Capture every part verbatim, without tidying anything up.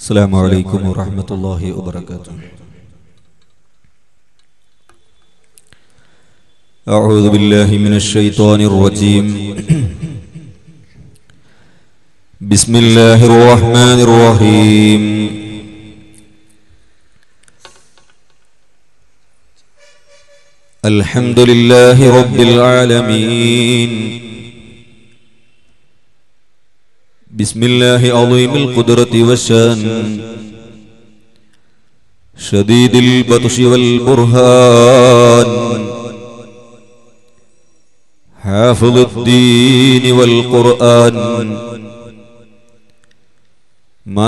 السلام عليكم ورحمة الله وبركاته. أعوذ بالله من الشيطان الرجيم. بسم الله الرحمن الرحيم. الحمد لله رب العالمين. بسم الله عظيم القدرة والشان، شديد البطش والبرهان، حافظ الدين والقرآن، ما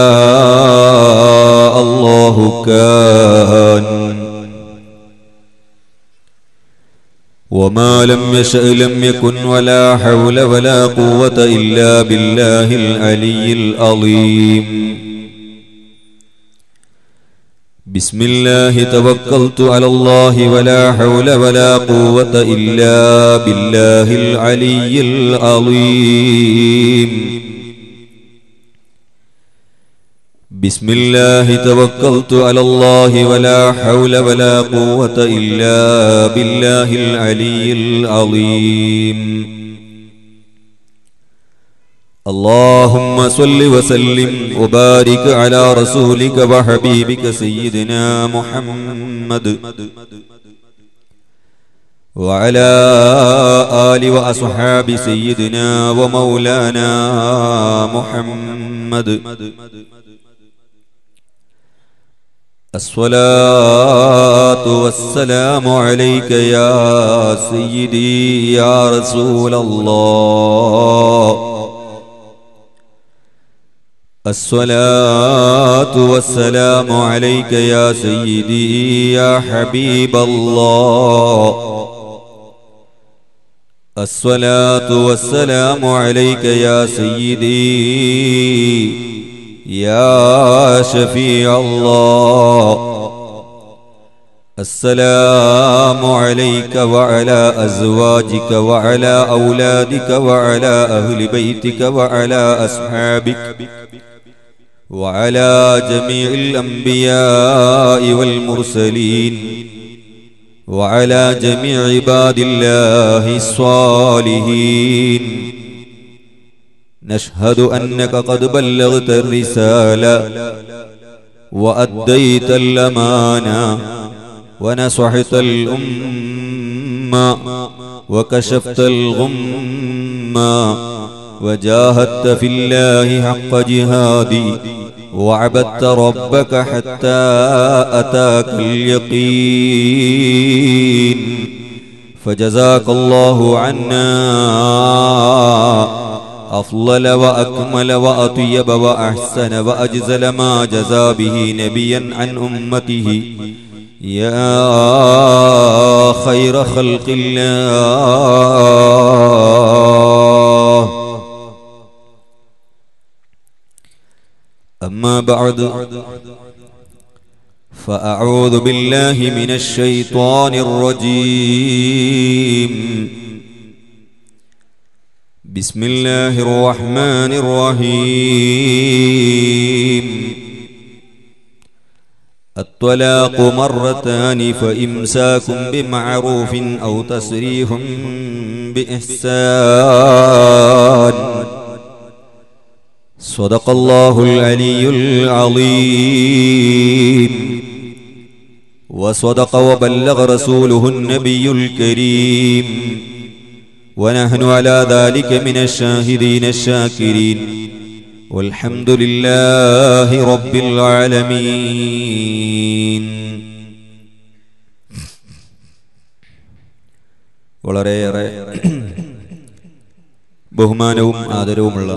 شاء الله كان، وما لم يشأ لم يكن، ولا حول ولا قوة إلا بالله العلي العظيم. بسم الله توكلت على الله، ولا حول ولا قوة إلا بالله العلي العظيم. بسم الله توكلت على الله، ولا حول ولا قوة إلا بالله العلي العظيم. اللهم صل وسلم وبارك على رسولك وحبيبك سيدنا محمد وعلى آل وأصحاب سيدنا ومولانا محمد. الصلاة والسلام عليك يا سيدي يا رسول الله. الصلاة والسلام عليك يا سيدي يا حبيب الله. الصلاة والسلام عليك يا سيدي يا شفيع الله. السلام عليك وعلى أزواجك وعلى أولادك وعلى أهل بيتك وعلى أصحابك وعلى جميع الأنبياء والمرسلين وعلى جميع عباد الله الصالحين. نشهد أنك قد بلغت الرسالة وأديت الأمانة ونصحت الأمة وكشفت الغمة وجاهدت في الله حق جهادي وعبدت ربك حتى أتاك اليقين. فجزاك الله عنا أفضل وأكمل وأطيب وأحسن وأجزل ما جزى به نبيا عن أمته يا خير خلق الله. أما بعد، فأعوذ بالله من الشيطان الرجيم. بسم الله الرحمن الرحيم. الطلاق مرتان، فإمساك بمعروف أو تسريح بإحسان. صدق الله العلي العظيم، وصدق وبلغ رسوله النبي الكريم، ونحن على ذلك من الشاهدين الشاكرين، والحمد لله رب العالمين. വളരെയേറെ ബഹുമാനവും ആദരവുമുള്ള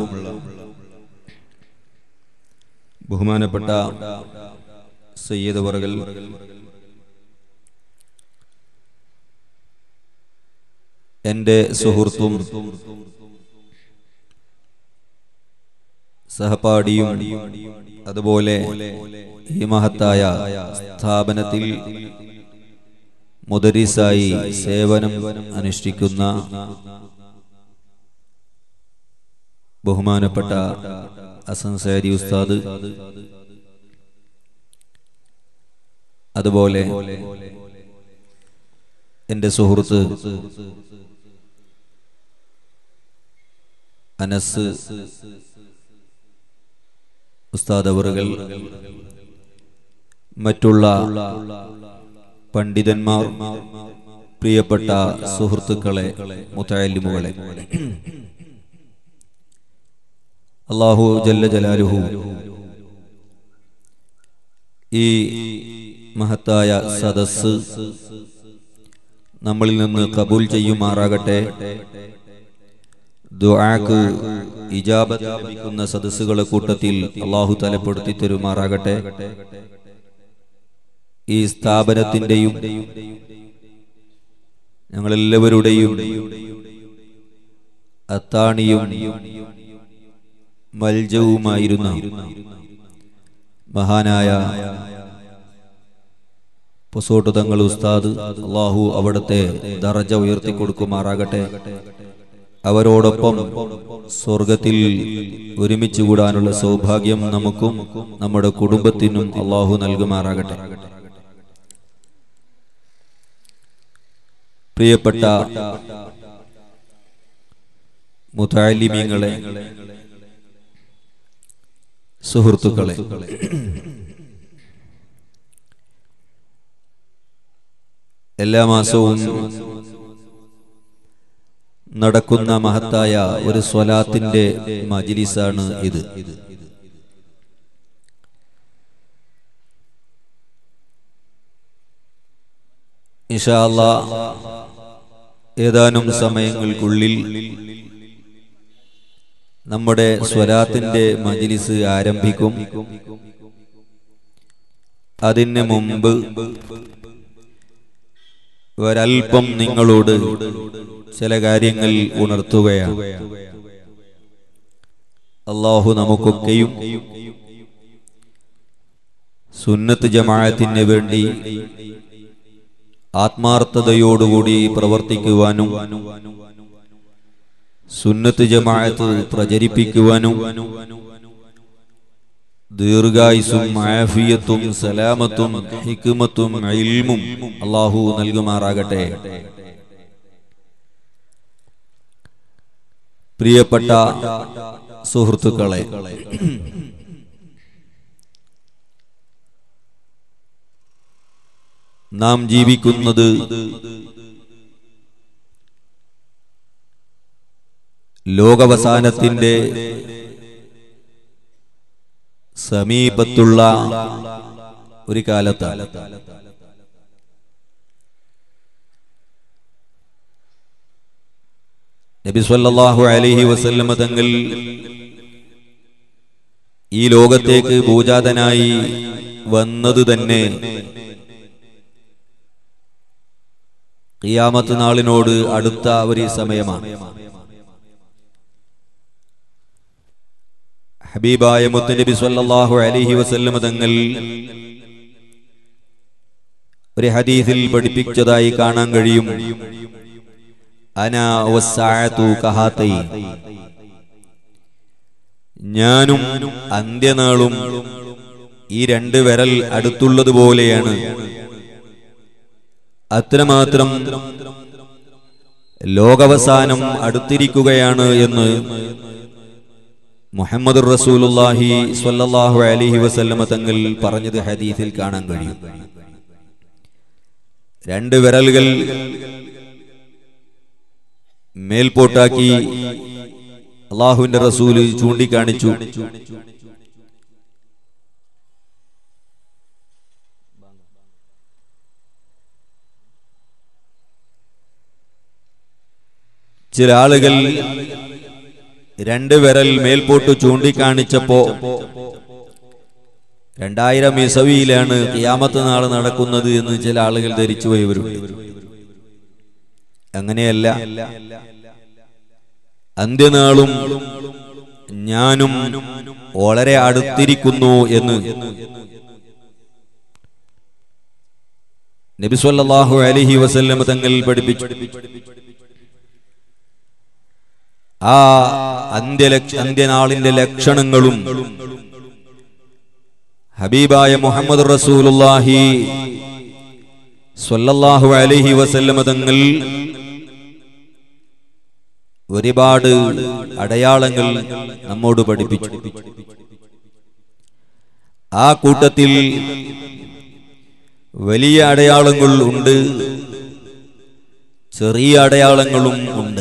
ബഹുമാനപ്പെട്ട സയ്യിദ് വർഗൽ, എൻ്റെ സുഹൃത്തും സഹപാഠിയും അതുപോലെ ഈ മഹത്തായ സ്ഥാപനത്തിൽ മുദരിസായി സേവനം അനുഷ്ഠിക്കുന്ന ബഹുമാനപ്പെട്ട അസൻസാരി ഉസ്താദ്, അതുപോലെ എൻ്റെ സുഹൃത്ത് അനസ് ഉസ്താദ് അവറുകൾ, മറ്റുള്ള പണ്ഡിതന്മാർ, പ്രിയപ്പെട്ട സുഹൃത്തുക്കളെ, മുതഅല്ലിമുകളെ, അല്ലാഹു ജല്ല ജലാലുഹു ഈ മഹത്തായ സദസ്സ് നമ്മളിൽ നിന്ന് കബൂൽ ചെയ്യുമാറാകട്ടെ. ദുആക്ക് ഇജാബത്ത് ലഭിക്കുന്ന സദസ്സുകളുടെ കൂട്ടത്തിൽ അല്ലാഹു തലപ്പെടുത്തി തരുമാറാകട്ടെ. ഈ സ്ഥാപനത്തിന്റെയും ഞങ്ങളെല്ലാവരുടെയും അത്താണിയും മൽജവുമായിരുന്ന മഹാനായ പൊസോട്ട് തങ്ങൾ ഉസ്താദ്, അല്ലാഹു അവിടുത്തെ ദറജ ഉയർത്തി കൊടുക്കുമാറാകട്ടെ. അവരോടൊപ്പം സ്വർഗത്തിൽ ഒരുമിച്ച് കൂടാനുള്ള സൗഭാഗ്യം നമുക്കും നമ്മുടെ കുടുംബത്തിനും അല്ലാഹു നൽകുമാറാകട്ടെ. പ്രിയപ്പെട്ട മുതഅല്ലിമീങ്ങളെ, സുഹൃത്തുക്കളെ, എല്ലാ മാസവും നടക്കുന്ന മഹത്തായ ഒരു സ്വലാത്തിന്റെ മജ്ലിസാണ് ഇത്. ഇൻഷാ അല്ലാഹ് ഏതാനും സമയങ്ങൾക്കുള്ളിൽ നമ്മുടെ സ്വലാത്തിന്റെ മജ്ലിസ് ആരംഭിക്കും. അതിന് മുമ്പ് ഒരൽപ്പം നിങ്ങളോട് ചില കാര്യങ്ങൾ ഉണർത്തുകയാണ്. അല്ലാഹു നമുക്കൊക്കെയും സുന്നത്ത് ജമാഅത്തിന് വേണ്ടി ആത്മാർത്ഥതയോടുകൂടി പ്രവർത്തിക്കുവാനും സുന്നത്ത് ജമാഅത്ത് പ്രചരിപ്പിക്കുവാനും ദീർഘായുസ്സും ആഫിയത്തും സലാമത്തും ഹിക്മത്തും ഇൽമും അല്ലാഹു നൽകുമാറാകട്ടെ. പ്രിയപ്പെട്ട സുഹൃത്തുക്കളെ, നാം ജീവിക്കുന്നത് ലോകാവസാനത്തിന്റെ സമീപത്തുള്ള ഒരു കാലത്താണ്. നബി സല്ലല്ലാഹു അലൈഹി വസല്ലം തങ്ങൾ ഈ ലോകത്തേക്ക് ഭൂജാതനായി വന്നത് തന്നെ ഖിയാമത്ത് നാളിനോട് അടുത്ത ഒരു സമയമാണ്. ഹബീബായ മുത്തുനബി സല്ലല്ലാഹു അലൈഹി വസല്ലം തങ്ങൾ ഒരു ഹദീസിൽ പഠിപ്പിച്ചതായി കാണാൻ കഴിയും. അനാ വസ്സഅതു കഹാതൈൻ, ഞാനും അന്ത്യനാളും ഈ രണ്ട് വിരൽ അടുത്തുള്ളതുപോലെയാണ്. അത്രമാത്രം ലോകാവസാനം അടുത്തിരിക്കുകയാണ് എന്ന് മുഹമ്മദുർ റസൂലുള്ളാഹി സ്വല്ലല്ലാഹു അലൈഹി വസല്ലം തങ്ങൾ പറഞ്ഞത് ഹദീസിൽ കാണാൻ കഴിയും. രണ്ട് വിരലുകൾ മേൽപോട്ടാക്കി അല്ലാഹുവിന്റെ റസൂൽ ചൂണ്ടിക്കാണിച്ചു. ചില ആളുകൾ രണ്ട് വിരൽ മേൽപോട്ട് ചൂണ്ടിക്കാണിച്ചപ്പോ രണ്ടായിരം ഇസവിയിലാണ് ഖിയാമത്ത് നാൾ നടക്കുന്നത് എന്ന് ചില ആളുകൾ ധരിച്ചു പോയവരുണ്ട്. അങ്ങനെയല്ല, അന്ത്യനാളും ഞാനും വളരെ അടുത്തിരിക്കുന്നു എന്ന് നബി സല്ലല്ലാഹു അലൈഹി വസല്ലം തങ്ങൾ പഠിപ്പിച്ചു. ആ അന്ത്യലക്ഷ അന്ത്യനാളിന്റെ ലക്ഷണങ്ങളും ഹബീബായ മുഹമ്മദ് റസൂലുള്ളാഹി സ്വല്ലല്ലാഹു അലൈഹി വസല്ലമ തങ്ങൾ ഒരുപാട് അടയാളങ്ങൾ നമ്മോട് പഠിപ്പിച്ചു. ആ കൂട്ടത്തിൽ വലിയ അടയാളങ്ങൾ ഉണ്ട്, ചെറിയ അടയാളങ്ങളും ഉണ്ട്.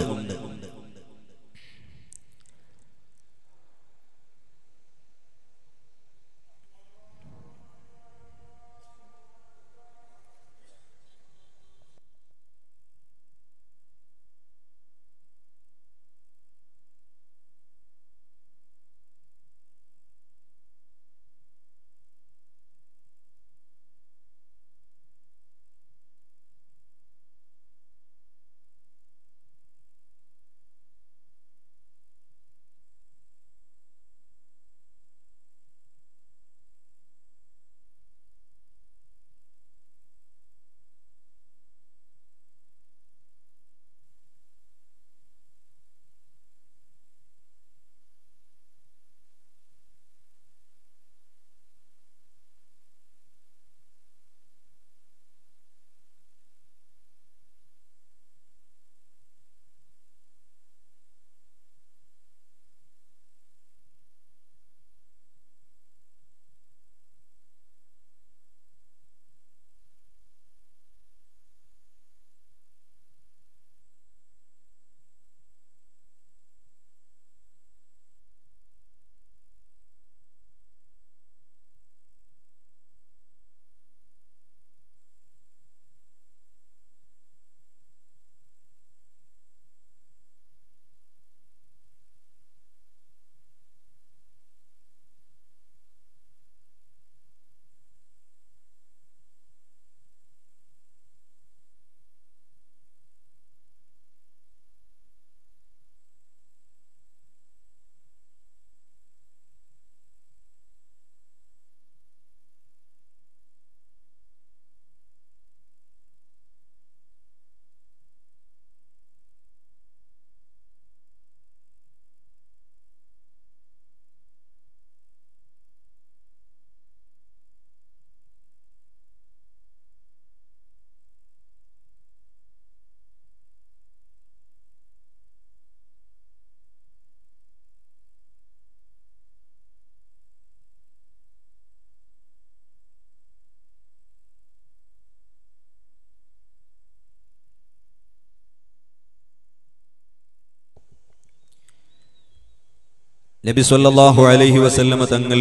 നബി സല്ലല്ലാഹു അലൈഹി വസല്ലമ തങ്ങൾ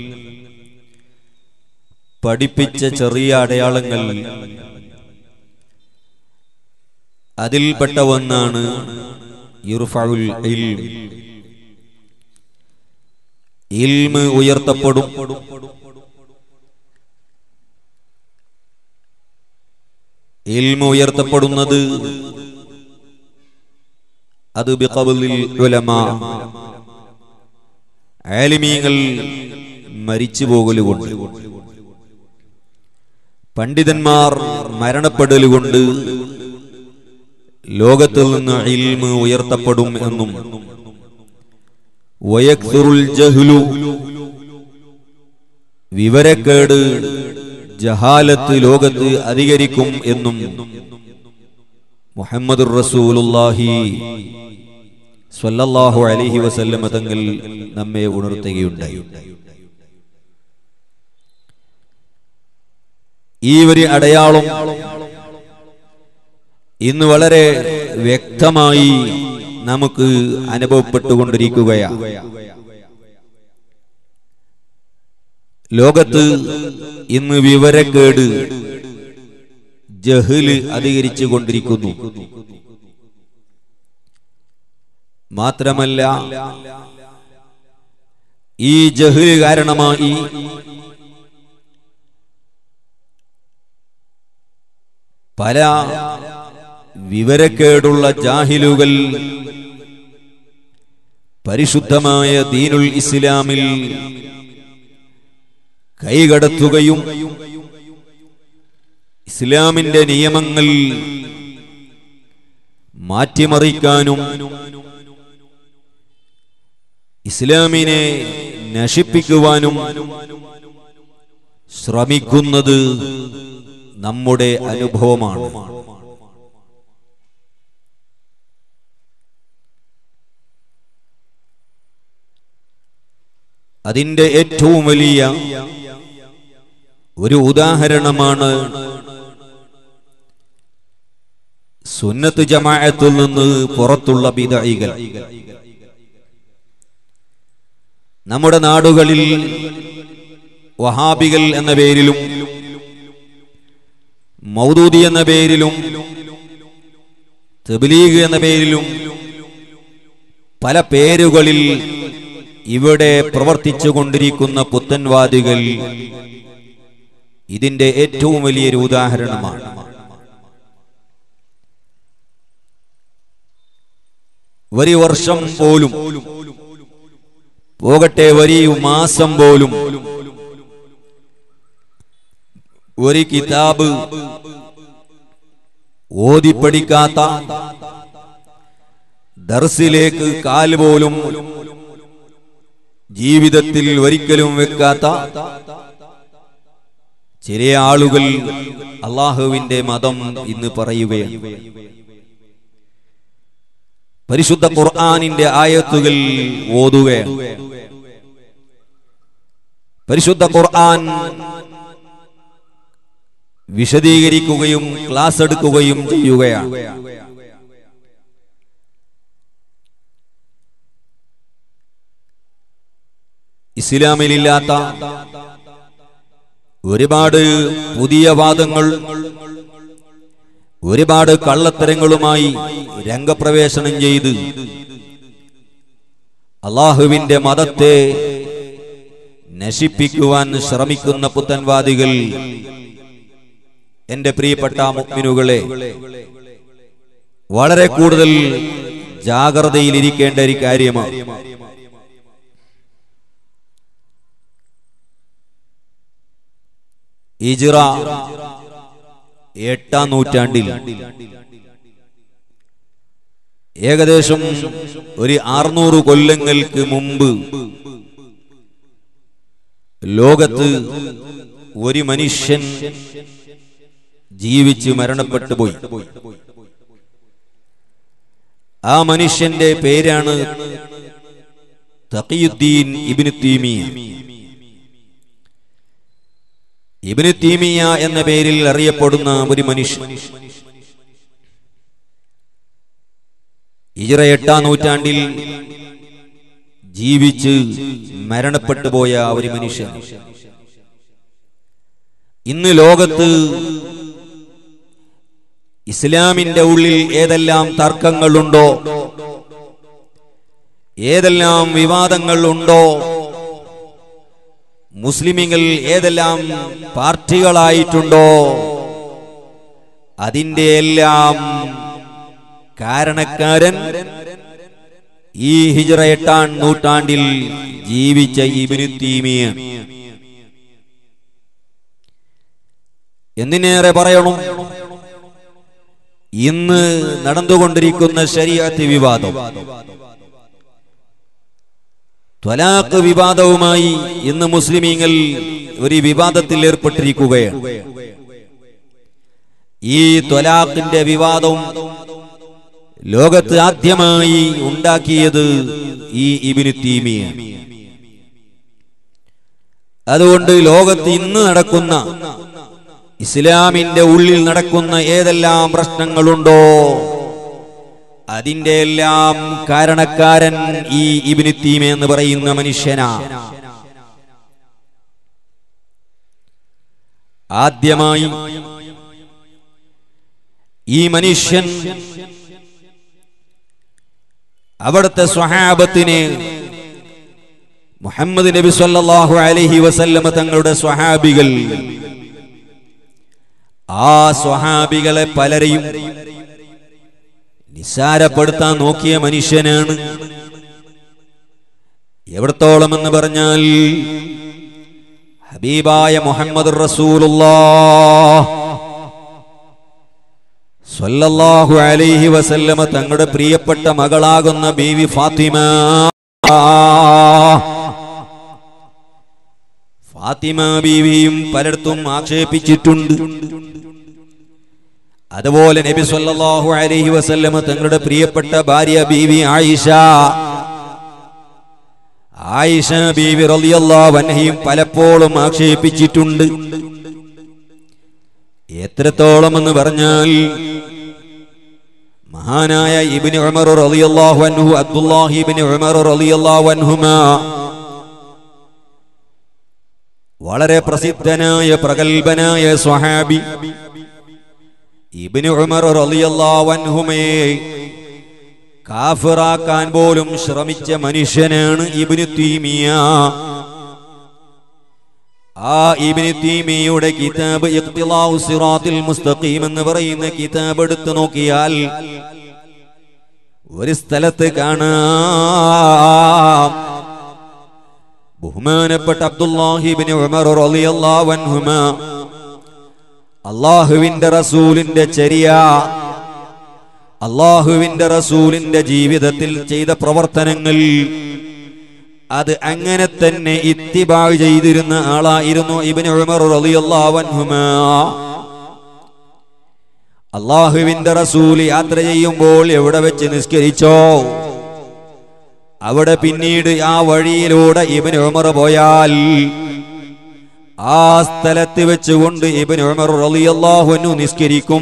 പഠിപ്പിച്ച ചെറിയ അടയാളങ്ങൾ, അതിൽപ്പെട്ട ഒന്നാണ് യുർഫഉൽ ഇൽം. ഇൽമ് ഉയർത്തപ്പെടും. ഇൽമ് ഉയർത്തപ്പെടുന്നത് അത് ബിഖബ്ലിൽ ഉലമാ, ആലിമീങ്ങൾ മരിച്ചു പോകലുകൊണ്ട്, പണ്ഡിതന്മാർ മരണപ്പെടലുകൊണ്ട് ലോകത്തിൽ നിന്ന് ഇൽമ് ഉയർത്തപ്പെടും എന്നും വയക്സുറുൽ ജഹ്ലു, വിവരക്കേട് ജഹാലത്ത് ലോകത്ത് അധികരിക്കും എന്നും മുഹമ്മദുർ റസൂലുള്ളാഹി സ്വല്ലല്ലാഹു അലൈഹി വസല്ലമ തങ്ങൾ നമ്മെ ഉണർത്തുകയുണ്ടായി. ഈ ഒരു അടയാളം ഇന്ന് വളരെ വ്യക്തമായി നമുക്ക് അനുഭവപ്പെട്ടുകൊണ്ടിരിക്കുകയാണ്. ലോകത്ത് ഇന്ന് വിവരക്കേട്, ജഹ്ല് അധികരിച്ചു കൊണ്ടിരിക്കുന്നു. മാത്രമല്ല, ഈ ജഹ്ല് കാരണമായി പല വിവരക്കേടുള്ള ജാഹിലുകൾ പരിശുദ്ധമായ ദീനുൽ ഇസ്ലാമിൽ കൈകടത്തുകയും ഇസ്ലാമിന്റെ നിയമങ്ങൾ മാറ്റിമറിക്കാനും ഇസ്ലാമിനെ നശിപ്പിക്കുവാനും ശ്രമിക്കുന്നത് നമ്മുടെ അനുഭവമാണ്. അതിന്റെ ഏറ്റവും വലിയ ഒരു ഉദാഹരണമാണ് സുന്നത്ത് ജമാഅത്തിൽ നിന്ന് പുറത്തുള്ള ബിദ്അകൾ. നമ്മുടെ നാടുകളിൽ വഹാബികൾ എന്ന പേരിലും മൗദൂദി എന്ന പേരിലും തബ്ലീഗ് എന്ന പേരിലും പല പേരുകളിൽ ഇവിടെ പ്രവർത്തിച്ചു കൊണ്ടിരിക്കുന്ന പുത്തൻവാദികൾ ഇതിന്റെ ഏറ്റവും വലിയൊരു ഉദാഹരണമാണ്. ഒരു വർഷം പോലും പോകട്ടെ, ഒരു മാസം പോലും ഒരു കിതാബ് ഓതി പഠിക്കാത്ത, ദർസിലേക്ക് കാൽ പോലും ജീവിതത്തിൽ ഒരിക്കലും വെക്കാത്ത ചില ആളുകൾ അള്ളാഹുവിന്റെ മതം ഇന്ന് പറയുകയാണ്. പരിശുദ്ധ ഖുർആനിന്റെ ആയത്തുകൾ ഓതുകയാണ്. പരിശുദ്ധ ഖുർആൻ വിശദീകരിക്കുകയും ക്ലാസ് എടുക്കുകയും ചെയ്യുകയാണ്. ഇസ്ലാമിലില്ലാത്ത ഒരുപാട് പുതിയ വാദങ്ങൾ, ഒരുപാട് കള്ളത്തരങ്ങളുമായി രംഗപ്രവേശനം ചെയ്ത് അള്ളാഹുവിന്റെ മതത്തെ നശിപ്പിക്കുവാൻ ശ്രമിക്കുന്ന പുത്തൻവാദികൾ, എന്റെ പ്രിയപ്പെട്ട മുഅ്മിനുകളെ, വളരെ കൂടുതൽ ജാഗ്രതയിലിരിക്കേണ്ട ഒരു കാര്യമാണ്. ഹിജ്റ എട്ടാം നൂറ്റാണ്ടിൽ ഏകദേശം ഒരു അറുന്നൂറ് കൊല്ലങ്ങൾക്ക് മുമ്പ് ലോകത്ത് ഒരു മനുഷ്യൻ ജീവിച്ച് മരണപ്പെട്ടു പോയി. ആ മനുഷ്യന്റെ പേരാണ് തഖിയുദ്ദീൻ ഇബ്നു തീമിയ. ഇബ്നു തീമിയ എന്ന പേരിൽ അറിയപ്പെടുന്ന ഒരു മനുഷ്യൻ ഹിജ്റ എട്ടാം നൂറ്റാണ്ടിൽ ജീവിച്ച് മരണപ്പെട്ടു പോയ ഒരു മനുഷ്യൻ. ഇന്ന് ലോകത്ത് ഇസ്ലാമിന്റെ ഉള്ളിൽ ഏതെല്ലാം തർക്കങ്ങളുണ്ടോ, ഏതെല്ലാം വിവാദങ്ങൾ ഉണ്ടോ, മുസ്ലിമീങ്ങൾ ഏതെല്ലാം പാർട്ടികളായിട്ടുണ്ടോ, അതിന്റെ എല്ലാം കാരണക്കാരൻ ഈ ഹിജ്റ എട്ടാം നൂറ്റാണ്ടിൽ ജീവിച്ച ഇബ്നു തീമിയാണ്. എന്തിനേറെ പറയണം, ഇന്ന് നടന്നുകൊണ്ടിരിക്കുന്ന ശരീഅത്ത് വിവാദം, ത്വലാഖ് വിവാദവുമായി ഇന്ന് മുസ്ലിമീങ്ങൾ ഒരു വിവാദത്തിൽ ഏർപ്പെട്ടിരിക്കുകയാണ്. ഈ ത്വലാഖിന്റെ വിവാദം ലോകത്ത് ആദ്യമായി ഉണ്ടാക്കിയത് ഈ ഇബ്നു തീമിയാണ്. അതുകൊണ്ട് ലോകത്ത് ഇന്ന് നടക്കുന്ന, ഇസ്ലാമിന്റെ ഉള്ളിൽ നടക്കുന്ന ഏതെല്ലാം പ്രശ്നങ്ങളുണ്ടോ അതിന്റെ എല്ലാം കാരണക്കാരൻ ഈ ഇബ്നു തീമിയ എന്ന് പറയുന്ന മനുഷ്യനാ. ആദ്യമായി ഈ മനുഷ്യൻ അവിടുത്തെ സ്വഹാബത്തിനെ, മുഹമ്മദ് നബി സല്ലല്ലാഹു അലൈഹി വസല്ലമ തങ്ങളുടെ സ്വഹാബികൾ, ആ സ്വഹാബികളെ പലരെയും നിസാരപ്പെടുത്താൻ നോക്കിയ മനുഷ്യനാണ്. എവിടത്തോളം എന്ന് പറഞ്ഞാൽ ഹബീബായ മുഹമ്മദ് റസൂലുള്ളാഹ് സ്വല്ലല്ലാഹു അലൈഹി വസല്ലമ തങ്ങളുടെ പ്രിയപ്പെട്ട മകളാകുന്ന ബീവി ഫാത്തിമ ഫാത്തിമ ബീവിയും പലർത്തും ആക്ഷേപിച്ചിട്ടുണ്ട്. അതുപോലെ നബി സല്ലല്ലാഹു അലൈഹി വസല്ലം തങ്ങളുടെ പ്രിയപ്പെട്ട ഭാര്യ ബീവി ആയിഷ ആയിഷ ബീവി റളിയല്ലാഹു അൻഹയും പലപ്പോഴും ആക്ഷേപിച്ചിട്ടുണ്ട്. എത്രത്തോളം എന്ന് പറഞ്ഞാൽ മഹാനായ ഇബ്നു ഉമർ റളിയല്ലാഹു അൻഹു അബ്ദുല്ലാഹി ഇബ്നു ഉമർ റളിയല്ലാഹു അൻഹുമാ വളരെ പ്രസിദ്ധനായ പ്രഗൽഭനായ സ്വഹാബി ഇബ്നു ഉമർ റളിയല്ലാഹു അൻഹുമയെ കാഫിറാക്കാൻ പോലും ശ്രമിച്ച മനുഷ്യനാണ് ഇബ്നു തീമിയ. ആ ഇബ്നു തീമിയയുടെ കിതാബ് ഇഖ്തിലാഉ സിറാത്തിൽ മുസ്തഖീം എന്ന് പറയുന്ന കിതാബ് എടുത്തു നോക്കിയാൽ ഒരു സ്ഥലത്ത് കാണാം ബഹുമാനപ്പെട്ട അബ്ദുല്ലാഹി ഇബ്നു ഉമർ റളിയല്ലാഹു അൻഹുമാ അല്ലാഹുവിന്റെ റസൂലിന്റെ ചര്യ, അല്ലാഹുവിന്റെ റസൂലിന്റെ ജീവിതത്തിൽ ചെയ്ത പ്രവർത്തനങ്ങൾ അത് അങ്ങനെ തന്നെ ഇത്തിബാ ചെയ്തിരുന്ന ആളായിരുന്നു ഇബ്നു ഉമർ റളിയല്ലാഹു അൻഹുമാ. അല്ലാഹുവിന്റെ റസൂൽ യാത്ര ചെയ്യുമ്പോൾ എവിടെ വെച്ച് നിസ്കരിച്ചോ അവിടെ പിന്നീട് ആ വഴിയിലൂടെ ഇബ്നു ഉമർ പോയാൽ ആ സ്ഥലത്ത് വെച്ചുകൊണ്ട് ഇബ്നു ഉമർ റളിയല്ലാഹു അൻഹു നിസ്കരിക്കും.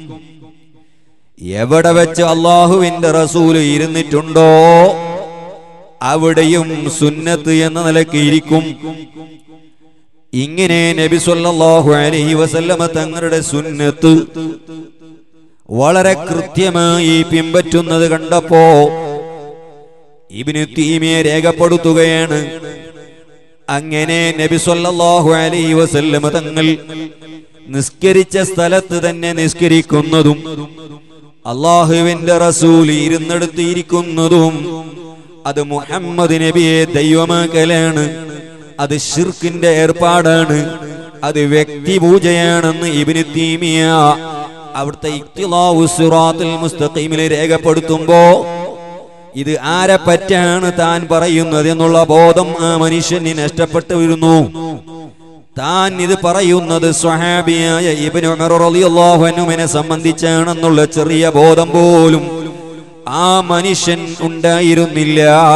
എവിടെ വെച്ച് അല്ലാഹുവിന്റെ റസൂൽ ഇരുന്നിട്ടുണ്ടോ അവിടെയും സുന്നത്ത് എന്ന നിലയ്ക്ക് ഇരിക്കും. ഇങ്ങനെ നബി സല്ലല്ലാഹു അലൈഹി വസല്ലമ തങ്ങളുടെ സുന്നത്ത് വളരെ കൃത്യമായി പിൻപറ്റുന്നത് കണ്ടപ്പോ ഇബ്നു തീമിയ രേഖപ്പെടുത്തുകയാണ്. അങ്ങനെ നബി സല്ലല്ലാഹു അലൈഹി വസല്ലമ തങ്ങൾ നിസ്കരിച്ച സ്ഥലത്ത് തന്നെ നിസ്കരിക്കുന്നതും അല്ലാഹുവിന്റെ റസൂൽ ഇരുന്നെടുത്തിരിക്കുന്നതും അത് മുഹമ്മദ് നബിയെ ദൈവമാക്കലാണ്, അത് ശിർക്കിന്റെ ഏർപ്പാടാണ്, അത് വ്യക്തി പൂജയാണെന്ന് ഇബ്നു തീമിയ അവിടുത്തെ ഇഖ്തിലാഉ സിറാത്തുൽ മുസ്തഖീമിൽ രേഖപ്പെടുത്തുമ്പോ ഇത് ആരെ പറ്റാണ് താൻ പറയുന്നത് എന്നുള്ള ബോധം ആ മനുഷ്യന് നഷ്ടപ്പെട്ടു വരുന്നു. താൻ ഇത് പറയുന്നത് സ്വഹാബിയായ ഇബ്നു ഉമർ റളിയല്ലാഹു അൻഹുവിനെ സംബന്ധിച്ചാണെന്നുള്ള ചെറിയ ബോധം പോലും ആ മനുഷ്യൻ ഉണ്ടായിരുന്നില്ല.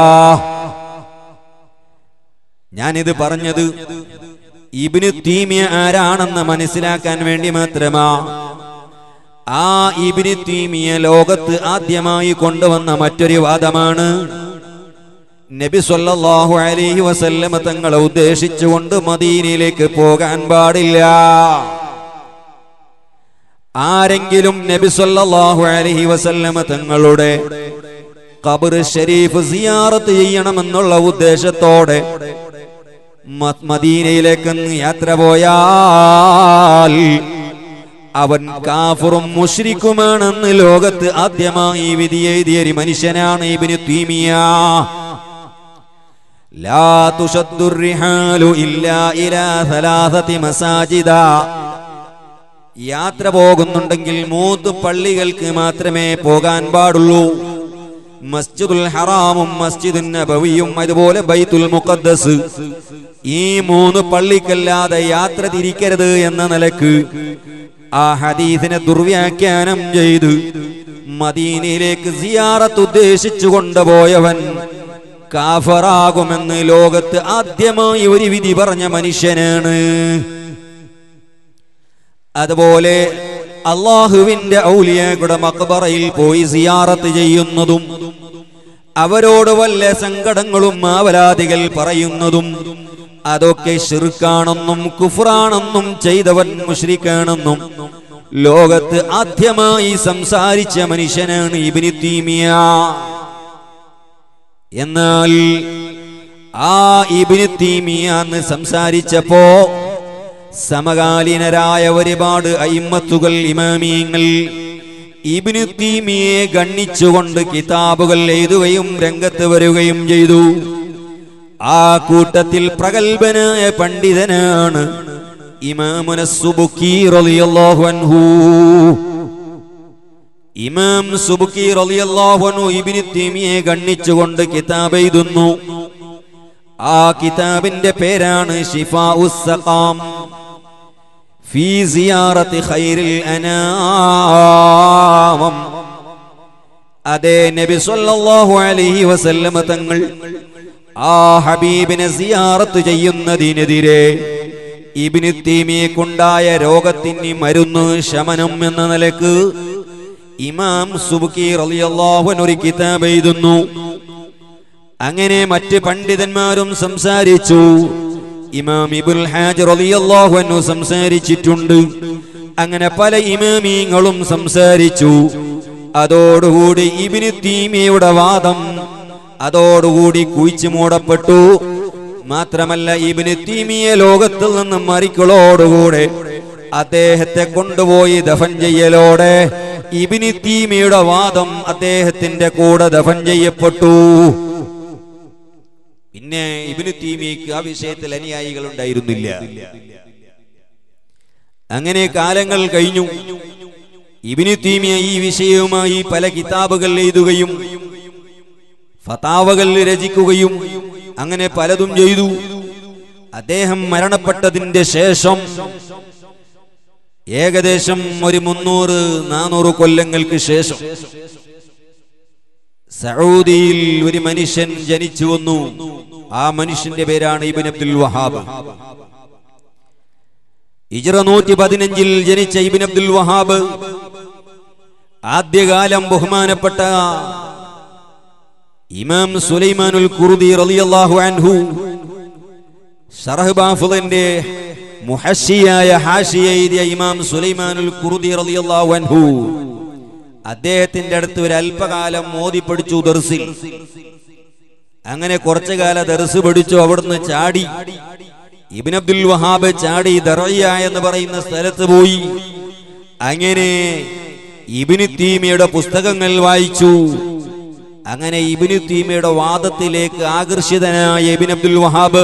ഞാനിത് പറഞ്ഞത് ഇബ്നു തീമിയ ആരാണെന്ന് മനസ്സിലാക്കാൻ വേണ്ടി മാത്രമാ. ആ ഇബ്നു തീമിയ ലോകത്ത് ആദ്യമായി കൊണ്ടുവന്ന മറ്റൊരു വാദമാണ് നബി സല്ലല്ലാഹു അലൈഹി വസല്ലം തങ്ങളെ ഉദ്ദേശിച്ചുകൊണ്ട് മദീനയിലേക്ക് പോകാൻ പാടില്ല. ആരെങ്കിലും നബി സല്ലല്ലാഹു അലൈഹി വസല്ലം തങ്ങളുടെ ഖബർ ശരീഫ് സിയാറത്ത് ചെയ്യണമെന്നുള്ള ഉദ്ദേശത്തോടെ മദീനയിലേക്ക് യാത്ര പോയാൽ അവൻ കാഫിറും മുശ്രിക്കുമാണെന്ന് ലോകത്ത് ആദ്യമായി വിധിയെഴുതിയ ഒരു മനുഷ്യനാണ് ഇബ്നു തീമിയ. ലാ തുശദ്ദു റിഹാലു ഇല്ലാ ഇലാ സലാസതി മസാജിദ. യാത്ര പോകുന്നുണ്ടെങ്കിൽ മൂന്ന് പള്ളികൾക്ക് മാത്രമേ പോകാൻ പാടുള്ളൂ. മസ്ജിദുൽ ഹറാമും മസ്ജിദുൻ നബവിയും അതുപോലെ ബൈത്തുൽ മുഖദ്ദസ്. ഈ മൂന്ന് പള്ളിക്കല്ലാതെ യാത്ര തിരിക്കരുത് എന്ന നിലക്ക് ആ ഹദീസിനെ ദുർവ്യാഖ്യാനം ചെയ്ത് മദീനയിലേക്ക് സിയാറത്ത് ഉദ്ദേശിച്ചു കൊണ്ടുപോയവൻ കാഫറാകുമെന്ന് ലോകത്ത് ആദ്യമായി ഒരു വിധി പറഞ്ഞ മനുഷ്യനാണ്. അതുപോലെ അല്ലാഹുവിന്റെ ഔലിയാക്കളുടെ മഖ്ബറയിൽ പോയി സിയാറത്ത് ചെയ്യുന്നതും അവരോട് വല്ല സങ്കടങ്ങളും ആവലാദികൾ പറയുന്നതും അതൊക്കെ ശിർക്കാണെന്നും കുഫ്റാണെന്നും ചെയ്തവൻ മുശ്രിക്കാണെന്നും ലോകത്ത് ആദ്യമായി സംസാരിച്ച മനുഷ്യനാണ് ഇബ്നു തീമിയ. എന്നാൽ ആ ഇബ്നു തീമിയ എന്ന് സംസാരിച്ചപ്പോ സമകാലീനരായ ഒരുപാട് അയിമ്മത്തുകൾ ഇമാമിയങ്ങൾ ഇബ്നു തീമിയെ ഗണ്ണിച്ചുകൊണ്ട് കിതാബുകൾ എഴുതുകയും രംഗത്ത് വരികയും ചെയ്തു. ആ കൂട്ടത്തിൽ പ്രഗൽഭനായ പണ്ഡിതനാണ് ഇമാമുന സുബുക്കി റളിയല്ലാഹു അൻഹു. ഇമാം സുബുക്കി റളിയല്ലാഹു അൻഹു ഇബ്നു തീമിയെ ഗണ്ണിച്ചുകൊണ്ട് കിതാബ് എഴുതുന്നു. ആ കിതാബിന്റെ പേരാണ് ശിഫാഉസ് സഖാം ഫീ സിയാറത്തി ഖൈറിൽ അനാം. അതേ നബി സല്ലല്ലാഹു അലൈഹി വസല്ലമ തങ്ങൾ ആ ഹബീബിനെ സിയാറത്ത് ചെയ്യുന്നതിനെതിരെ ഇബ്നു തൈമിയയ്ക്കുണ്ടായ രോഗത്തിന് മരുന്ന് ശമനം എന്ന നിലക്ക് ഇമാം സുബ്കി റളിയല്ലാഹു അൻഹു ഒരു കിതാബ് എഴുതുന്നു. അങ്ങനെ മറ്റ് പണ്ഡിതന്മാരും സംസാരിച്ചു. ഇമാം ഇബ്നുൽ ഹാജ് റളിയല്ലാഹു അൻഹു സംസാരിച്ചിട്ടുണ്ട്. അങ്ങനെ പല ഇമാമീങ്ങളും സംസാരിച്ചു. അതോടുകൂടി ഇബ്നു തൈമിയയുടെ വാദം അതോടുകൂടി കുഴിച്ചു മൂടപ്പെട്ടു. മാത്രമല്ല ഇബ്നു തൈമിയ ലോകത്തിൽ നിന്നും മരിക്കലോടുകൂടെ അദ്ദേഹത്തെ കൊണ്ടുപോയി ദഫൻ ചെയ്യലോടെ ഇബ്നു തൈമിയയുടെ വാദം അദ്ദേഹത്തിന്റെ കൂടെ ദഫൻ ചെയ്യപ്പെട്ടു. പിന്നെ ഇബ്നു തൈമിയയ്ക്ക് ആ വിഷയത്തിൽ അനുയായികൾ ഉണ്ടായിരുന്നില്ല. അങ്ങനെ കാലങ്ങൾ കഴിഞ്ഞു. ഇബ്നു തൈമിയ ഈ വിഷയവുമായി പല കിതാബുകൾ എഴുതുകയും ഫതാവകൾ രചിക്കുകയും അങ്ങനെ പലതും ചെയ്തു. അദ്ദേഹം മരണപ്പെട്ടതിന്റെ ശേഷം ഏകദേശം ഒരു മുന്നൂറ് നാനൂറ് കൊല്ലങ്ങൾക്ക് ശേഷം സഊദിയിൽ ഒരു മനുഷ്യൻ ജനിച്ചു വന്നു. ആ മനുഷ്യന്റെ പേരാണ് ഇബ്നു അബ്ദുൽ വഹാബ്. ഹിജ്റ നൂറ്റി പതിനഞ്ചിൽ ജനിച്ച ഇബ്നു അബ്ദുൽ വഹാബ് ആദ്യകാലം ബഹുമാനപ്പെട്ട ഇമാം സുലൈമാനുൽ ഖുർദി റളിയല്ലാഹു അൻഹു ശറഹ് ബാഫിളിന്റെ മുഹശ്ശിയായ ഹാഷിയ എഴുതിയ ഇമാം സുലൈമാനുൽ ഖുർദി റളിയല്ലാഹു അൻഹു അദ്ദേഹത്തിന്റെ അടുത്ത് ഒരു അല്പകാലം മോദി പഠിച്ചു ദർസിൽ. അങ്ങനെ കുറച്ചു കാലം ദർസ് പഠിച്ചു. അവിടുന്ന് ചാടി ഇബ്നു അബ്ദുൽ വഹാബ് ചാടി ദറയ്യ എന്ന് പറയുന്ന സ്ഥലത്ത് പോയി. അങ്ങനെ ഇബ്നു തൈമിയയുടെ പുസ്തകങ്ങൾ വായിച്ചു. അങ്ങനെ ഇബ്നു തൈമിയയുടെ വാദത്തിലേക്ക് ആകർഷിതനായ ഇബ്നു അബ്ദുൽ വഹാബ്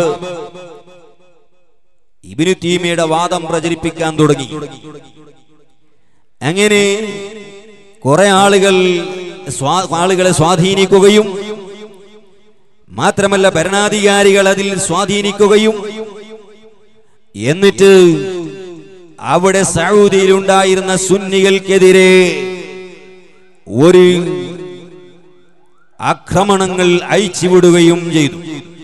ഇബ്നു തൈമിയയുടെ വാദം പ്രചരിപ്പിക്കാൻ തുടങ്ങി. അങ്ങനെ കുറെ ആളുകൾ ആളുകളെ സ്വാധീനിക്കുകയും മാത്രമല്ല ഭരണാധികാരികൾ അതിൽ സ്വാധീനിക്കുകയും എന്നിട്ട് അവിടെ സൗദിയിൽ ഉണ്ടായിരുന്ന സുന്നികൾക്കെതിരെ ഒരു ആക്രമണങ്ങൾ അയച്ചുവിടുകയും ചെയ്തു.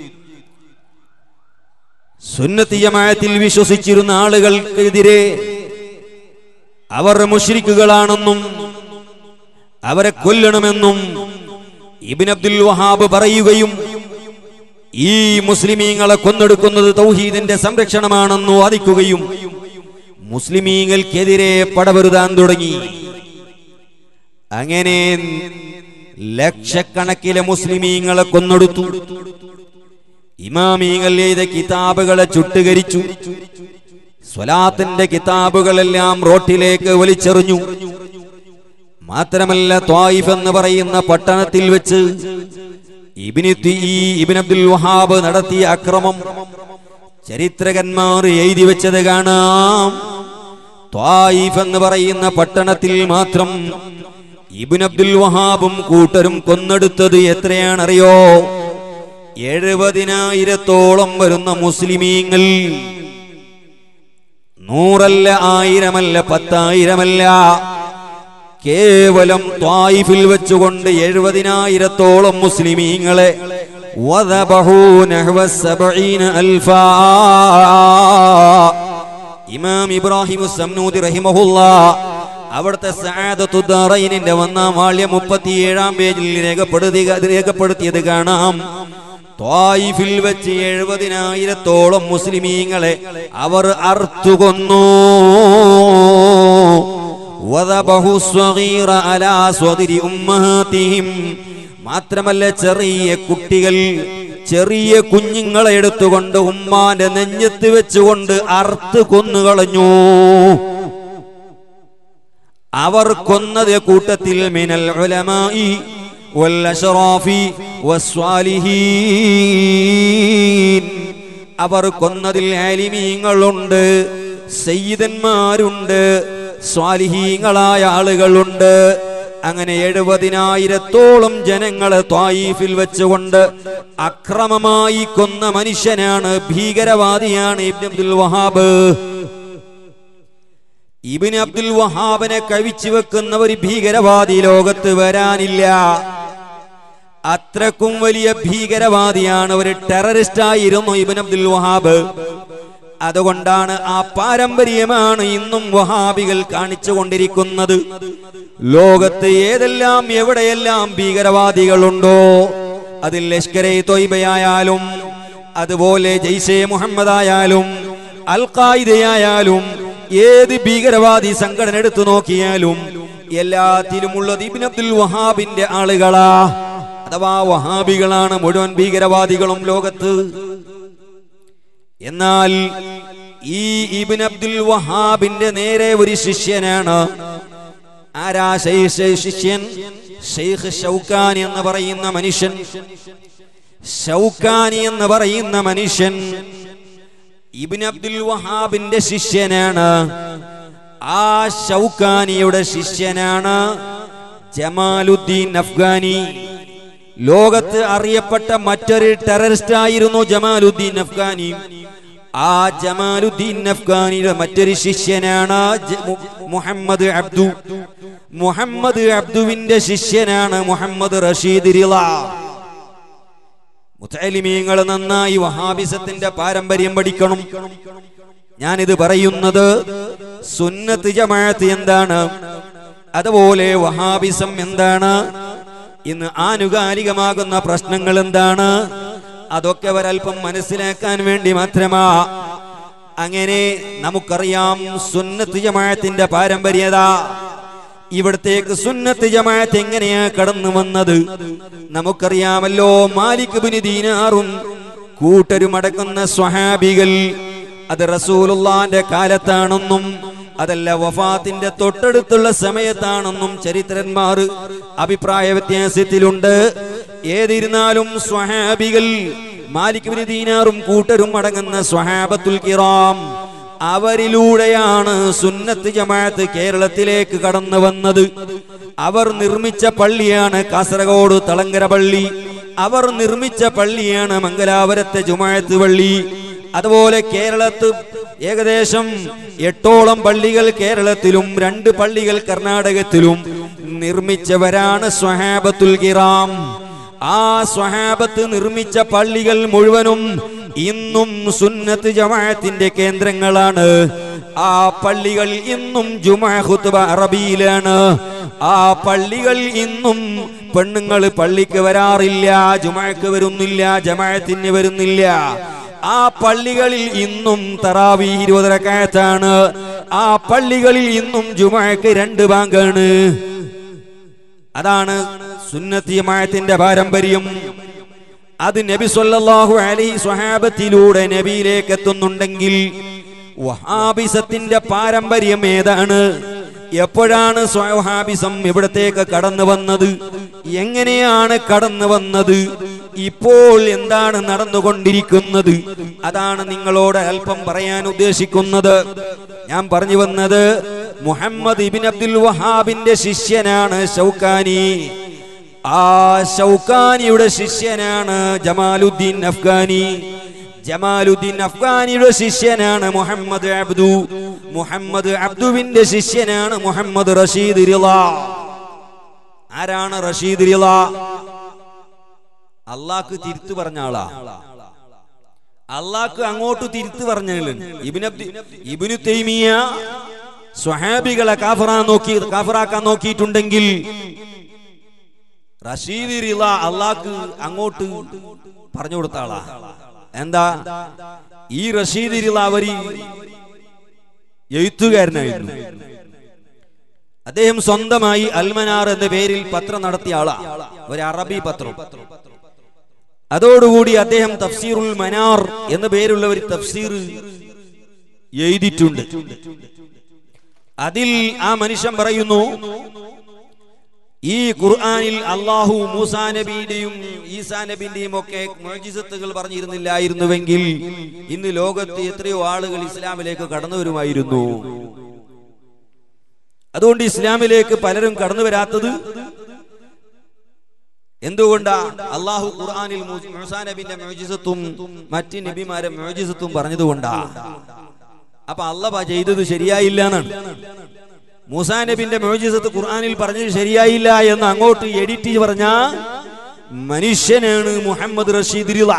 സുന്നത്തി ജമാഅത്തിൽ വിശ്വസിച്ചിരുന്ന ആളുകൾക്കെതിരെ അവർ മുശ്രിക്കുകളാണെന്നും അവരെ കൊല്ലണമെന്നും ഇബ്നു അബ്ദുൽ വഹാബ് പറയുകയും ഈ മുസ്ലിമീങ്ങളെ കൊന്നെടുക്കുന്നത് തൗഹീദിന്റെ സംരക്ഷണമാണെന്ന് വാദിക്കുകയും മുസ്ലിമീങ്ങൾക്കെതിരെ പടപൊരുതാൻ തുടങ്ങി. അങ്ങനെ ലക്ഷക്കണക്കിലെ മുസ്ലിമീങ്ങളെ കൊന്നെടുത്തു. ഇമാമീങ്ങൾ എഴുതിയ കിതാബുകളെ ചുട്ടുകരിച്ചു. സ്വലാത്തിന്റെ കിതാബുകളെല്ലാം റോട്ടിലേക്ക് വലിച്ചെറിഞ്ഞു. മാത്രമല്ല ത്വായിഫ് എന്ന് പറയുന്ന പട്ടണത്തിൽ വെച്ച് ഇബ്നു ഇബ്നു അബ്ദുൽ വഹാബ് നടത്തിയ അക്രമം ചരിത്രകന്മാർ എഴുതി വെച്ചത് കാണാം. ത്വായിഫ് എന്ന് പറയുന്ന പട്ടണത്തിൽ മാത്രം ഇബ്നു അബ്ദുൽ വഹാബും കൂട്ടരും കൊന്നെടുത്തത് എത്രയാണറിയോ? എഴുപതിനായിരത്തോളം വരുന്ന മുസ്ലിമീങ്ങൾ. നൂറല്ല, ആയിരമല്ല, പത്തായിരമല്ല, കേവലം ത്വായിഫിൽ വെച്ചുകൊണ്ട് എഴുപതിനായിരത്തോളം മുസ്ലിമീങ്ങളെ ഇമാം ഇബ്രാഹിം സംനൂദി റഹിമഹുല്ലാഹ് അവിടുത്തെ സഅദത്തു ദാറൈനിന്റെ ഒന്നാം വാള്യം മുപ്പത്തിയേഴാം പേജിൽ രേഖപ്പെടുത്തി രേഖപ്പെടുത്തിയത് കാണാം. ത്വായിഫിൽ വെച്ച് എഴുപതിനായിരത്തോളം മുസ്ലിമീങ്ങളെ അവർ അറുത്തുകൊന്നു. മാത്രമല്ല ചെറിയ കുട്ടികൾ, ചെറിയ കുഞ്ഞുങ്ങളെ എടുത്തുകൊണ്ട് ഉമ്മാന്റെ നെഞ്ഞത്ത് വെച്ചുകൊണ്ട് അറുത്ത് കൊന്നുകളഞ്ഞു. അവർ കൊന്നത് കൂട്ടത്തിൽ മിനൽ ഉലമാഇ വൽ അശ്റാഫി വസ്വാലിഹീൻ, അവർ കൊന്നതിൽ ആലിമീങ്ങളുണ്ട്, സയ്യിദന്മാരുണ്ട്, സ്വാലിഹീങ്ങളായ ആളുകളുണ്ട്. അങ്ങനെ എഴുപതിനായിരത്തോളം ജനങ്ങളെ ത്വായിഫിൽ വെച്ചുകൊണ്ട് അക്രമമായി കൊന്ന മനുഷ്യനാണ്, ഭീകരവാദിയാണ് ഇബ്നു അബ്ദുൽ വഹാബ്. ഇബ്നു അബ്ദുൽ വഹാബിനെ കഴിച്ചു വെക്കുന്ന ഒരു ഭീകരവാദി ലോകത്ത് വരാനില്ല. അത്രക്കും വലിയ ഭീകരവാദിയാണ്, ഒരു ടെററിസ്റ്റ് ആയിരുന്നു ഇബ്നു അബ്ദുൽ വഹാബ്. അതുകൊണ്ടാണ് ആ പാരമ്പര്യമാണ് ഇന്നും വഹാബികൾ കാണിച്ചു കൊണ്ടിരിക്കുന്നത്. ലോകത്ത് ഏതെല്ലാം എവിടെയെല്ലാം ഭീകരവാദികളുണ്ടോ, അതിൽ ലഷ്കരെ തൊയ്ബയായാലും അതുപോലെ ജയ്ഷെ മുഹമ്മദ് ആയാലും അൽ ഖായിദയായാലും ഏത് ഭീകരവാദി സംഘടന എടുത്തു നോക്കിയാലും എല്ലാത്തിലുമുള്ളത് ഇബ്നു അബ്ദുൽ വഹാബിന്റെ ആളുകളാ, അഥവാ വഹാബികളാണ് മുഴുവൻ ഭീകരവാദികളും ലോകത്ത്. എന്നാൽ ഈ ഇബ്നു അബ്ദുൽ വഹാബിന്റെ നേരെ ഒരു ശിഷ്യനാണ്. ആരാ ശിഷ്യൻ? ഷെയ്ഖ് ഷൗക്കാനി എന്ന് പറയുന്ന മനുഷ്യൻ. ഷൗക്കാനി എന്ന് പറയുന്ന മനുഷ്യൻ ഇബ്നു അബ്ദുൽ വഹാബിന്റെ ശിഷ്യനാണ്. ആ ഷൗക്കാനിയുടെ ശിഷ്യനാണ് ജമാലുദ്ദീൻ അഫ്ഗാനി. ലോകത്ത് അറിയപ്പെട്ട മറ്റൊരു ടെററിസ്റ്റ് ആയിരുന്നു ജമാലുദ്ദീൻ അഫ്ഗാനി. ആ ജമാലുദ്ദീൻ അഫ്ഗാനിയുടെ മറ്റൊരു ശിഷ്യനാണ് മുഹമ്മദ് അബ്ദു. മുഹമ്മദ് അബ്ദുവിന്റെ ശിഷ്യനാണ് മുഹമ്മദ് റഷീദ് റിള. മുതഅല്ലിമീങ്ങൾ നന്നായി വഹാബിസത്തിന്റെ പാരമ്പര്യം പഠിക്കണം. ഞാനിത് പറയുന്നത് സുന്നത്ത് ജമാഅത്ത് എന്താണ്, അതുപോലെ വഹാബിസം എന്താണ്, ഇന്ന് ആനുകാലികമാകുന്ന പ്രശ്നങ്ങൾ എന്താണ്, അതൊക്കെ ഒരൽപ്പം മനസ്സിലാക്കാൻ വേണ്ടി മാത്രമാ. അങ്ങനെ നമുക്കറിയാം സുന്നത്ത് ജമാഅത്തിന്റെ പാരമ്പര്യത. ഇവിടത്തേക്ക് സുന്നത്ത് ജമാഅത്ത് എങ്ങനെയാ കടന്നു വന്നത് നമുക്കറിയാമല്ലോ. മാലിക് ഇബ്നു ദീനാറും കൂട്ടരും അടക്കുന്ന സ്വഹാബികൾ അത് റസൂലുള്ളാന്റെ കാലത്താണെന്നും അതല്ല വഫാത്തിന്റെ തൊട്ടടുത്തുള്ള സമയത്താണെന്നും ചരിത്രന്മാർ അഭിപ്രായ വ്യത്യാസത്തിലുണ്ട്. ഏതിരുന്നാലും സ്വഹാബികൾ മാലിക് ഇബ്നു ദീനാറും കൂട്ടരും അടങ്ങുന്ന സ്വഹാബത്തുൽ കിറാം, അവരിലൂടെയാണ് സുന്നത്ത് ജമാഅത്ത് കേരളത്തിലേക്ക് കടന്നു വന്നത്. അവർ നിർമ്മിച്ച പള്ളിയാണ് കാസർഗോഡ് തളങ്കര പള്ളി. അവർ നിർമ്മിച്ച പള്ളിയാണ് മംഗലാപുരത്തെ ജുമാഅത്ത് പള്ളി. അതുപോലെ കേരളത്ത് ഏകദേശം എട്ടോളം പള്ളികൾ കേരളത്തിലും രണ്ട് പള്ളികൾ കർണാടകത്തിലും നിർമ്മിച്ചവരാണ് സ്വഹാബത്തുൽ കിറാം. ആ സ്വഹാബത്ത് നിർമ്മിച്ച പള്ളികൾ മുഴുവനും ഇന്നും സുന്നത്ത് ജമാഅത്തിന്റെ കേന്ദ്രങ്ങളാണ്. ആ പള്ളികൾ ഇന്നും ജുമുഅ ഖുത്ബ അറബിയിലാണ്. ആ പള്ളികൾ ഇന്നും പെണ്ണുങ്ങൾ പള്ളിക്ക് വരാറില്ല, ജുമുഅക്ക് വരുന്നില്ല, ജമാഅത്തിന് വരുന്നില്ല. ആ പള്ളികളിൽ ഇന്നും തറാവീഹ് ഇരുപത് റക്അത്താണ്. ആ പള്ളികളിൽ ഇന്നും ജുമുഅക്ക് രണ്ട് ബാങ്കാണ്. അതാണ് സുന്നത്ത് ജമാഅത്തിന്റെ പാരമ്പര്യം. അത് നബി സല്ലല്ലാഹു അലൈഹി സ്വഹാബത്തിലൂടെ നബിയിലേക്ക് എത്തുന്നുണ്ടെങ്കിൽ വഹാബിസത്തിന്റെ പാരമ്പര്യം ഏതാണ്? എപ്പോഴാണ് വഹാബിസം ഇവിടത്തേക്ക് കടന്നു വന്നത്? എങ്ങനെയാണ് കടന്നു വന്നത്? ഇപ്പോൾ എന്താണ് നടന്നുകൊണ്ടിരിക്കുന്നത്? അതാണ് നിങ്ങളോട് അല്പം പറയാൻ ഉദ്ദേശിക്കുന്നത്. ഞാൻ പറഞ്ഞു വന്നത് മുഹമ്മദ് ഇബ്നു അബ്ദുൽ വഹാബിന്റെ ശിഷ്യനാണ് ഷൗക്കാനി. ആ ഷൗക്കാനിയുടെ ശിഷ്യനാണ് ജമാലുദ്ദീൻ അഫ്ഗാനി. ജമാലുദ്ദീൻ അഫ്ഗാനിയുടെ ശിഷ്യനാണ് മുഹമ്മദ് അബ്ദു. മുഹമ്മദ് അബ്ദുവിന്റെ ശിഷ്യനാണ് മുഹമ്മദ് റഷീദ് റിള. ആരാണ് റഷീദ് റിള? അള്ളാഹ്ക്ക് തിരുത്തു പറഞ്ഞ ആളാ. അള്ളാഹ്ക്ക് അങ്ങോട്ട് തിരുത്തു പറഞ്ഞാണ്. ഇബ്നു ഇബ്നു തൈമിയ സ്വഹാബികളെ കാഫറാൻ നോക്കി കാഫറാക്കാൻ നോക്കിയിട്ടുണ്ടെങ്കിൽ റഷീദ് റിള അള്ളാഹ്ക്ക് അങ്ങോട്ട് പറഞ്ഞു കൊടുത്ത ആളാ. എന്താ ഈ റഷീദ് റിള? അവര് എഴുത്തുകാരനായിരുന്നു. അദ്ദേഹം സ്വന്തമായി അൽമനാർ എന്ന പേരിൽ പത്രം നടത്തിയ ആളാ, ഒരു അറബി പത്രം. അതോടുകൂടി അദ്ദേഹം തഫ്സീറുൽ മനാർ എന്ന പേരുള്ള ഒരു തഫ്സീർ എഴുതിയിട്ടുണ്ട്. അതിൽ ആ മനുഷ്യൻ പറയുന്നു, ഈ ഖുർആനിൽ അല്ലാഹു മൂസാ നബിയുടെയും ഈസാ നബിന്റെയും ഒക്കെ മുഅ്ജിസത്തുകൾ പറഞ്ഞിരുന്നില്ലായിരുന്നുവെങ്കിൽ ഇന്ന് ലോകത്ത് എത്രയോ ആളുകൾ ഇസ്ലാമിലേക്ക് കടന്നു വരുമായിരുന്നു. അതുകൊണ്ട് ഇസ്ലാമിലേക്ക് പലരും കടന്നു വരാത്തത് എന്തുകൊണ്ടാ? അള്ളാഹു ഖുർആനിൽ മൂസാ നബിന്റെ മുഅ്ജിസത്തും മറ്റ് നബിമാരെ മുഅ്ജിസത്തും പറഞ്ഞതുകൊണ്ടാ. അപ്പൊ അള്ളാഹ് ചെയ്തത് ശരിയായില്ല എന്നാണ്. മൂസാ നബിന്റെ മുഅ്ജിസത്ത് ഖുർആനിൽ പറഞ്ഞത് ശരിയായില്ല എന്ന് അങ്ങോട്ട് എഡിറ്റ് പറഞ്ഞ മനുഷ്യനാണ് മുഹമ്മദ് റഷീദ് റിള.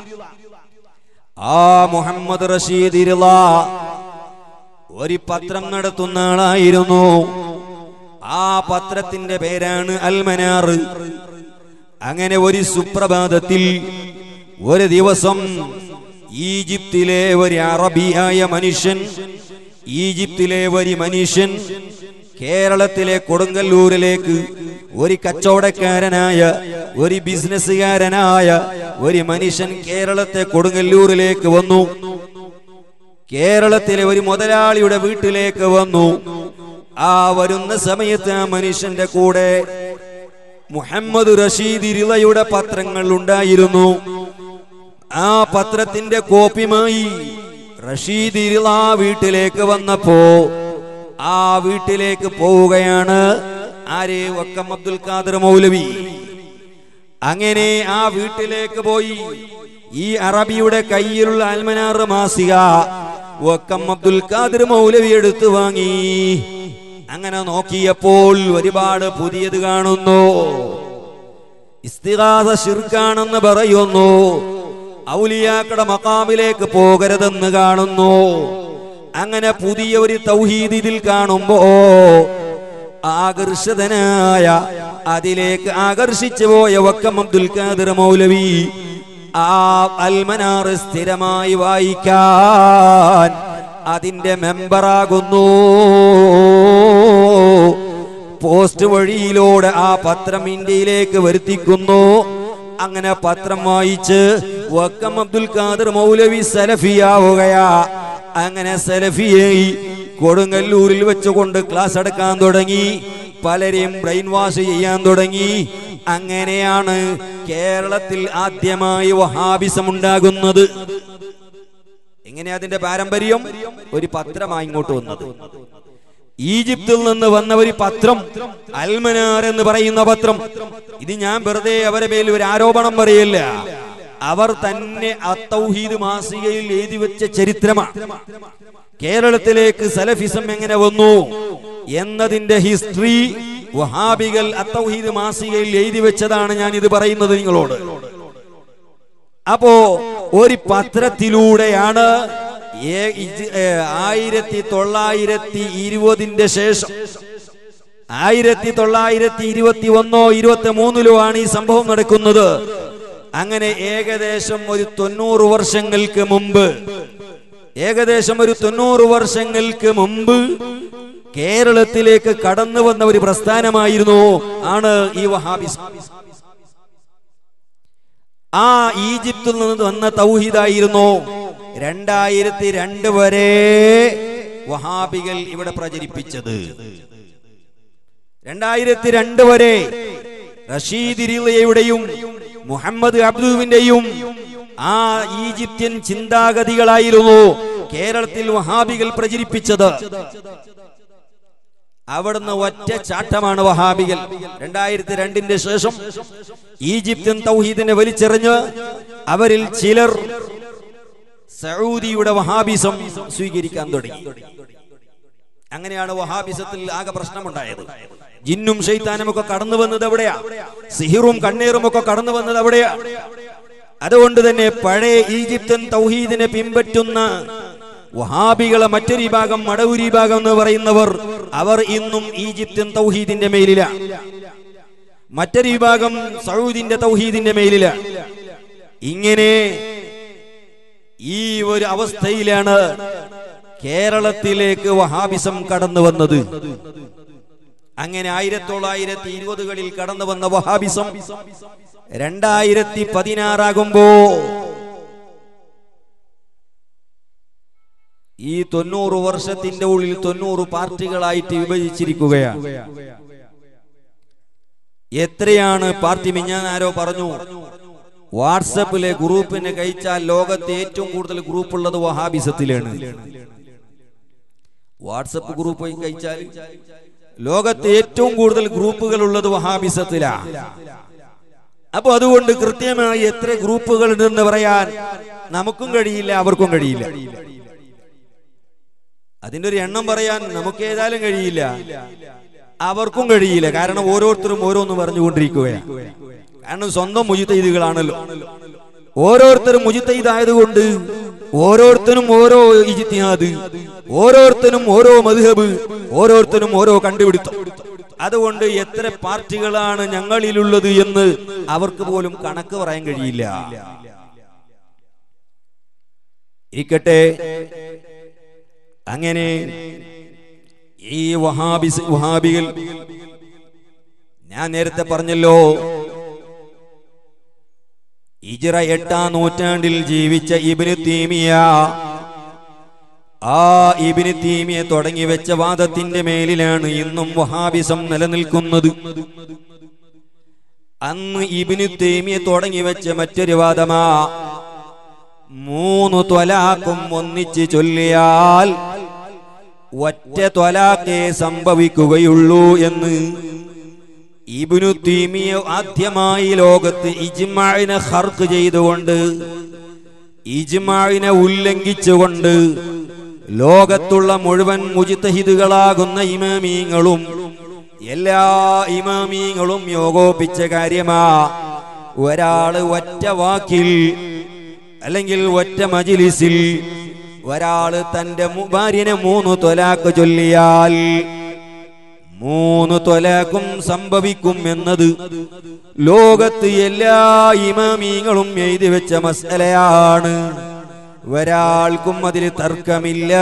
ആ മുഹമ്മദ് റഷീദ് റിള ഒരു പത്രം നടത്തുന്ന ആളായിരുന്നു. ആ പത്രത്തിന്റെ പേരാണ് അൽ മനാർ. അങ്ങനെ ഒരു സുപ്രഭാതത്തിൽ ഒരു ദിവസം ഈജിപ്തിലെ ഒരു അറബിയായ മനുഷ്യൻ ഈജിപ്തിലെ ഒരു മനുഷ്യൻ കേരളത്തിലെ കൊടുങ്ങല്ലൂരിലേക്ക് ഒരു കച്ചവടക്കാരനായ ഒരു ബിസിനസ്സുകാരനായ ഒരു മനുഷ്യൻ കേരളത്തെ കൊടുങ്ങല്ലൂരിലേക്ക് വന്നു. കേരളത്തിലെ ഒരു മുതലാളിയുടെ വീട്ടിലേക്ക് വന്നു. ആ വരുന്ന സമയത്ത് ആ മനുഷ്യന്റെ കൂടെ മുഹമ്മദ് റഷീദ് റിളയുടെ പത്രങ്ങൾ ഉണ്ടായിരുന്നു. ആ പത്രത്തിന്റെ കോപ്പിയുമായി റഷീദ് റിള വീട്ടിലേക്ക് വന്നപ്പോ ആ വീട്ടിലേക്ക് പോവുകയാണ് ആര്? വക്കം അബ്ദുൽ ഖാദർ മൗലവി. അങ്ങനെ ആ വീട്ടിലേക്ക് പോയി ഈ അറബിയുടെ കയ്യിലുള്ള അൽമനാർ മാസിക വക്കം അബ്ദുൽ ഖാദർ മൗലവി എടുത്തു വാങ്ങി. അങ്ങനെ നോക്കിയപ്പോൾ ഒരുപാട് പുതിയത് കാണുന്നു. ഇസ്തിഗാസ ശിർക്കാണെന്ന് പറയുന്നു. ഔലിയാക്കളുടെ മഖാമിലേക്ക് പോകരുതെന്ന് കാണുന്നു. അങ്ങനെ പുതിയ ഒരു തൗഹീദ് ഇതിൽ കാണുമ്പോ ആകർഷിതനായ അതിലേക്ക് ആകർഷിച്ചു പോയ വക്കം അബ്ദുൽ ഖാദർ മൗലവി ആ അൽമനാർ സ്ഥിരമായി വായിക്കാൻ അതിന്റെ മെമ്പറാകുന്നു. പോസ്റ്റ് വഴിയിലൂടെ ആ പത്രം ഇന്ത്യയിലേക്ക് വരുത്തിക്കുന്നു. അങ്ങനെ പത്രം വായിച്ച് വക്കം അബ്ദുൽ ഖാദർ മൗലവി സലഫിയാവുകയാ. അങ്ങനെ സലഫിയായി കൊടുങ്ങല്ലൂരിൽ വെച്ചുകൊണ്ട് ക്ലാസ് എടുക്കാൻ തുടങ്ങി. പലരെയും ബ്രെയിൻ വാഷ് ചെയ്യാൻ തുടങ്ങി. അങ്ങനെയാണ് കേരളത്തിൽ ആദ്യമായി വഹാബിസം ഉണ്ടാകുന്നത്. എങ്ങനെ അതിന്റെ പാരമ്പര്യം? ഒരു പത്രമായി ഇങ്ങോട്ട് വന്നത്. ഈജിപ്തിൽ നിന്ന് വന്ന ഒരു പത്രം, അൽമനാർ എന്ന് പറയുന്ന പത്രം. ഇത് ഞാൻ വെറുതെ അവരെ മേൽ ഒരു ആരോപണം പറയില്ല. അവർ തന്നെ അത്തൗഹീദ് മാസികയിൽ എഴുതി വെച്ച ചരിത്രമാണ്. കേരളത്തിലേക്ക് സലഫിസം എങ്ങനെ വന്നു എന്നതിന്റെ ഹിസ്റ്ററി വഹാബികൾ അത്തൗഹീദ് മാസികയിൽ എഴുതി വെച്ചതാണ് ഞാൻ ഇത് പറയുന്നത് നിങ്ങളോട്. അപ്പോ ഒരു പത്രത്തിലൂടെയാണ് ആയിരത്തി തൊള്ളായിരത്തി ഇരുപതിന്റെ ശേഷം ആയിരത്തി തൊള്ളായിരത്തി ഇരുപത്തി ഒന്നോ ഇരുപത്തി മൂന്നിലോ ആണ് ഈ സംഭവം നടക്കുന്നത്. അങ്ങനെ ഏകദേശം ഒരു തൊണ്ണൂറ് വർഷങ്ങൾക്ക് മുമ്പ് ഏകദേശം ഒരു തൊണ്ണൂറ് വർഷങ്ങൾക്ക് മുമ്പ് കേരളത്തിലേക്ക് കടന്നു വന്ന ഒരു പ്രസ്ഥാനമായിരുന്നു ആണ് ഈ വഹാബിസം. ആ ഈജിപ്തിൽ നിന്ന് വന്ന തൗഹീദായിരുന്നു രണ്ടായിരത്തി രണ്ട് വരെ വഹാബികൾ ഇവിടെ പ്രചരിപ്പിച്ചത്. രണ്ടായിരത്തി രണ്ട് വരെ റഷീദ് റിളയുടെയും മുഹമ്മദ് അബ്ദുവിന്റെയും ആ ഈജിപ്ഷ്യൻ ചിന്താഗതികളായിരുന്നു കേരളത്തിൽ വഹാബികൾ പ്രചരിപ്പിച്ചത്. അവിടുന്ന് ഒറ്റ ചാട്ടമാണ് വഹാബികൾ. രണ്ടായിരത്തി രണ്ടിന്റെ ശേഷം ഈജിപ്ത്യൻ തൗഹീദിനെ വലിച്ചെറിഞ്ഞ് അവരിൽ ചിലർ സൗദിയുടെ വഹാബിസം സ്വീകരിക്കാൻ തുടങ്ങി. അങ്ങനെയാണ് വഹാബിസത്തിൽ ആകെ പ്രശ്നമുണ്ടായത്. ജിന്നും ശൈത്താനും ഒക്കെ കടന്നു വന്നത് എവിടെയാ? സിഹിറും കണ്ണീറും ഒക്കെ കടന്നു വന്നത് എവിടെയാ? അതുകൊണ്ട് തന്നെ പഴയ ഈജിപ്ത്യൻ തൗഹീദിനെ പിൻപറ്റുന്ന വഹാബികളെ മറ്റൊരു വിഭാഗം, മടവൂരി വിഭാഗം എന്ന് പറയുന്നവർ, അവർ ഇന്നും ഈജിപ്ത്യൻ തൗഹീദിന്റെ മേലില. മറ്റൊരു വിഭാഗം സൗദിന്റെ തൗഹീദിന്റെ മേലില. ഇങ്ങനെ ഈ ഒരു അവസ്ഥയിലാണ് കേരളത്തിലേക്ക് വഹാബിസം കടന്നു വന്നത്. അങ്ങനെ ആയിരത്തി തൊള്ളായിരത്തി ഇരുപതുകളിൽ കടന്നു വന്ന വഹാബിസം രണ്ടായിരത്തി പതിനാറാകുമ്പോ ഈ തൊണ്ണൂറ് വർഷത്തിന്റെ ഉള്ളിൽ തൊണ്ണൂറ് പാർട്ടികളായിട്ട് വിഭജിച്ചിരിക്കുകയാണ്. എത്രയാണ് പാർട്ടി? മിഞ്ഞാൻ ആരോ പറഞ്ഞു, വാട്സപ്പിലെ ഗ്രൂപ്പിനെ കഴിച്ചാൽ ലോകത്തെ ഏറ്റവും കൂടുതൽ ഗ്രൂപ്പ് ഉള്ളത് വഹാബിസത്തിലാണ്. വാട്സപ്പ് ഗ്രൂപ്പ് കഴിച്ചാൽ ലോകത്തെ ഏറ്റവും കൂടുതൽ ഗ്രൂപ്പുകൾ ഉള്ളത് വഹാബിസത്തിലാണ്. അപ്പൊ അതുകൊണ്ട് കൃത്യമായി എത്ര ഗ്രൂപ്പുകൾ ഉണ്ടെന്ന് പറയാൻ നമുക്കും കഴിയില്ല, അവർക്കും കഴിയില്ല. അതിന്റെ ഒരു എണ്ണം പറയാൻ നമുക്ക് ഏതായാലും കഴിയില്ല, അവർക്കും കഴിയില്ല. കാരണം ഓരോരുത്തരും ഓരോന്ന് പറഞ്ഞുകൊണ്ടിരിക്കുകയാണ്. കാരണം സ്വന്തം മുജ്തഹിദുകളാണല്ലോ. ഓരോരുത്തരും മുജ്തഹിദായതുകൊണ്ട് ഓരോരുത്തരും ഓരോ ഇജ്തിഹാദ്, ഓരോരുത്തരും ഓരോ മദ്ഹബ്, ഓരോരുത്തരും ഓരോ കണ്ടുപിടുത്തം. അതുകൊണ്ട് എത്ര പാർട്ടികളാണ് ഞങ്ങളിലുള്ളത് എന്ന് അവർക്ക് പോലും കണക്ക് പറയാൻ കഴിയില്ല. ഇരിക്കട്ടെ, അങ്ങനെ ഈ വഹാബിസ് വഹാബികൾ ഞാൻ നേരത്തെ പറഞ്ഞല്ലോ, ഹിജ്റ എട്ടാം നൂറ്റാണ്ടിൽ ജീവിച്ച ഇബ്നു തീമിയ, ആ ഇബ്നു തീമിയ തുടങ്ങി വെച്ച വാദത്തിന്റെ മേലിലാണ് ഇന്നും വഹാബിസം നിലനിൽക്കുന്നത്. അന്ന് ഇബ്നു തീമിയ തുടങ്ങി വെച്ച മറ്റൊരു വാദമാ, മൂന്ന് ത്വലാഖും ഒന്നിച്ച് ചൊല്ലിയാൽ ഒറ്റ ത്വലാഖേ സംഭവിക്കുകയുള്ളൂ എന്ന്. ഇബ്നു തീമിയ ആദ്യമായി ലോകത്ത് ഇജ്മാഇനെ ഖർഖ് ചെയ്തുകൊണ്ട്, ഇജ്മാഇനെ ഉല്ലംഘിച്ചുകൊണ്ട് ലോകത്തുള്ള മുഴുവൻ മുജ്തഹിദുകളാകുന്ന ഇമാമീങ്ങളും എല്ലാ ഇമാമീങ്ങളും യോഗോപിച്ച കാര്യമാ, ഒരാള് ഒറ്റ വാക്കിൽ അല്ലെങ്കിൽ ഒറ്റ മജ്ലിസിൽ ഒരാള് തന്റെ ഭാര്യനെ മൂന്ന് ത്വലാഖ് ചൊല്ലിയാൽ മൂന്ന് ത്വലാഖും സംഭവിക്കും എന്നത് ലോകത്ത് എല്ലാ ഇമാമീങ്ങളും എഴുതി വെച്ച മസ്അലയാണ്. ഒരാൾക്കും അതിൽ തർക്കമില്ല.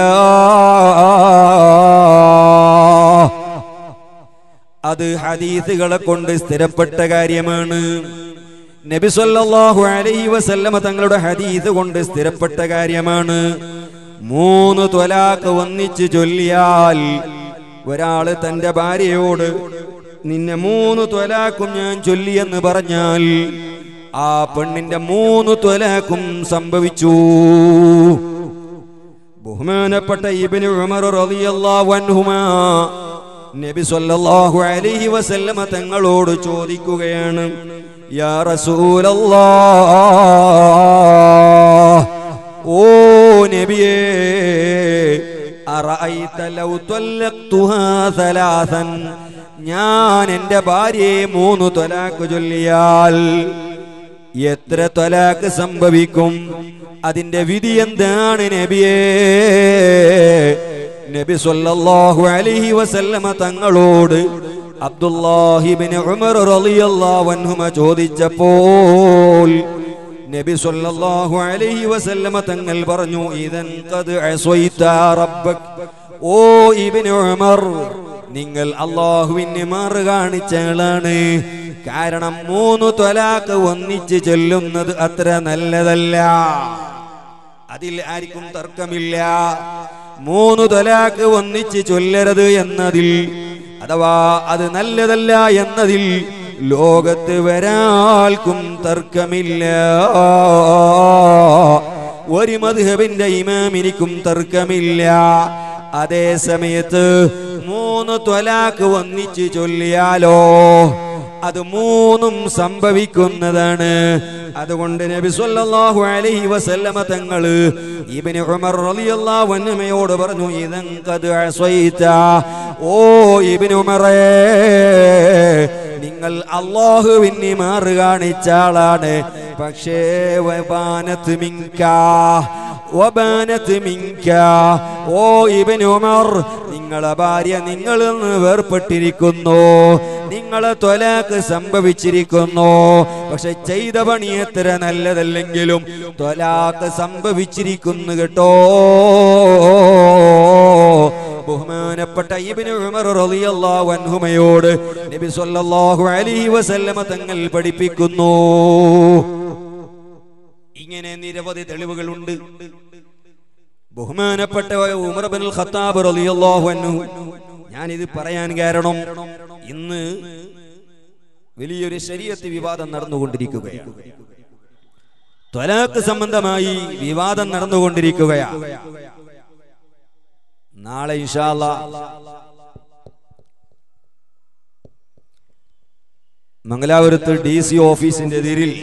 അത് ഹദീസുകളെ കൊണ്ട് സ്ഥിരപ്പെട്ട കാര്യമാണ്. നബി സല്ലല്ലാഹു അലൈഹി വസല്ലമ തങ്ങളുടെ ഹദീസ് കൊണ്ട് സ്ഥിരപ്പെട്ട കാര്യമാണ്. മൂന്ന് ത്വലാഖ് ഒന്നിച്ച് ചൊല്ലിയാൽ ഒരാള് തന്റെ ഭാര്യയോട് നിന്നെ മൂന്ന് ത്വലാഖും ഞാൻ ചൊല്ലിയെന്ന് പറഞ്ഞാൽ ആ പെണ്ണിന്റെ മൂന്ന് ത്വലാഖും സംഭവിച്ചു. ബഹുമാനപ്പെട്ട ഇബ്നു ഉമർ റളിയല്ലാഹു അൻഹുമാ നബി സല്ലല്ലാഹു അലൈഹി വസല്ലമ തങ്ങളോട് ചോദിക്കുകയാണ്, യാ റസൂലല്ലാഹ്, ഓ നബിയേ, അറഅയ്ത ലൗ ത്വല്ലഖ്തുഹാ സലാസൻ, ഞാൻ എന്റെ ഭാര്യയെ മൂന്ന് ത്വലാഖ് ചൊല്ലിയാൽ എത്ര ത്വലാഖ് സംഭവിക്കും? അതിന്റെ വിധി എന്താണ് നബിയേ? നബി സല്ലല്ലാഹു അലൈഹി വസല്ലമ തങ്ങളോട് അബ്ദുല്ലാഹി ഇബ്നു ഉമർ റളിയല്ലാഹു അൻഹുമ ചോദിച്ചപ്പോൾ നബി സല്ലല്ലാഹു അലൈഹി വസല്ലമ തങ്ങൾ പറഞ്ഞു, ഇദൻ ഖദ് അസൈത റബ്ബക്, ഓ ഇബ്നു ഉമർ, നിങ്ങൾ അല്ലാഹുവിനെ മാറ് കാണിച്ച ആളാണ്. കാരണം മൂന്ന് ത്വലാഖ് ഒന്നിച്ച് ചൊല്ലുന്നത് അത്ര നല്ലതല്ല, അതിൽ ആർക്കും തർക്കമില്ല. മൂന്ന് ത്വലാഖ് ഒന്നിച്ച് ചൊല്ലരുത് എന്നതിൽ, അഥവാ അത് നല്ലതല്ല എന്നതിൽ ലോകത്ത് ഒരാൾക്കും തർക്കമില്ല. ഒരു മദ്ഹബിന്റെ ഇമാമിനിക്കും തർക്കമില്ല. അതേ സമയത്ത് മൂന്ന് ത്വലാഖ് ഒന്നിച്ച് ചൊല്ലിയാലോ അത് മൂന്നും സംഭവിക്കുന്നതാണ്. അതുകൊണ്ട് നബി സല്ലല്ലാഹു അലൈഹി വസല്ലമ തങ്ങൾ ഇബ്നു ഉമർ റളിയല്ലാഹു അൻഹുമയോട് പറഞ്ഞു, ഇദൻ ഖദ് അസൈത, ഓ ഇബ്നു ഉമറേ, നിങ്ങൾ അല്ലാഹുവിനെ മാറ് കാണിച്ച ആളാണ്. പക്ഷേ വബാനത് മിൻക വബാനത് മിൻക, ഓ ഇബ്നു ഉമർ, നിങ്ങളെ ഭാര്യ നിങ്ങളിൽ നിന്ന് വേർപെട്ടിരിക്കുന്നു, നിങ്ങളെ ത്വലാഖ് സംഭവിച്ചിരിക്കുന്നു. പക്ഷെ ചെയ്ത പണി എത്ര നല്ലതല്ലെങ്കിലും ത്വലാഖ് സംഭവിച്ചിരിക്കുന്നു കേട്ടോ. ബഹുമാനപ്പെട്ട ഇബ്നു ഉമർ റളിയല്ലാഹു അൻഹുമയോട് നബി സല്ലല്ലാഹു അലൈഹി വസല്ലമ തങ്ങൾ പഠിപ്പിക്കുന്നു. ഇങ്ങനെ നിരവധി തെളിവുകളുണ്ട്. ബഹുമാനപ്പെട്ട ഉമർ ഇബ്നുൽ ഖത്താബ് റളിയല്ലാഹു അൻഹു, ഞാനിത് പറയാൻ കാരണം ഇന്ന് വലിയൊരു ശരീഅത്ത് വിവാദം നടന്നുകൊണ്ടിരിക്കുകയാണ്. ത്വലാഖ് സംബന്ധമായി വിവാദം നടന്നുകൊണ്ടിരിക്കുകയാണ്. നാളെ ഇൻഷാ അല്ലാഹ് മംഗലാപുരത്ത് ഡി സി ഓഫീസിന്റെ എതിരിൽ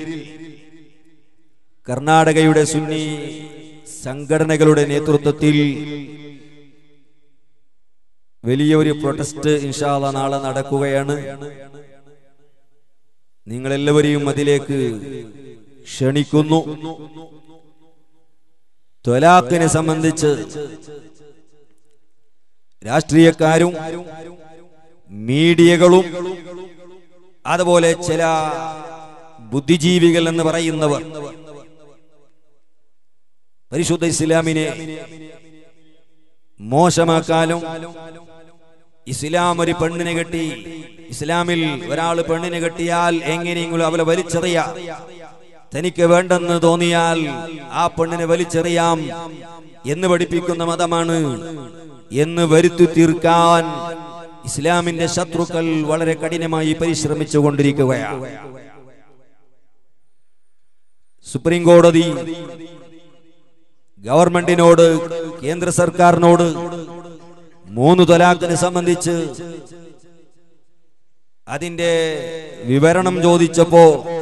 കർണാടകയുടെ സുന്നി സംഘടനകളുടെ നേതൃത്വത്തിൽ വലിയൊരു പ്രൊട്ടസ്റ്റ് ഇൻഷാ അല്ലാഹ് നാളെ നടക്കുകയാണ്. നിങ്ങളെല്ലാവരെയും അതിലേക്ക് ക്ഷണിക്കുന്നു. ത്വലാഖിനെ സംബന്ധിച്ച് രാഷ്ട്രീയക്കാരും മീഡിയകളും അതുപോലെ ചില ബുദ്ധിജീവികൾ എന്ന് പറയുന്നവർ പരിശുദ്ധ ഇസ്ലാമിനെ മോശമാക്കാനും ഇസ്ലാം ഒരു പെണ്ണിനെ കെട്ടി ഇസ്ലാമിൽ ഒരാൾ പെണ്ണിനെ കെട്ടിയാൽ എങ്ങനെയെങ്കിലും അവളെ വലിച്ചെറിയാം, തനിക്ക് വേണ്ടെന്ന് തോന്നിയാൽ ആ പെണ്ണിനെ വലിച്ചെറിയാം എന്ന് പഠിപ്പിക്കുന്ന മതമാണ് എന്ന് വരുത്തി തീർക്കാൻ ഇസ്ലാമിന്റെ ശത്രുക്കൾ വളരെ കഠിനമായി പരിശ്രമിച്ചു കൊണ്ടിരിക്കുകയാണ്. സുപ്രീം കോടതി ഗവൺമെന്റിനോട് കേന്ദ്ര സർക്കാരിനോട് മൂന്ന് ത്വലാഖിനെ സംബന്ധിച്ച് അതിന്റെ വിവരണം ചോദിച്ചപ്പോ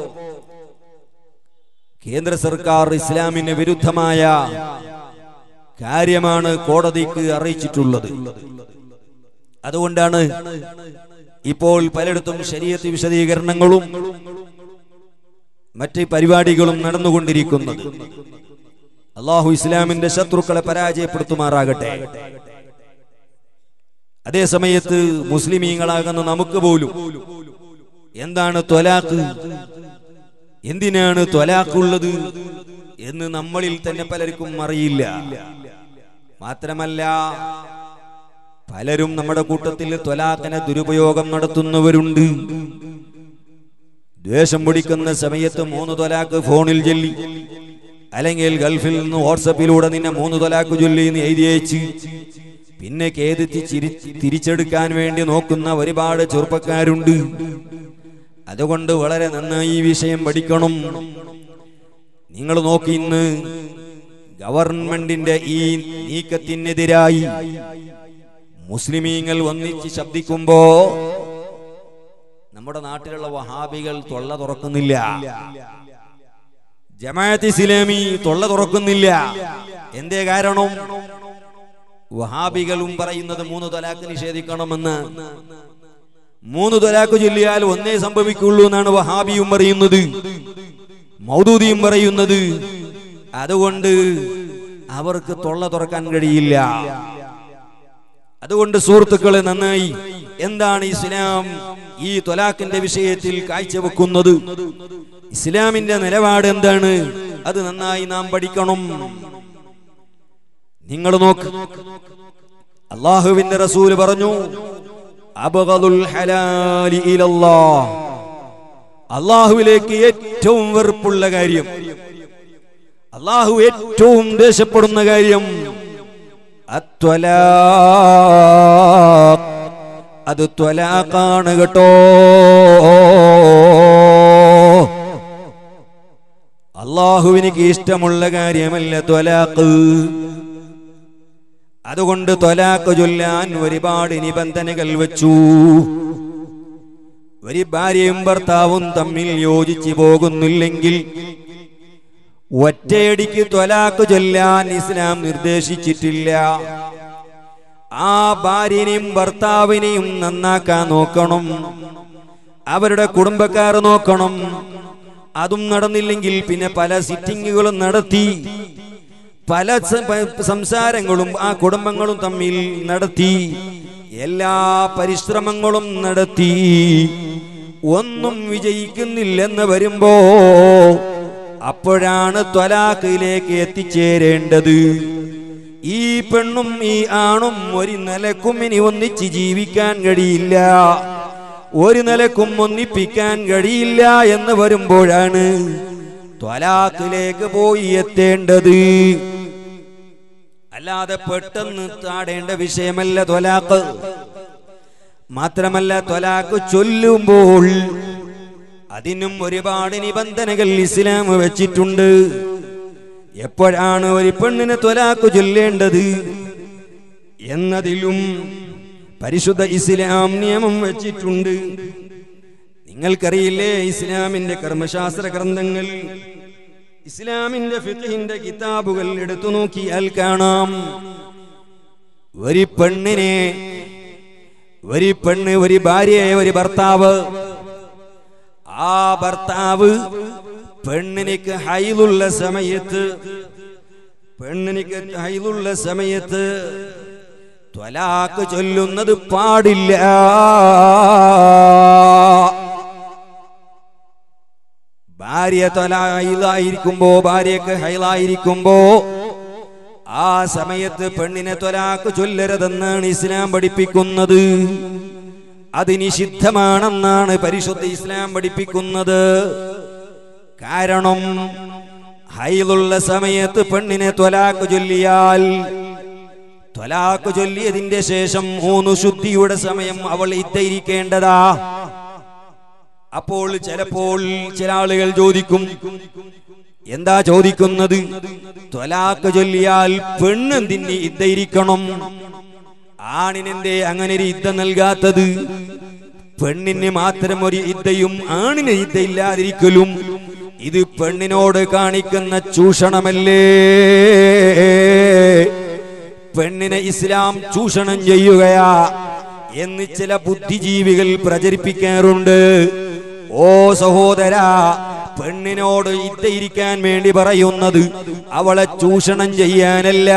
കേന്ദ്ര സർക്കാർ ഇസ്ലാമിന് വിരുദ്ധമായ കാര്യമാണ് കോടതിക്ക് അറിയിച്ചിട്ടുള്ളത്. അതുകൊണ്ടാണ് ഇപ്പോൾ പലയിടത്തും ശരീഅത്ത് വിശദീകരണങ്ങളും മറ്റ് പരിപാടികളും നടന്നുകൊണ്ടിരിക്കുന്നത്. അല്ലാഹു ഇസ്ലാമിന്റെ ശത്രുക്കളെ പരാജയപ്പെടുത്തുമാറാകട്ടെ. അതേ സമയത്ത് മുസ്ലിമീങ്ങളാകുന്ന നമുക്ക് പോലും എന്താണ് ത്വലാഖ്, എന്തിനാണ് ത്വലാഖ് ഉള്ളത് എന്ന് നമ്മളിൽ തന്നെ പലർക്കും അറിയില്ല. മാത്രമല്ല പലരും നമ്മുടെ കൂട്ടത്തിൽ ത്വലാഖിനെ ദുരുപയോഗം നടത്തുന്നവരുണ്ട്. ദ്വേഷം പിടിക്കുന്ന സമയത്ത് മൂന്ന് ത്വലാഖ് ഫോണിൽ ചൊല്ലി, അല്ലെങ്കിൽ ഗൾഫിൽ നിന്ന് വാട്സപ്പിലൂടെ നിന്നെ മൂന്ന് ത്വലാഖ് ചൊല്ലി എന്ന് എഴുതി അയച്ച് പിന്നെ കേതിച്ച് ചിരി തിരിച്ചെടുക്കാൻ വേണ്ടി നോക്കുന്ന ഒരുപാട് ചെറുപ്പക്കാരുണ്ട്. അതുകൊണ്ട് വളരെ നന്നായി ഈ വിഷയം പഠിക്കണം. നിങ്ങൾ നോക്കി, ഇന്ന് ഗവൺമെന്റിന്റെ ഈ നീക്കത്തിനെതിരായി മുസ്ലിമീങ്ങൾ ഒന്നിച്ച് ശബ്ദിക്കുമ്പോ നമ്മുടെ നാട്ടിലുള്ള വഹാബികൾ തൊള്ള തുറക്കുന്നില്ല, ജമാഅത്ത് ഇസ്ലാമി തൊള്ള തുറക്കുന്നില്ല. എന്തേ കാരണം? വഹാബികളും പറയുന്നത് മൂന്ന് ത്വലാഖ് നിഷേധിക്കണമെന്ന്. മൂന്ന് ത്വലാഖ് ചൊല്ലിയാൽ ഒന്നേ സംഭവിക്കുള്ളൂ എന്നാണ് വഹാബിയും പറയുന്നത്, മൗദൂദിയും പറയുന്നത്. അതുകൊണ്ട് അവർക്ക് തൊള്ള തുറക്കാൻ കഴിയില്ല. അതുകൊണ്ട് സുഹൃത്തുക്കളെ, നന്നായി എന്താണ് ഇസ്ലാം ഈ ത്വലാഖിന്റെ വിഷയത്തിൽ കാഴ്ചവെക്കുന്നത്, ഇസ്ലാമിന്റെ നിലപാട് എന്താണ്, അത് നന്നായി നാം പഠിക്കണം. നിങ്ങൾ നോക്ക്, അല്ലാഹുവിന്റെ റസൂൽ പറഞ്ഞു, അബ്ഗദുൽ ഹലാലി ഇലല്ലാഹ്, അല്ലാഹുവിലേക്ക് ഏറ്റവും വെറുപ്പുള്ള കാര്യം, അല്ലാഹു ഏറ്റവും ദേഷ്യപ്പെടുന്ന കാര്യം അത്വലാഖ്, അത് ത്വലാഖാണ് കേട്ടോ. അല്ലാഹുവിനിക്ക് ഇഷ്ടമുള്ള കാര്യമല്ല ത്വലാഖ്. അതുകൊണ്ട് ത്വലാഖ് ചൊല്ലാൻ ഒരുപാട് നിബന്ധനകൾ വെച്ചു. ഒരു ഭാര്യയും ഭർത്താവും തമ്മിൽ യോജിച്ചു പോകുന്നില്ലെങ്കിൽ ഒറ്റയടിക്ക് ത്വലാഖ് ചൊല്ലാൻ ഇസ്ലാം നിർദ്ദേശിച്ചിട്ടില്ല. ആ ഭാര്യനെയും ഭർത്താവിനെയും നന്നാക്കാൻ നോക്കണം, അവരുടെ കുടുംബക്കാർ നോക്കണം. അതും നടന്നില്ലെങ്കിൽ പിന്നെ പല സിറ്റിങ്ങുകളും നടത്തി, പല സംസാരങ്ങളും ആ കുടുംബങ്ങളും തമ്മിൽ നടത്തി, എല്ലാ പരിശ്രമങ്ങളും നടത്തി, ഒന്നും വിജയിക്കുന്നില്ലെന്ന് വരുമ്പോ അപ്പോഴാണ് ത്വലാഖിലേക്ക് എത്തിച്ചേരേണ്ടത്. ഈ പെണ്ണും ഈ ആണും ഒരു നിലക്കും ഇനി ഒന്നിച്ച് ജീവിക്കാൻ കഴിയില്ല, ഒരു നിലക്കും ഒന്നിപ്പിക്കാൻ കഴിയില്ല എന്ന് വരുമ്പോഴാണ് ത്വലാഖിലേക്ക് പോയി എത്തേണ്ടത്. അല്ലാതെ പെട്ടെന്ന് താടേണ്ട വിഷയമല്ല ത്വലാഖ്. മാത്രമല്ല ത്വലാഖ് ചൊല്ലുമ്പോൾ അതിനും ഒരുപാട് നിബന്ധനകൾ ഇസ്ലാം വെച്ചിട്ടുണ്ട്. എപ്പോഴാണ് ഒരു പെണ്ണിനെ ത്വലാഖ് ചൊല്ലേണ്ടത് എന്നതിലും പരിശുദ്ധ ഇസ്ലാം നിയമം വെച്ചിട്ടുണ്ട്. നിങ്ങൾക്കറിയില്ലേ ഇസ്ലാമിന്റെ കർമ്മശാസ്ത്ര ഗ്രന്ഥങ്ങൾ, ഇസ്ലാമിന്റെ ഫിഖ്ഹിന്റെ കിതാബുകൾ എടുത്തു നോക്കിയാൽ കാണാം, ഒരു പെണ്ണിനെ ഒരു പെണ്ണ് ഒരു ഭാര്യയെ ഒരു ഭർത്താവ്, ആ ഭർത്താവ് പെണ്ണിനിക്ക് ഹൈലുള്ള സമയത്ത് പെണ്ണിനിക്ക് ഹൈലുള്ള സമയത്ത് ത്വലാഖ് ചൊല്ലുന്നത് പാടില്ല. ഭാര്യ ത്വലാഖിലായിരിക്കുമ്പോ ഭാര്യക്ക് ഹൈലായിരിക്കുമ്പോ ആ സമയത്ത് പെണ്ണിനെ ത്വലാഖ് ചൊല്ലരുതെന്നാണ് ഇസ്ലാം പഠിപ്പിക്കുന്നത്. അത് നിഷിദ്ധമാണെന്നാണ് പരിശുദ്ധ ഇസ്ലാം പഠിപ്പിക്കുന്നത്. കാരണം ഹൈലുള്ള സമയത്ത് പെണ്ണിനെ ത്വലാഖ് ചൊല്ലിയാൽ, ത്വലാഖ് ചൊല്ലിയതിന്റെ ശേഷം മൂന്ന് ശുദ്ധിയുടെ സമയം അവൾ ഇദ്ധയിരിക്കേണ്ടതാ. അപ്പോൾ ചിലപ്പോൾ ചില ആളുകൾ ചോദിക്കും, എന്താ ചോദിക്കുന്നത്? ത്വലാഖ് ചൊല്ലിയാൽ പെണ്ണെന്തിന് ഇദ്ധയിരിക്കണം? ആണിനെന്തേ അങ്ങനെ ഒരു ഇദ്ധ നൽകാത്തത്? പെണ്ണിന് മാത്രം ഒരു ഇദ്ധയും ആണിന് ഇദ്ധ ഇല്ലാതിരിക്കലും ഇത് പെണ്ണിനോട് കാണിക്കുന്ന ചൂഷണമല്ലേ? പെണ്ണിനെ ഇസ്ലാം ചൂഷണം ചെയ്യുകയാ എന്ന് ചില ബുദ്ധിജീവികൾ പ്രചരിപ്പിക്കാറുണ്ട്. ഓ സഹോദരാ, പെണ്ണിനോട് ഇദ്ധയിരിക്കാൻ വേണ്ടി പറയുന്നത് അവളെ ചൂഷണം ചെയ്യാനല്ല,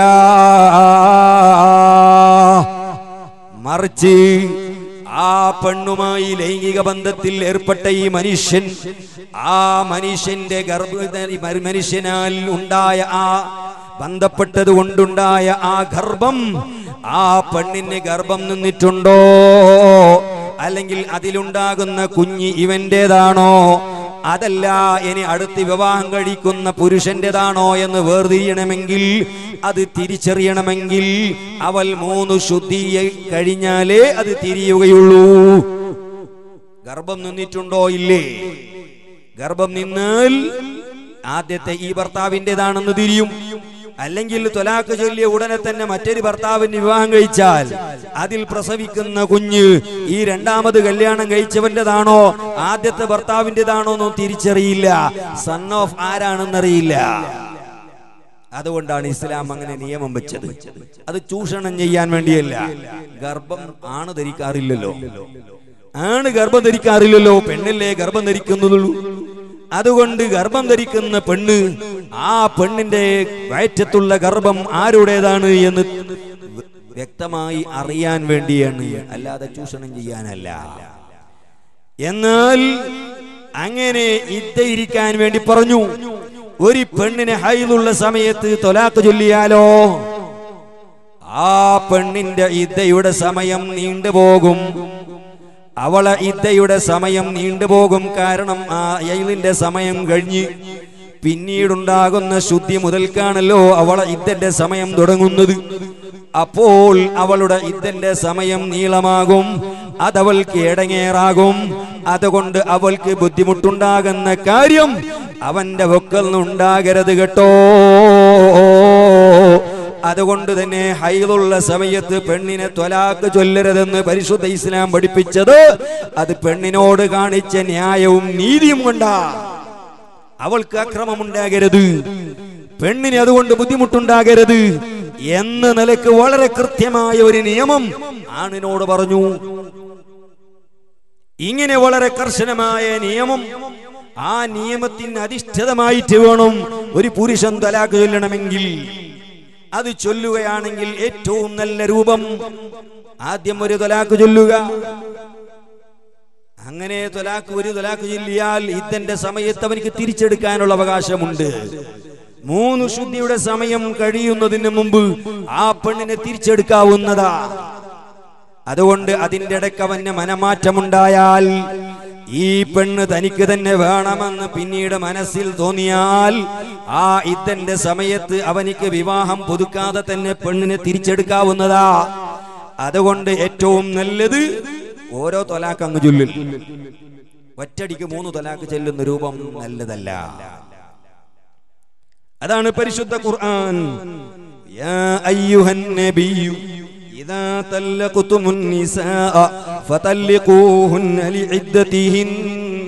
മറിച്ച് ആ പെണ്ണുമായി ലൈംഗിക ബന്ധത്തിൽ ഏർപ്പെട്ട ഈ മനുഷ്യൻ, ആ മനുഷ്യന്റെ ഗർഭ മനുഷ്യനാൽ ഉണ്ടായ ആ ബന്ധപ്പെട്ടത് കൊണ്ടുണ്ടായ ആ ഗർഭം, ആ പെണ്ണിന് ഗർഭം നിന്നിട്ടുണ്ടോ, അല്ലെങ്കിൽ അതിലുണ്ടാകുന്ന കുഞ്ഞ് ഇവന്റേതാണോ, അതല്ല ഇനി അടുത്ത് വിവാഹം കഴിക്കുന്ന പുരുഷന്റേതാണോ എന്ന് വേർതിരിയണമെങ്കിൽ, അത് തിരിച്ചറിയണമെങ്കിൽ അവൾ മൂന്ന് ശുദ്ധി കഴിഞ്ഞാലേ അത് തിരിയുകയുള്ളൂ. ഗർഭം നിന്നിട്ടുണ്ടോ ഇല്ലേ? ഗർഭം നിന്നാൽ ആദ്യത്തെ ഈ ഭർത്താവിൻ്റെതാണെന്ന് തിരിയും. അല്ലെങ്കിൽ ത്വലാഖ് ചൊല്ലിയ ഉടനെ തന്നെ മറ്റൊരു ഭർത്താവിന് വിവാഹം കഴിച്ചാൽ അതിൽ പ്രസവിക്കുന്ന കുഞ്ഞ് ഈ രണ്ടാമത് കല്യാണം കഴിച്ചവന്റേതാണോ ആദ്യത്തെ ഭർത്താവിൻ്റെതാണോ എന്നും തിരിച്ചറിയില്ല. Son of ആരാണെന്നറിയില്ല. അതുകൊണ്ടാണ് ഇസ്ലാം അങ്ങനെ നിയമം വെച്ചത്. അത് ചൂഷണം ചെയ്യാൻ വേണ്ടിയല്ല. ഗർഭം ആണ് ധരിക്കാറില്ലല്ലോ, ആണ് ഗർഭം ധരിക്കാറില്ലല്ലോ, പെണ്ണല്ലേ ഗർഭം ധരിക്കുന്നുള്ളൂ. അതുകൊണ്ട് ഗർഭം ധരിക്കുന്ന പെണ്ണ്, ആ പെണ്ണിന്റെ വയറ്റത്തുള്ള ഗർഭം ആരുടേതാണ് എന്ന് വ്യക്തമായി അറിയാൻ വേണ്ടിയാണ്, അല്ലാതെ ചൂഷണം ചെയ്യാനല്ല. എന്നാൽ അങ്ങനെ ഇദ്ധയിരിക്കാൻ വേണ്ടി പറഞ്ഞു. ഒരു പെണ്ണിന് ഹൈലുള്ള സമയത്ത് ത്വലാഖ് ചൊല്ലിയാലോ ആ പെണ്ണിന്റെ ഇദ്ധയുടെ സമയം നീണ്ടുപോകും. അവളെ ഇദ്ധയുടെ സമയം നീണ്ടുപോകും. കാരണം ആ ഹൈലിന്റെ സമയം കഴിഞ്ഞ് പിന്നീടുണ്ടാകുന്ന ശുദ്ധി മുതൽക്കാണല്ലോ അവളെ ഇദ്ധന്റെ സമയം തുടങ്ങുന്നത്. അപ്പോൾ അവളുടെ ഇദ്ധന്റെ സമയം നീളമാകും, അതവൾക്ക് ഇടങ്ങേറാകും. അതുകൊണ്ട് അവൾക്ക് ബുദ്ധിമുട്ടുണ്ടാകുന്ന കാര്യം അവന്റെ വക്കൽ നിന്നുണ്ടാകരുത് കേട്ടോ. അതുകൊണ്ട് തന്നെ ഹൈലുള്ള സമയത്ത് പെണ്ണിനെ ത്വലാഖ് ചൊല്ലരുതെന്ന് പരിശുദ്ധ ഇസ്ലാം പഠിപ്പിച്ചത് അത് പെണ്ണിനോട് കാണിച്ച ന്യായവും നീതിയും കൊണ്ടാ. അവൾക്ക് അക്രമമുണ്ടാകരുത്, പെണ്ണിന് അതുകൊണ്ട് ബുദ്ധിമുട്ടുണ്ടാകരുത് എന്ന നിലക്ക് വളരെ കൃത്യമായ ഒരു നിയമം ആണിനോട് പറഞ്ഞു. ഇങ്ങനെ വളരെ കർശനമായ നിയമം, ആ നിയമത്തിന് അധിഷ്ഠിതമായിട്ട് വേണം ഒരു പുരുഷൻ ത്വലാഖ് ചൊല്ലണമെങ്കിൽ. അത് ചൊല്ലുകയാണെങ്കിൽ ഏറ്റവും നല്ല രൂപം ആദ്യം ഒരു ത്വലാഖ് ചൊല്ലുക. അങ്ങനെ ത്വലാഖ് ഒരു ത്വലാഖ് ചൊല്ലിയാൽ ഇദ്ദന്റെ സമയത്ത് അവനിക്ക് തിരിച്ചെടുക്കാനുള്ള അവകാശമുണ്ട്. മൂന്ന് ശുദ്ധിയുടെ സമയം കഴിയുന്നതിന് മുമ്പ് ആ പെണ്ണിനെ തിരിച്ചെടുക്കാവുന്നതാ. അതുകൊണ്ട് അതിന്റെ ഇടയ്ക്ക് അവന് മനമാറ്റമുണ്ടായാൽ, ഈ പെണ്ണ് തനിക്ക് തന്നെ വേണമെന്ന് പിന്നീട് മനസ്സിൽ തോന്നിയാൽ, ആ ഇദ്ദന്റെ സമയത്ത് അവനിക്ക് വിവാഹം പുതുക്കാതെ തന്നെ പെണ്ണിനെ തിരിച്ചെടുക്കാവുന്നതാ. അതുകൊണ്ട് ഏറ്റവും നല്ലത് ഓരോ ത്വലാഖ് അങ്ങ് ചൊല്ലും. ഒറ്റടിക്ക് മൂന്ന് ത്വലാഖ് ചെല്ലുന്ന രൂപം നല്ലതല്ല. അതാണ് പരിശുദ്ധ ഖുർആൻ. യാ അയ്യുഹൻ നബിയ്യു إذا طلقتم النساء فطلقوهن لعدتهن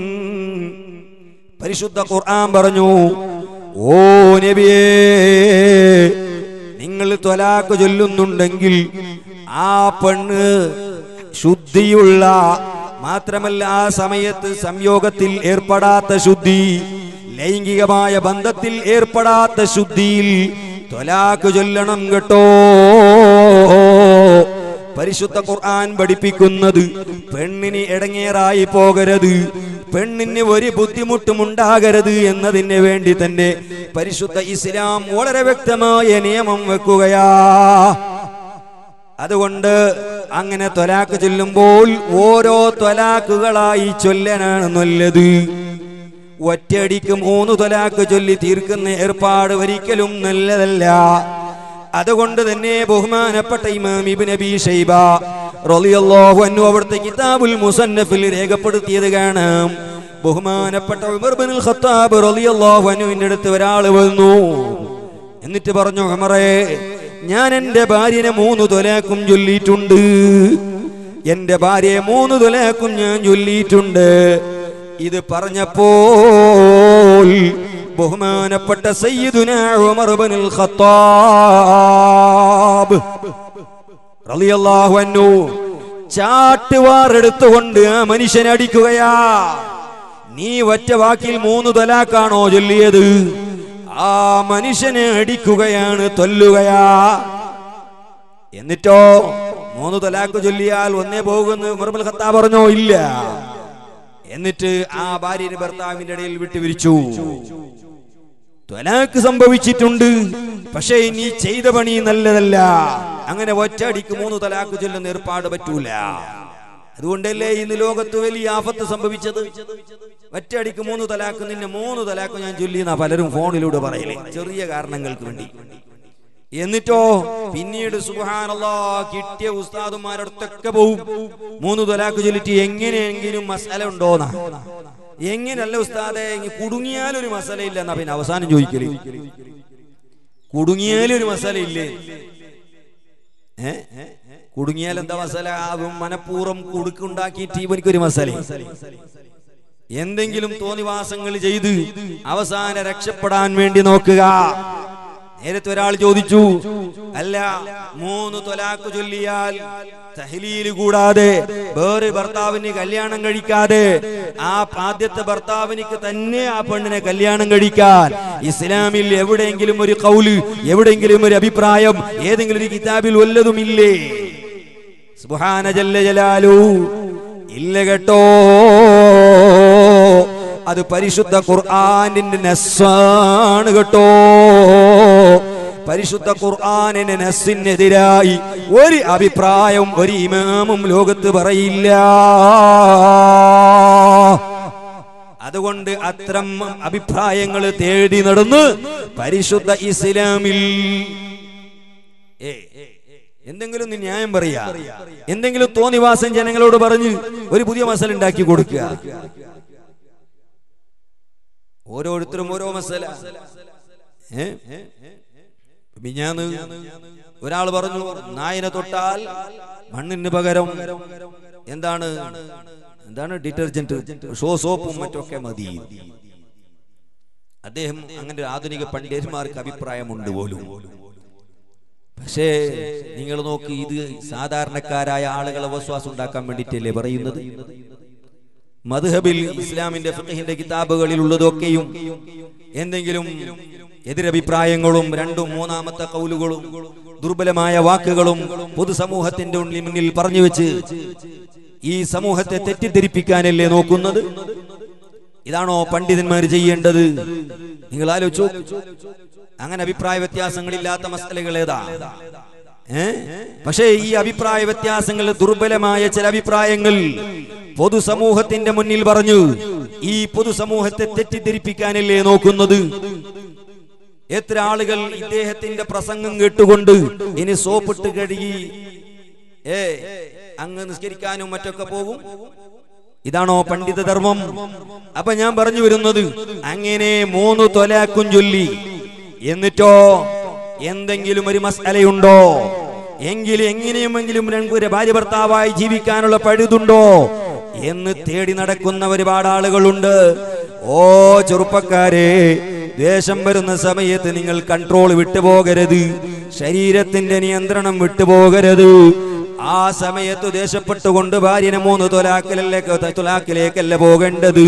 പരിശുദ്ധ ഖുർആൻ പറഞ്ഞു, ഓ നബിയേ, നിങ്ങൾ ത്വലാഖ് ചൊല്ലുന്നുണ്ടെങ്കിൽ ആ പെണ്ണ് ശുദ്ധിയുള്ള, മാത്രമല്ല ആ സമയത്ത് സംയോഗത്തിൽ ഏർപ്പെടാത്ത ശുദ്ധി, ലൈംഗികമായ ബന്ധത്തിൽ ഏർപ്പെടാത്ത ശുദ്ധിയിൽ ത്വലാഖ് ചൊല്ലണം കേട്ടോ. പരിശുദ്ധ ഖുർആൻ പഠിപ്പിക്കുന്നത് പെണ്ണിന് ഇടങ്ങേറായി പോകരുത്, പെണ്ണിന് ഒരു ബുദ്ധിമുട്ടും ഉണ്ടാകരുത് എന്നതിന് വേണ്ടി തന്നെ പരിശുദ്ധ ഇസ്ലാം വളരെ വ്യക്തമായ നിയമം വെക്കുകയാ. അതുകൊണ്ട് അങ്ങനെ ത്വലാഖ് ചൊല്ലുമ്പോൾ ഓരോ ത്വലാഖുകളായി ചൊല്ലാനാണ് നല്ലത്. ഒറ്റയടിക്ക് മൂന്ന് ത്വലാഖ് ചൊല്ലി തീർക്കുന്ന ഏർപ്പാട് ഒരിക്കലും നല്ലതല്ല. അതുകൊണ്ട് തന്നെ ബഹുമാനപ്പെട്ട ഇമാം ഇബ്നു അബീ ശൈബ റളിയല്ലാഹു അൻഹു അവിടുത്തെ കിതാബുൽ മുസന്നഫിൽ രേഖപ്പെടുത്തിയത് കാണാം. ബഹുമാനപ്പെട്ട ഉമർ ഇബ്നുൽ ഖത്താബ് റളിയല്ലാഹു അൻഹുവിന്റെ അടുത്ത് ഒരാൾ വന്നു. എന്നിട്ട് പറഞ്ഞു, ഉമറേ, ഞാൻ എന്റെ ഭാര്യനെ മൂന്ന് ത്വലാഖും ചൊല്ലിയിട്ടുണ്ട്. എന്റെ ഭാര്യയെ മൂന്ന് ത്വലാഖും ഞാൻ ചൊല്ലിയിട്ടുണ്ട്. ഇത് പറഞ്ഞപ്പോൾ ബഹുമാനപ്പെട്ട സയ്യിദുനാ ഉമർ ഇബ്നുൽ ഖത്താബ് റളിയല്ലാഹു അൻഹു ചാട്ടുവാർ എടുത്തുകൊണ്ട് ആ മനുഷ്യനെ അടിക്കുകയാ. നീ ഒറ്റ വാക്കിൽ മൂന്ന് ത്വലാഖാണോ ചൊല്ലിയത്? ആ മനുഷ്യനെ അടിക്കുകയാണ്, തൊല്ലുകയാ. എന്നിട്ടോ മൂന്ന് ത്വലാഖ് ചൊല്ലിയാൽ ഒന്നേ പോകുന്നു ഉമർ ഇബ്നുൽ ഖത്താബ് പറഞ്ഞോ? ഇല്ല. എന്നിട്ട് ആ ഭാര്യനെ ഭർത്താവിന്റെ ഇടയിൽ വിട്ടുപിരിച്ചു. ത്വലാഖ് സംഭവിച്ചിട്ടുണ്ട്, പക്ഷേ നീ ചെയ്ത പണി നല്ലതല്ല. അങ്ങനെ ഒറ്റയടിക്ക് മൂന്ന് ത്വലാഖ് ചൊല്ലുന്ന ഏർപ്പാട് പറ്റൂല. അതുകൊണ്ടല്ലേ ഇന്ന് ലോകത്ത് വലിയ ആഫത്ത് സംഭവിച്ചത്. ഒറ്റയടിക്ക് മൂന്ന് ത്വലാഖ്, നിന്നെ മൂന്ന് ത്വലാഖ് ഞാൻ ചൊല്ലിയെന്നാ പലരും ഫോണിലൂടെ പറയലേ, ചെറിയ കാരണങ്ങൾക്ക് വേണ്ടി. എന്നിട്ടോ പിന്നീട് സുബ്ഹാനല്ലാഹ് കിട്ടിയ ഉസ്താദുമാരടുത്തൊക്കെ പോവും, മൂന്ന് ത്വലാഖ് ചൊല്ലിട്ട് എങ്ങനെയെങ്കിലും മസല ഉണ്ടോന്നാ. എങ്ങനെയല്ല ഉസ്താദെ, കുടുങ്ങിയാലൊരു മസല ഇല്ല എന്നാ പിന്നെ അവസാനം ചോദിക്കല്. കുടുങ്ങിയാലൊരു മസല ഇല്ലേ? ഏ കുടുങ്ങിയാൽ എന്താ മസല? മനഃപൂർവ്വം കുടുക്കുണ്ടാക്കിയിട്ട് ഇവനിക്കൊരു മസല. എന്തെങ്കിലും തോന്നിവാസങ്ങൾ ചെയ്ത് അവസാനം രക്ഷപ്പെടാൻ വേണ്ടി നോക്കുക. നേരത്തെ ഒരാൾ ചോദിച്ചു, അല്ല മൂന്ന് ത്വലാഖ് ചൊല്ലിയാൽ തഹ്ലീല് കൂടാതെ വേറെ ഭർത്താവിന് കല്യാണം കഴിക്കാതെ ആ ആദ്യത്തെ ഭർത്താവിനിക്ക് തന്നെ ആ പെണ്ണിനെ കല്യാണം കഴിക്കാൻ ഇസ്ലാമിൽ എവിടെയെങ്കിലും ഒരു ഖൗല്, എവിടെയെങ്കിലും ഒരു അഭിപ്രായം, ഏതെങ്കിലും ഒരു കിതാബിൽ വല്ലതുമില്ലേ? സുബ്ഹാന ജല്ല ജലാലു, ഇല്ല കേട്ടോ. അത് പരിശുദ്ധ ഖുർആനിന്റെ നസ്സാണ് കേട്ടോ. പരിശുദ്ധ ഖുർആനിന്റെ നസ്സിനെതിരായി ഒരു അഭിപ്രായം ഒരു ഇമാമും ലോകത്ത് പറയില്ല. അതുകൊണ്ട് അത്തരം അഭിപ്രായങ്ങൾ തേടി നടന്ന് പരിശുദ്ധ ഇസ്ലാമിൽ എന്തെങ്കിലും ന്യായം പറയാ, എന്തെങ്കിലും തോന്നിവാസം ജനങ്ങളോട് പറഞ്ഞ് ഒരു പുതിയ മസല ഉണ്ടാക്കി കൊടുക്കുക. ഓരോരുത്തരും ഓരോ മസല. മിഞ്ഞാന്ന് ഒരാൾ പറഞ്ഞു, നായനെ തൊട്ടാൽ മണ്ണിന് പകരം എന്താണ് എന്താണ് ഡിറ്റർജന്റ്, ഷോ സോപ്പും മറ്റൊക്കെ മതി. അദ്ദേഹം അങ്ങനെ ആധുനിക പണ്ഡിതന്മാർക്ക് അഭിപ്രായമുണ്ട് പോലും. പക്ഷേ നിങ്ങൾ നോക്കി, ഇത് സാധാരണക്കാരായ ആളുകളെ വസ്വാസം ഉണ്ടാക്കാൻ വേണ്ടിയിട്ടല്ലേ പറയുന്നത്. മദ്ഹബിൽ ഇസ്ലാമിന്റെ ഫിഖഹിന്റെ കിതാബുകളിൽ ഉള്ളതൊക്കെയും എന്തെങ്കിലും എതിരഭിപ്രായങ്ങളും രണ്ടും മൂന്നാമത്തെ കൗലുകളും ദുർബലമായ വാക്കുകളും പൊതുസമൂഹത്തിന്റെ മുന്നിൽ പറഞ്ഞു വെച്ച് ഈ സമൂഹത്തെ തെറ്റിദ്ധരിപ്പിക്കാനല്ലേ നോക്കുന്നത്. ഇതാണോ പണ്ഡിതന്മാർ ചെയ്യേണ്ടത്? നിങ്ങൾ ആലോചിച്ചു. അങ്ങനെ അഭിപ്രായ വ്യത്യാസങ്ങളില്ലാത്ത മസലകൾ ഏതാ? ഏ പക്ഷേ ഈ അഭിപ്രായ വ്യത്യാസങ്ങൾ, ദുർബലമായ ചില അഭിപ്രായങ്ങൾ പൊതുസമൂഹത്തിന്റെ മുന്നിൽ പറഞ്ഞു ഈ പൊതുസമൂഹത്തെ തെറ്റിദ്ധരിപ്പിക്കാനല്ലേ നോക്കുന്നത്. എത്ര ആളുകൾ ഇദ്ദേഹത്തിന്റെ പ്രസംഗം കേട്ടുകൊണ്ട് ഇനി സോപ്പിട്ട് കഴുകി ഏ അങ്ങ് നിസ്കരിക്കാനും മറ്റൊക്കെ പോകും. ഇതാണോ പണ്ഡിത ധർമ്മം? അപ്പൊ ഞാൻ പറഞ്ഞു വരുന്നത്, അങ്ങനെ മൂന്ന് ത്വലാഖും ചൊല്ലി എന്നിട്ടോ എന്തെങ്കിലും ഒരു മസ്അലയുണ്ടോ, എങ്കിലും എങ്ങനെയുമെങ്കിലും ഒരു ഭാര്യ ഭർത്താവായി ജീവിക്കാനുള്ള പഴുതുണ്ടോ എന്ന് തേടി നടക്കുന്ന ഒരുപാട് ആളുകളുണ്ട്. ഓ ചെറുപ്പക്കാരെ, ദേഷ്യം വരുന്ന സമയത്ത് നിങ്ങൾ കൺട്രോൾ വിട്ടുപോകരുത്, ശരീരത്തിന്റെ നിയന്ത്രണം വിട്ടുപോകരുത്. ആ സമയത്ത് ദേഷ്യപ്പെട്ടുകൊണ്ട് ഭാര്യനെ മൂന്ന് തൊലാക്കിലേക്ക് തൊലാക്കിലേക്കല്ല പോകേണ്ടത്,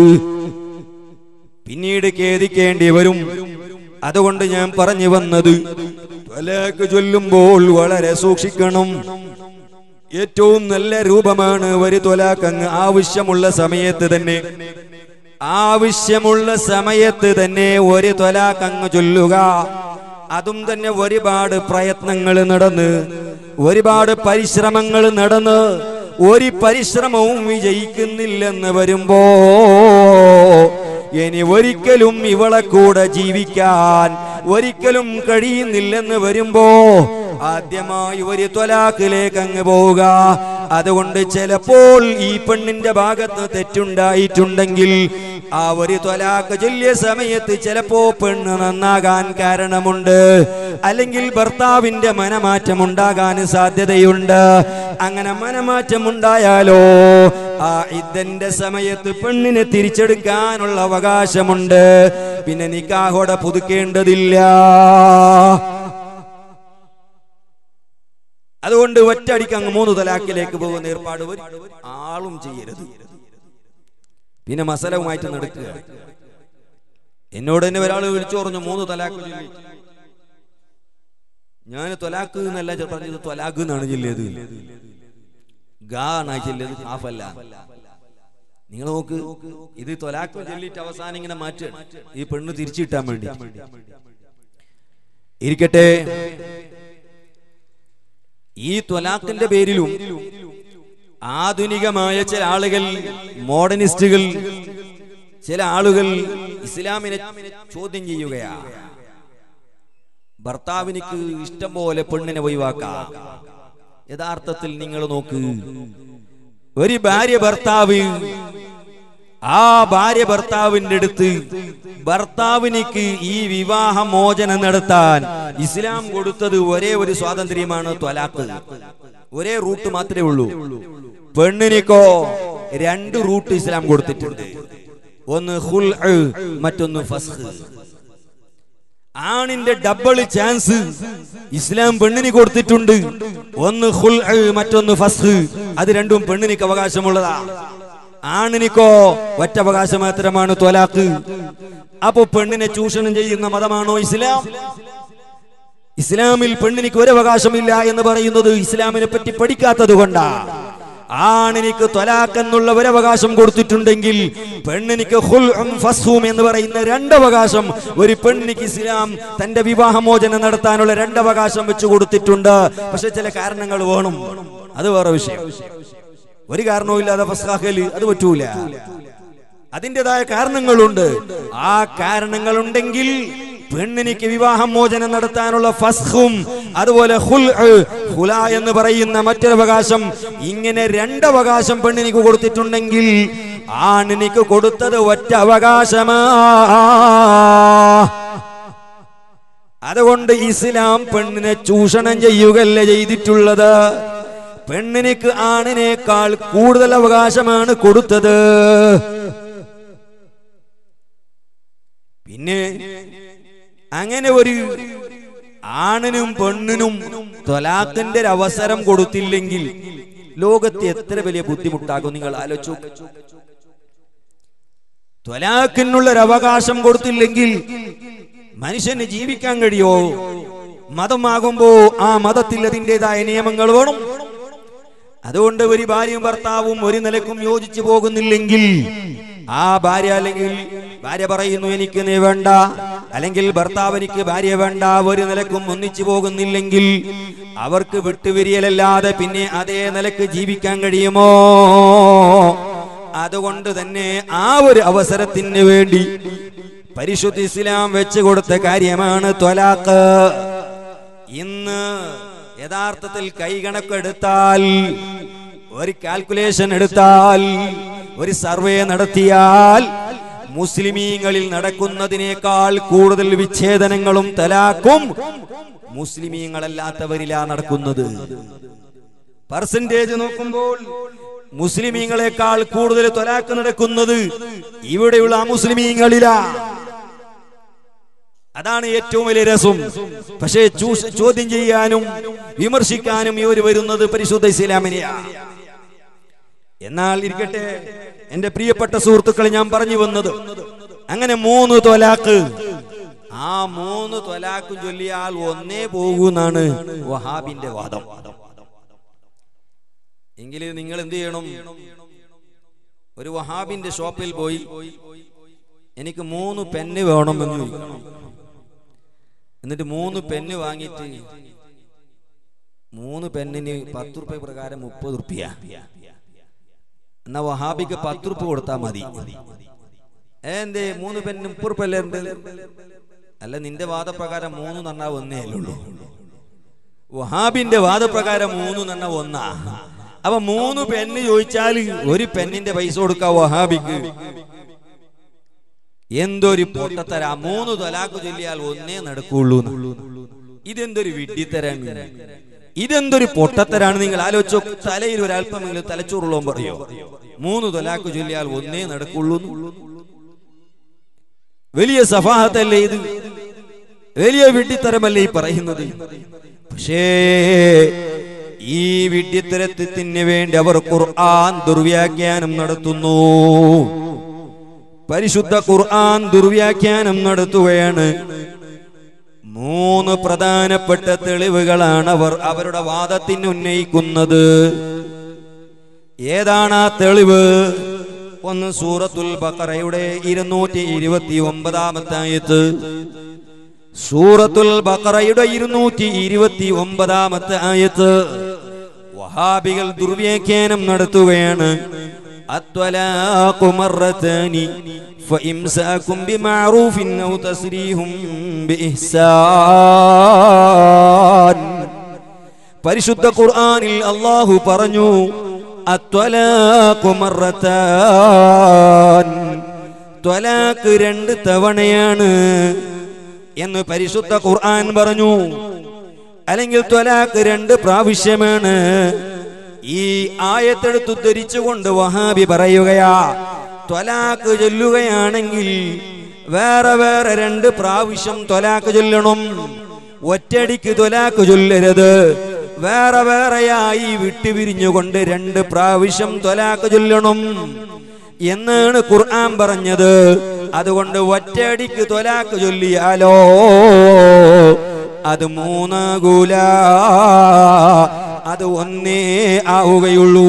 പിന്നീട് ഖേദിക്കേണ്ടി വരും. അതുകൊണ്ട് ഞാൻ പറഞ്ഞു വന്നത്, ത്വലാഖ് ചൊല്ലുമ്പോൾ വളരെ സൂക്ഷിക്കണം. ഏറ്റവും നല്ല രൂപമാണ് ഒരു ത്വലാഖ് അങ്ങ് ആവശ്യമുള്ള സമയത്ത് തന്നെ ആവശ്യമുള്ള സമയത്ത് തന്നെ ഒരു ത്വലാഖ് അങ്ങ് ചൊല്ലുക. അതും തന്നെ ഒരുപാട് പ്രയത്നങ്ങൾ നടന്ന്, ഒരുപാട് പരിശ്രമങ്ങൾ നടന്ന് ഒരു പരിശ്രമവും വിജയിക്കുന്നില്ലെന്ന് വരുമ്പോ ഇനി ഒരിക്കലും ഇവളെ കൂടെ ജീവിക്കാൻ ഒരിക്കലും കഴിയുന്നില്ലെന്ന് വരുമ്പോ ആദ്യമായി ഒരു ത്വലാഖിലേക്ക് അങ്ങ് പോവുക. അതുകൊണ്ട് ചിലപ്പോൾ ഈ പെണ്ണിന്റെ ഭാഗത്ത് തെറ്റുണ്ടായിട്ടുണ്ടെങ്കിൽ ആ ഒരു ത്വലാഖ് ചൊല്ലിയ സമയത്ത് ചിലപ്പോ പെണ്ണ് നന്നാകാൻ കാരണമുണ്ട്, അല്ലെങ്കിൽ ഭർത്താവിന്റെ മനമാറ്റം ഉണ്ടാകാൻ സാധ്യതയുണ്ട്. അങ്ങനെ മനമാറ്റം ഉണ്ടായാലോ ആ ഇദ്ദന്റെ സമയത്ത് പെണ്ണിനെ തിരിച്ചെടുക്കാനുള്ള അവകാശമുണ്ട്. പിന്നെ നിക്കാഹോടെ പുതുക്കേണ്ടതില്ല. അതുകൊണ്ട് ഒറ്റയടിക്ക് അങ്ങ് മൂന്ന് തലാഖിലേക്ക് പോകുന്ന ഏർപ്പാട് ഒരു ആളും ചെയ്യരുത്. പിന്നെ മസലവുമായിട്ട് നടക്കുക. എന്നോട് തന്നെ ഒരാൾ വിളിച്ചു പറഞ്ഞു, മൂന്ന് തലാഖ് ചൊല്ലി. ഞാൻ ത്വലാഖ് എന്നല്ല പറഞ്ഞത്, ത്വലാഖ് എന്നാണ് ചൊല്ലിയത്. ഗാണ് ചൊല്ലിയത്, ഹാഫല്ല. നിങ്ങൾ നോക്ക്, ഇത് ത്വലാഖ് ചൊല്ലിട്ട് അവസാനം ഇങ്ങനെ മാറ്റുക, ഈ പെണ്ണ് തിരിച്ചു കിട്ടാൻ വേണ്ടി. ഇരിക്കട്ടെ, ഈ ത്വലാഖിന്റെ പേരിലും ആധുനികമായ ചില ആളുകൾ, മോഡേണിസ്റ്റുകൾ, ചില ആളുകൾ ഇസ്ലാമിനെ ചോദ്യം ചെയ്യുകയാണ്. ഭർത്താവിനിക്ക് ഇഷ്ടം പോലെ പെണ്ണിനെ ഒഴിവാക്കാം. യഥാർത്ഥത്തിൽ നിങ്ങൾ നോക്ക്, ഒരു ഭാര്യ ഭർത്താവ്, ആ ഭാര്യ ഭർത്താവിന്റെ അടുത്ത് ഭർത്താവിനിക്ക് ഈ വിവാഹ മോചനം നടത്താൻ ഇസ്ലാം കൊടുത്തത് ഒരേ ഒരു സ്വാതന്ത്ര്യമാണ്, ത്വലാഖ്. ഒരേ റൂട്ട് മാത്രമേ ഉള്ളൂ. പെണ്ണിനിക്കോ രണ്ട് റൂട്ട് ഇസ്ലാം കൊടുത്തിട്ടുണ്ട്. ഒന്ന് ഖുൽഉ, മറ്റൊന്ന് ഫസ്ഖ്. ആണിന്റെ ഡബിൾ ചാൻസ് ഇസ്ലാം പെണ്ണിന് കൊടുത്തിട്ടുണ്ട്. ഒന്ന് ഖുൽഉ, മറ്റൊന്ന് ഫസ്ഖ്. അത് രണ്ടും പെണ്ണിനിക്ക് അവകാശമുള്ളതാ. ആണിനിക്കോ ഒറ്റ അവകാശം മാത്രമാണ്, ത്വലാഖ്. അപ്പോ പെണ്ണിനെ ചൂഷണം ചെയ്യുന്ന മതമാണോ ഇസ്ലാം? ഇസ്ലാമിൽ പെണ്ണിനിക്ക് ഒരു അവകാശമില്ല എന്ന് പറയുന്നത് ഇസ്ലാമിനെ പറ്റി പഠിക്കാത്തത് കൊണ്ടാണ്. ആണിനിക്ക് ത്വലാഖ് എന്നുള്ള ഒരവകാശം കൊടുത്തിട്ടുണ്ടെങ്കിൽ പെണ്ണിനിക്ക് ഖുൽഉം ഫസ്ഖും എന്ന് പറയുന്ന രണ്ടവകാശം ഒരു പെണ്ണിനിക്ക് ഇസ്ലാം തന്റെ വിവാഹമോചനം നടത്താനുള്ള രണ്ടവകാശം വെച്ച് കൊടുത്തിട്ടുണ്ട്. പക്ഷെ ചില കാരണങ്ങൾ വേണം, അത് വേറെ വിഷയം. ഒരു കാരണവും ഇല്ലാതെ ഫസ്ഖാക്കല് അത് പറ്റൂല. അതിൻ്റെതായ കാരണങ്ങളുണ്ട്. ആ കാരണങ്ങളുണ്ടെങ്കിൽ പെണ്ണിനിക്ക് വിവാഹം മോചനം നടത്താനുള്ള ഫസ്ഖും അതുപോലെ ഖുൽഉ, ഖുലാ എന്ന് പറയുന്ന മറ്റൊരവകാശം, ഇങ്ങനെ രണ്ടവകാശം പെണ്ണിനിക്ക് കൊടുത്തിട്ടുണ്ടെങ്കിൽ ആണിനിക്ക് കൊടുത്തത് ഒറ്റ അവകാശമാ. അതുകൊണ്ട് ഇസ്ലാം പെണ്ണിനെ ചൂഷണം ചെയ്യുകയല്ല ചെയ്തിട്ടുള്ളത്. പെണ്ണിനിക്ക് ആണിനേക്കാൾ കൂടുതൽ അവകാശമാണ് കൊടുത്തത്. പിന്നെ അങ്ങനെ ഒരു ആണിനും പെണ്ണിനും ത്വലാഖിന്റെ ഒരു അവസരം കൊടുത്തില്ലെങ്കിൽ ലോകത്ത് എത്ര വലിയ ബുദ്ധിമുട്ടാകും നിങ്ങൾ ആലോചിച്ചു. ത്വലാഖിനുള്ളൊരു അവകാശം കൊടുത്തില്ലെങ്കിൽ മനുഷ്യന് ജീവിക്കാൻ കഴിയോ? മതമാകുമ്പോ ആ മതത്തിൽ അതിൻ്റെതായ നിയമങ്ങൾ വേണം. അതുകൊണ്ട് ഒരു ഭാര്യയും ഭർത്താവും ഒരു നിലക്കും യോജിച്ചു പോകുന്നില്ലെങ്കിൽ ആ ഭാര്യ, അല്ലെങ്കിൽ ഭാര്യ പറയുന്നു എനിക്ക് നീ വേണ്ട, അല്ലെങ്കിൽ ഭർത്താവ് എനിക്ക് ഭാര്യ വേണ്ട, ഒരു നിലക്കും ഒന്നിച്ചു പോകുന്നില്ലെങ്കിൽ അവർക്ക് വിട്ടുപിരിയലല്ലാതെ പിന്നെ അതേ നിലക്ക് ജീവിക്കാൻ കഴിയുമോ? അതുകൊണ്ട് തന്നെ ആ ഒരു അവസരത്തിന് വേണ്ടി പരിശുദ്ധ ഇസ്ലാം വെച്ചു കൊടുത്ത കാര്യമാണ് ത്വലാഖ്. ഇന്ന് യഥാർത്ഥത്തിൽ കൈകണക്കെടുത്താൽ, ഒരു കാൽക്കുലേഷൻ എടുത്താൽ, ഒരു സർവേ നടത്തിയാൽ മുസ്ലിമീങ്ങളിൽ നടക്കുന്നതിനേക്കാൾ കൂടുതൽ വിച്ഛേദനങ്ങളും തലാഖും മുസ്ലിമീങ്ങളല്ലാത്തവരിലാ നടക്കുന്നത്. പെർസെന്റേജ് നോക്കുമ്പോൾ മുസ്ലിമീങ്ങളെക്കാൾ കൂടുതൽ ത്വലാഖ് നടക്കുന്നത് ഇവിടെയുള്ള അമുസ്ലിമീങ്ങളിലാ. അതാണ് ഏറ്റവും വലിയ രസം. പക്ഷേ ചോദ്യം ചെയ്യാനും വിമർശിക്കാനും ഇവർ വരുന്നത് പരിശുദ്ധ ഇസ്ലാമിനെയാണ്. എന്നാൽ ഇരിക്കട്ടെ, എന്റെ പ്രിയപ്പെട്ട സുഹൃത്തുക്കളെ, ഞാൻ പറഞ്ഞു വന്നത് അങ്ങനെ മൂന്ന് ത്വലാഖ്, ആ മൂന്ന് ത്വലാഖ് ചൊല്ലിയാൽ ഒന്നേ പോകൂന്നാണ് വഹാബിന്റെ വാദം. എങ്കിൽ നിങ്ങൾ എന്ത് ചെയ്യണം? ഒരു വഹാബിന്റെ ഷോപ്പിൽ പോയി എനിക്ക് മൂന്ന് പെന്ന് വേണമെന്ന് ചോദിക്കണം. എന്നിട്ട് മൂന്ന് പെന്ന് വാങ്ങിയിട്ട് മൂന്ന് പെന്നിന് പത്ത് റുപ്യ പ്രകാരം മുപ്പത് റുപ്യ. എന്നാ വഹാബിക്ക് പത്ത് റുപ്യ കൊടുത്താൽ മതി. എന്തേ മൂന്ന് പെന്ന് മുപ്പത് റുപ്യ അല്ലേ ഉണ്ട്? അല്ല, നിന്റെ വാദപ്രകാരം മൂന്ന് നന്നാ ഒന്നേ അല്ലുള്ളൂ. വഹാബിന്റെ വാദപ്രകാരം മൂന്ന് നന്ന ഒന്നാ. അപ്പൊ മൂന്ന് പെന്ന് ചോദിച്ചാൽ ഒരു പെന്നിന്റെ പൈസ കൊടുക്ക വഹാബിക്ക്. എന്തൊരു പൊട്ടത്തരാ! മൂന്ന് ത്വലാഖ് ചൊല്ലിയാൽ ഒന്നേ നടക്കുള്ളൂ. ഇതെന്തൊരു വിഡ്ഢിത്തരാണ്, ഇതെന്തൊരു പൊട്ടത്തരാണ്! നിങ്ങൾ ആലോചിച്ചോ. തലയിൽ ഒരല്പമെങ്കിലും തലച്ചോറുള്ളോ പറയോ മൂന്ന് ത്വലാഖ് ചൊല്ലിയാൽ ഒന്നേ നടക്കുള്ളൂ? വലിയ സഫാഹത്തല്ലേ ഇത്? വലിയ വിഡ്ഢിത്തരമല്ലേ ഈ പറയുന്നത്? പക്ഷേ ഈ വിഡ്ഢിത്തരത്തിന് വേണ്ടി അവർ ഖുർആൻ ദുർവ്യാഖ്യാനം നടത്തുന്നു. പരിശുദ്ധ ഖുർആൻ ദുർവ്യാഖ്യാനം നടത്തുകയാണ്. മൂന്ന് പ്രധാനപ്പെട്ട തെളിവുകളാണ് അവർ അവരുടെ വാദത്തിന് ഉന്നയിക്കുന്നത്. ഏതാണ് ആ തെളിവ്? ഒന്ന് സൂറത്തുൽ ബഖറയുടെ ഇരുന്നൂറ്റി ഇരുപത്തി ഒമ്പതാമത്തെ ആയത്ത്. സൂറത്തുൽ ബഖറയുടെ ഇരുന്നൂറ്റി ഇരുപത്തി ഒമ്പതാമത്തെ ആയത്ത് വഹാബികൾ ദുർവ്യാഖ്യാനം നടത്തുകയാണ്. അത്വലാഖു മറതാനി ഫഇംസാകും ബിമഅറൂഫിൻ ഔ തസ്രീഹും ബിഇഹ്സാൻ. പരിശുദ്ധ ഖുർആനിൽ അല്ലാഹു പറഞ്ഞു, അത്വലാഖു മറതാൻ, ത്വലാഖ് രണ്ട് തവണയാണ് എന്ന് പരിശുദ്ധ ഖുർആൻ പറഞ്ഞു. അല്ലെങ്കിൽ ത്വലാഖ് രണ്ട് പ്രാവശ്യമാണ്. ഈ ആയത്തെടുത്ത് ധരിച്ചുകൊണ്ട് വഹാബി പറയുകയാ, ത്വലാഖ് ചൊല്ലുകയാണെങ്കിൽ വേറെ വേറെ രണ്ട് പ്രാവശ്യം ത്വലാഖ് ചൊല്ലണം, ഒറ്റടിക്ക് ത്വലാഖ് ചൊല്ലരുത്. വേറെ വേറെയായി വിട്ടുപിരിഞ്ഞുകൊണ്ട് രണ്ട് പ്രാവശ്യം ത്വലാഖ് ചൊല്ലണം എന്നാണ് ഖുർആൻ പറഞ്ഞത്. അതുകൊണ്ട് ഒറ്റയടിക്ക് ത്വലാഖ് ചൊല്ലിയാലോ അത് മൂന്നാകൂല, അത് ഒന്നേ ആവുകയുള്ളൂ.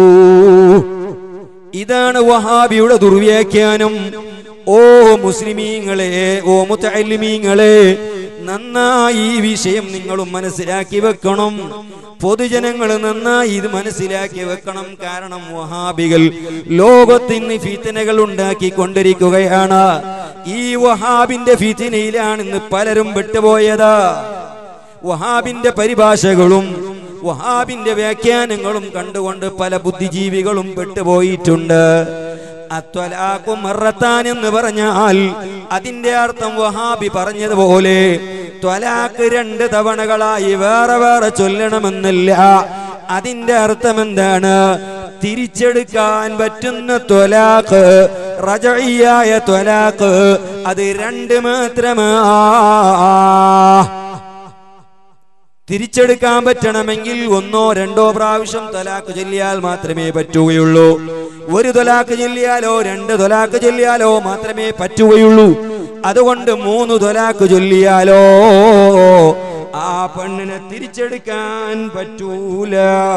ഇതാണ് വഹാബിയുടെ ദുർവ്യാഖ്യാനം. ഓ മുസ്ലിമീങ്ങളെ, ഓ മുതഅല്ലിമീങ്ങളെ, നന്നായി ഈ വിഷയം നിങ്ങളും മനസ്സിലാക്കി വെക്കണം. പൊതുജനങ്ങൾ നന്നായി ഇത് മനസ്സിലാക്കി വെക്കണം. കാരണം വഹാബികൾ ലോകത്തിന് ഫിത്നകൾ ഉണ്ടാക്കിക്കൊണ്ടിരിക്കുകയാണ്. ഈ വഹാബിന്റെ ഫിത്നയിലാണ് ഇന്ന് പലരും പെട്ടുപോയത്. വഹാബിന്റെ പരിഭാഷകളും വഹാബിന്റെ വ്യാഖ്യാനങ്ങളും കണ്ടുകൊണ്ട് പല ബുദ്ധിജീവികളും പെട്ടുപോയിട്ടുണ്ട്. അത്വലാഖു മറത്താൻ എന്ന് പറഞ്ഞാൽ അതിന്റെ അർത്ഥം വഹാബി പറഞ്ഞതുപോലെ ത്വലാഖ് രണ്ട് തവണകളായി വേറെ വേറെ ചൊല്ലണമെന്നല്ല. അതിന്റെ അർത്ഥം എന്താണ്? തിരിച്ചെടുക്കാൻ പറ്റുന്ന ത്വലാഖ്, റജഇയായ ത്വലാഖ്, അത് രണ്ട് മാത്രമാ. തിരിച്ചെടുക്കാൻ പറ്റണമെങ്കിൽ ഒന്നോ രണ്ടോ പ്രാവശ്യം ത്വലാഖ് ചൊല്ലിയാൽ മാത്രമേ പറ്റുകയുള്ളൂ. ഒരു ത്വലാഖ് ചൊല്ലിയാലോ രണ്ട് ത്വലാഖ് ചൊല്ലിയാലോ മാത്രമേ പറ്റുകയുള്ളൂ. അതുകൊണ്ട് മൂന്ന് ത്വലാഖ് ചൊല്ലിയാലോ ആ പെണ്ണിനെ തിരിച്ചെടുക്കാൻ പറ്റൂല.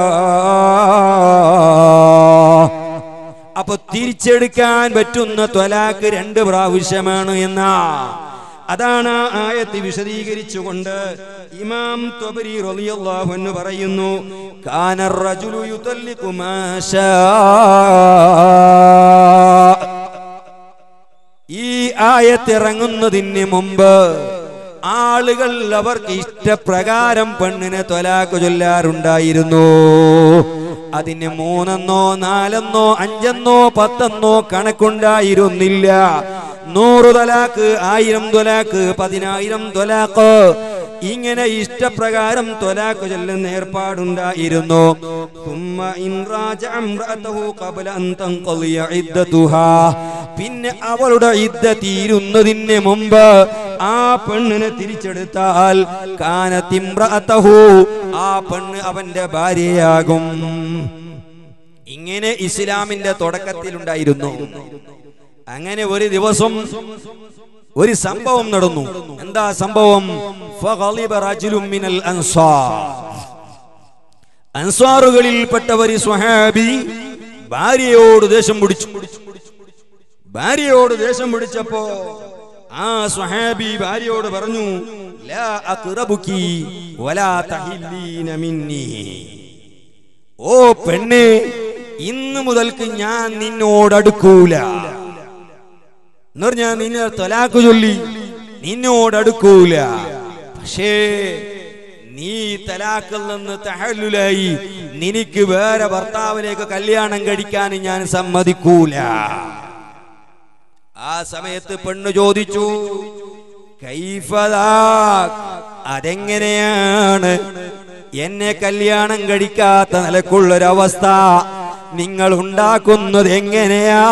അപ്പൊ തിരിച്ചെടുക്കാൻ പറ്റുന്ന ത്വലാഖ് രണ്ട് പ്രാവശ്യമാണ് എന്നാ. അതാണ് ആയത്ത് വിശദീകരിച്ചുകൊണ്ട് ഇമാം ത്വബരി റളിയല്ലാഹു അൻഹു പറയുന്നു, കാന റജുലു യുതല്ലിഖു മാ ശാ. ഈ ആയത്ത് ഇറങ്ങുന്നതിന് മുമ്പ് ആളുകൾ അവർക്ക് ഇഷ്ടപ്രകാരം പെണ്ണിനെ ത്വലാഖ് ചൊല്ലാറുണ്ടായിരുന്നു. അതിന് മൂന്നെന്നോ നാലെന്നോ അഞ്ചെന്നോ പത്തെന്നോ കണക്കുണ്ടായിരുന്നില്ല. നൂറ് ത്വലാഖ്, ആയിരം ത്വലാഖ്, പതിനായിരം ത്വലാഖ് ഇങ്ങനെ ഇഷ്ടപ്രകാരം ത്വലാഖ് ചൊല്ലുന്ന ഏർപ്പാടുണ്ടായിരുന്നു. പിന്നെ അവളുടെ ഇദ്ദ തീരുന്നതിന് മുമ്പ് ആ പെണ്ണിനെ തിരിച്ചെടുത്താൽ കാനത് ഇംറഅതഹു, ആ പെണ്ണ് അവന്റെ ഭാര്യയാകും. ഇങ്ങനെ ഇസ്ലാമിന്റെ തുടക്കത്തിലുണ്ടായിരുന്നു. അങ്ങനെ ഒരു ദിവസം ഒരു സംഭവം നടന്നു. എന്താ സംഭവം? ഫഗളിബ റജുലുൻ മിനൽ അൻസാർ, അൻസാറുകളിൽപ്പെട്ട ഒരു സ്വഹാബി ഭാര്യയോട് ദേഷ്യം പിടിച്ചു. ഭാര്യയോട് ദേഷ്യം പിടിച്ചപ്പോ ആ സ്വഹാബി ഭാര്യയോട് പറഞ്ഞു, ലാ അഖ്റബുകി വലാ തഹില്ലീന മിന്നി, ഓ പെണ്ണേ, ഇന്ന് മുതൽക്ക് ഞാൻ നിന്നോട് അടുക്കൂല. എന്ന് പറഞ്ഞാൽ നിന്നെ ത്വലാഖ് ചൊല്ലി നിന്നോട് അടുക്കൂല. പക്ഷേ നീ തലാഖിൽ നിന്ന് തഹല്ലുലായി നിനക്ക് വേറെ ഭർത്താവിനേക്ക് കല്യാണം കഴിക്കാൻ ഞാൻ സമ്മതിക്കൂല. ആ സമയത്ത് പെണ്ണ് ചോദിച്ചു, കൈഫദാ, അതെങ്ങനെയാണ് എന്നെ കല്യാണം കഴിക്കാത്ത നിലക്കുള്ളൊരവസ്ഥ നിങ്ങൾ ഉണ്ടാക്കുന്നത് എങ്ങനെയാ?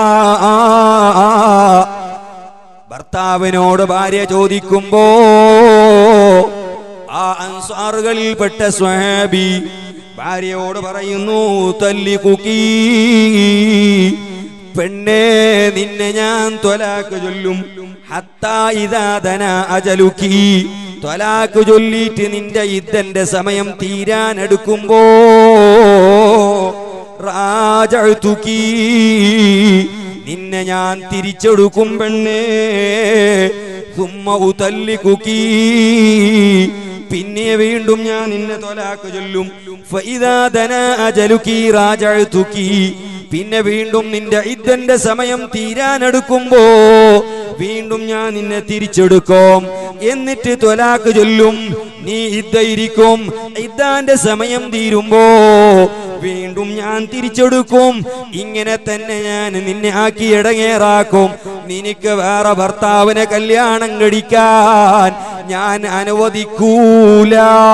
ഭർത്താവിനോട് ഭാര്യ ചോദിക്കുമ്പോ ആ അൻസാറുകളിൽപ്പെട്ട സ്വഹാബി ഭാര്യയോട് പറയുന്നു, തല്ലിഖുകീ, പെണ്ണേ, നിന്നെ ഞാൻ ത്വലാഖ് ചൊല്ലും. ഹത്താ ഇദാ ദനാ അജലുകി, ത്വലാഖ് ചൊല്ലിയിട്ട് നിന്റെ ഇദ്ദന്റെ സമയം തീരാൻ എടുക്കുമ്പോ റാജഅതുകി, നിന്നെ ഞാൻ തിരിച്ചെടുക്കും പെണ്ണേ. സുമ്മ ഉതല്ലിഖുകി, പിന്നെ വീണ്ടും ഞാൻ നിന്നെ ത്വലാഖ് ചൊല്ലും. ഫഇദാ ദനാ അജലുകി റാജഅതുകി, പിന്നെ വീണ്ടും നിന്റെ ഇദ്ദന്റെ സമയം തീരാനെടുക്കുമ്പോ വീണ്ടും ഞാൻ നിന്നെ തിരിച്ചെടുക്കും. എന്നിട്ട് ത്വലാഖ് ചൊല്ലും. നീ ഇദ്ദയിരിക്കും. ഇദ്ദാന്റെ സമയം തീരുമ്പോ വീണ്ടും ഞാൻ തിരിച്ചെടുക്കും. ഇങ്ങനെ തന്നെ ഞാൻ നിന്നെ ആക്കി ഇടങ്ങേറാക്കും. നിനക്ക് വേറെ ഭർത്താവിനെ കല്യാണം കഴിക്കാൻ ഞാൻ അനുവദിക്കൂല.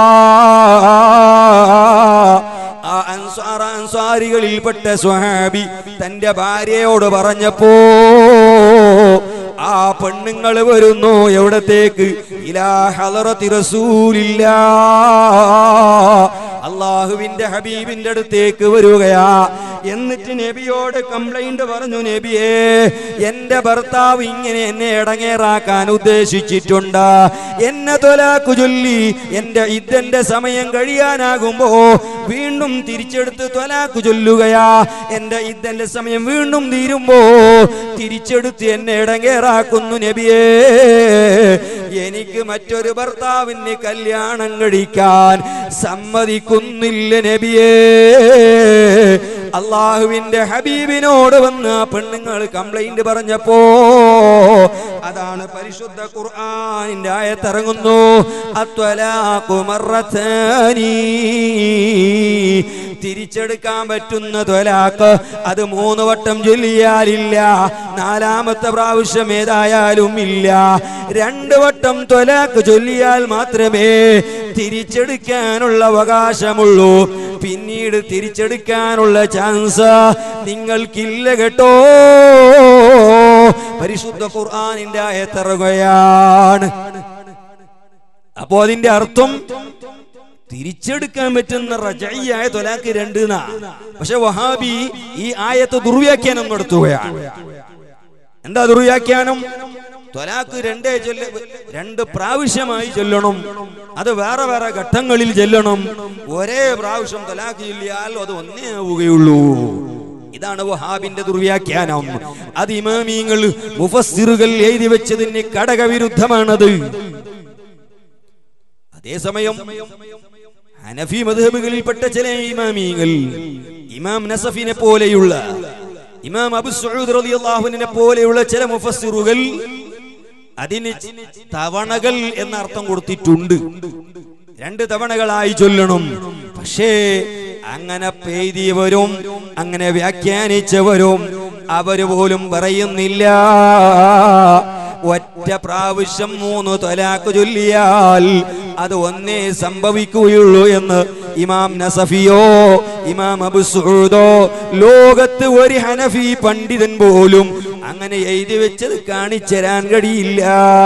ആ അൻസാർ അൻസാരികളിൽപ്പെട്ട സ്വഹാബി തന്റെ ഭാര്യയോട് പറഞ്ഞപ്പോ ആ പെണ്ണുങ്ങൾ വരുന്നു. എവിടത്തേക്ക്? ഇലാ ഹളറത്തി റസൂലില്ലാ, അള്ളാഹുവിന്റെ ഹബീബിന്റെ അടുത്തേക്ക് വരികയാ. എന്നിട്ട് നബിയോട് കംപ്ലൈന്റ് പറഞ്ഞു, നബിയേ, എന്റെ ഭർത്താവ് ഇങ്ങനെ എന്നെ ഇടങ്ങേറാക്കാൻ ഉദ്ദേശിച്ചിട്ടുണ്ട്. എന്നെ ത്വലാഖ് ചൊല്ലി എന്റെ ഇദ്ദന്റെ സമയം കഴിയാനാകുമ്പോ വീണ്ടും തിരിച്ചെടുത്ത് ത്വലാഖ് ചൊല്ലുകയാ. എന്റെ ഇദ്ദന്റെ സമയം വീണ്ടും തീരുമ്പോ തിരിച്ചെടുത്ത് എന്നെ ഇടങ്ങേറാക്കുന്നു. നബിയേ, എനിക്ക് മറ്റൊരു ഭർത്താവിന് കല്യാണം കഴിക്കാൻ സമ്മതിക്കുന്നില്ല നബിയേ. അള്ളാഹുവിന്റെ ഹബീബിനോട് വന്ന് ആ പെണ്ണുങ്ങൾ കംപ്ലൈന്റ് പറഞ്ഞപ്പോ അതാണ് പരിശുദ്ധ ഖുർആനിന്റെ ആയത്ത് ഇറങ്ങുന്നു. അത്വലാഖു മർറതാനി, തിരിച്ചെടുക്കാൻ പറ്റുന്ന ത്വലാഖ് അത് മൂന്ന് വട്ടം ചൊല്ലിയാലില്ല, നാലാമത്തെ പ്രാവശ്യം ഏതായാലും ഇല്ല. രണ്ട് വട്ടം ത്വലാഖ് ചൊല്ലിയാൽ മാത്രമേ തിരിച്ചെടുക്കാനുള്ള അവകാശമുള്ളൂ. പിന്നീട് തിരിച്ചെടുക്കാനുള്ള ചാൻസ് നിങ്ങൾക്കില്ല കേട്ടോ. പരിശുദ്ധ ഖുർആനിന്റെ ആയത്ത് ഇറങ്ങുകയാണ്. അപ്പോ അതിന്റെ അർത്ഥം തിരിച്ചെടുക്കാൻ പറ്റുന്ന റജഈയായ ത്വലാഖ് രണ്ട് എന്നാ. പക്ഷെ വഹാബി ഈ ആയത്ത് ദുർവ്യാഖ്യാനം നടത്തുകയാണ്. എന്താ ദുർവ്യാഖ്യാനം? ത്വലാഖ് രണ്ടേ ചൊല്ല രണ്ട് പ്രാവശ്യമായി ചൊല്ലണം, അത് വേറെ വേറെ ഘട്ടങ്ങളിൽ ചൊല്ലണം. ഒരേ പ്രാവശ്യം ത്വലാഖ് ചൊല്ലിയാൽ അത് ഒന്നേ ആവുകയുള്ളൂ. ഇതാണ് വഹാബിന്റെ ദുർവ്യാഖ്യാനം. അത് ഇമാമിങ്ങൾ മുഫസ്സിറുകൾ എഴുതി വെച്ചതിന് കടകവിരുദ്ധമാണത്. അതേസമയം ഹനഫി മദ്ഹബുകളിൽപ്പെട്ട ചില ഇമാമിങ്ങൾ, ഇമാം നസഫിനെ പോലെയുള്ള, ഇമാം അബൂ സഊദ് റളിയല്ലാഹു അൻഹുവിനെ പോലെയുള്ള ചില മുഫസ്സിറുകൾ അതിന് തവണകൾ എന്ന അർത്ഥം കൊടുത്തിട്ടുണ്ട്. രണ്ട് തവണകളായി ചൊല്ലണം. പക്ഷേ അങ്ങനെ പെയ്തിയവരും അങ്ങനെ വ്യാഖ്യാനിച്ചവരും അവര് പോലും പറയുന്നില്ല ഒറ്റ പ്രാവശ്യം മൂന്ന് ത്വലാഖ് ചൊല്ലിയാൽ അത് ഒന്നേ സംഭവിക്കുകയുള്ളൂ എന്ന് ഇമാം നസഫിയോ ഇമാം അബു സഊദോ ലോകത്ത് ഒരു ഹനഫി പണ്ഡിതൻ പോലും അങ്ങനെ എഴുതി വെച്ചത് കാണിച്ചരാൻ കഴിയില്ല.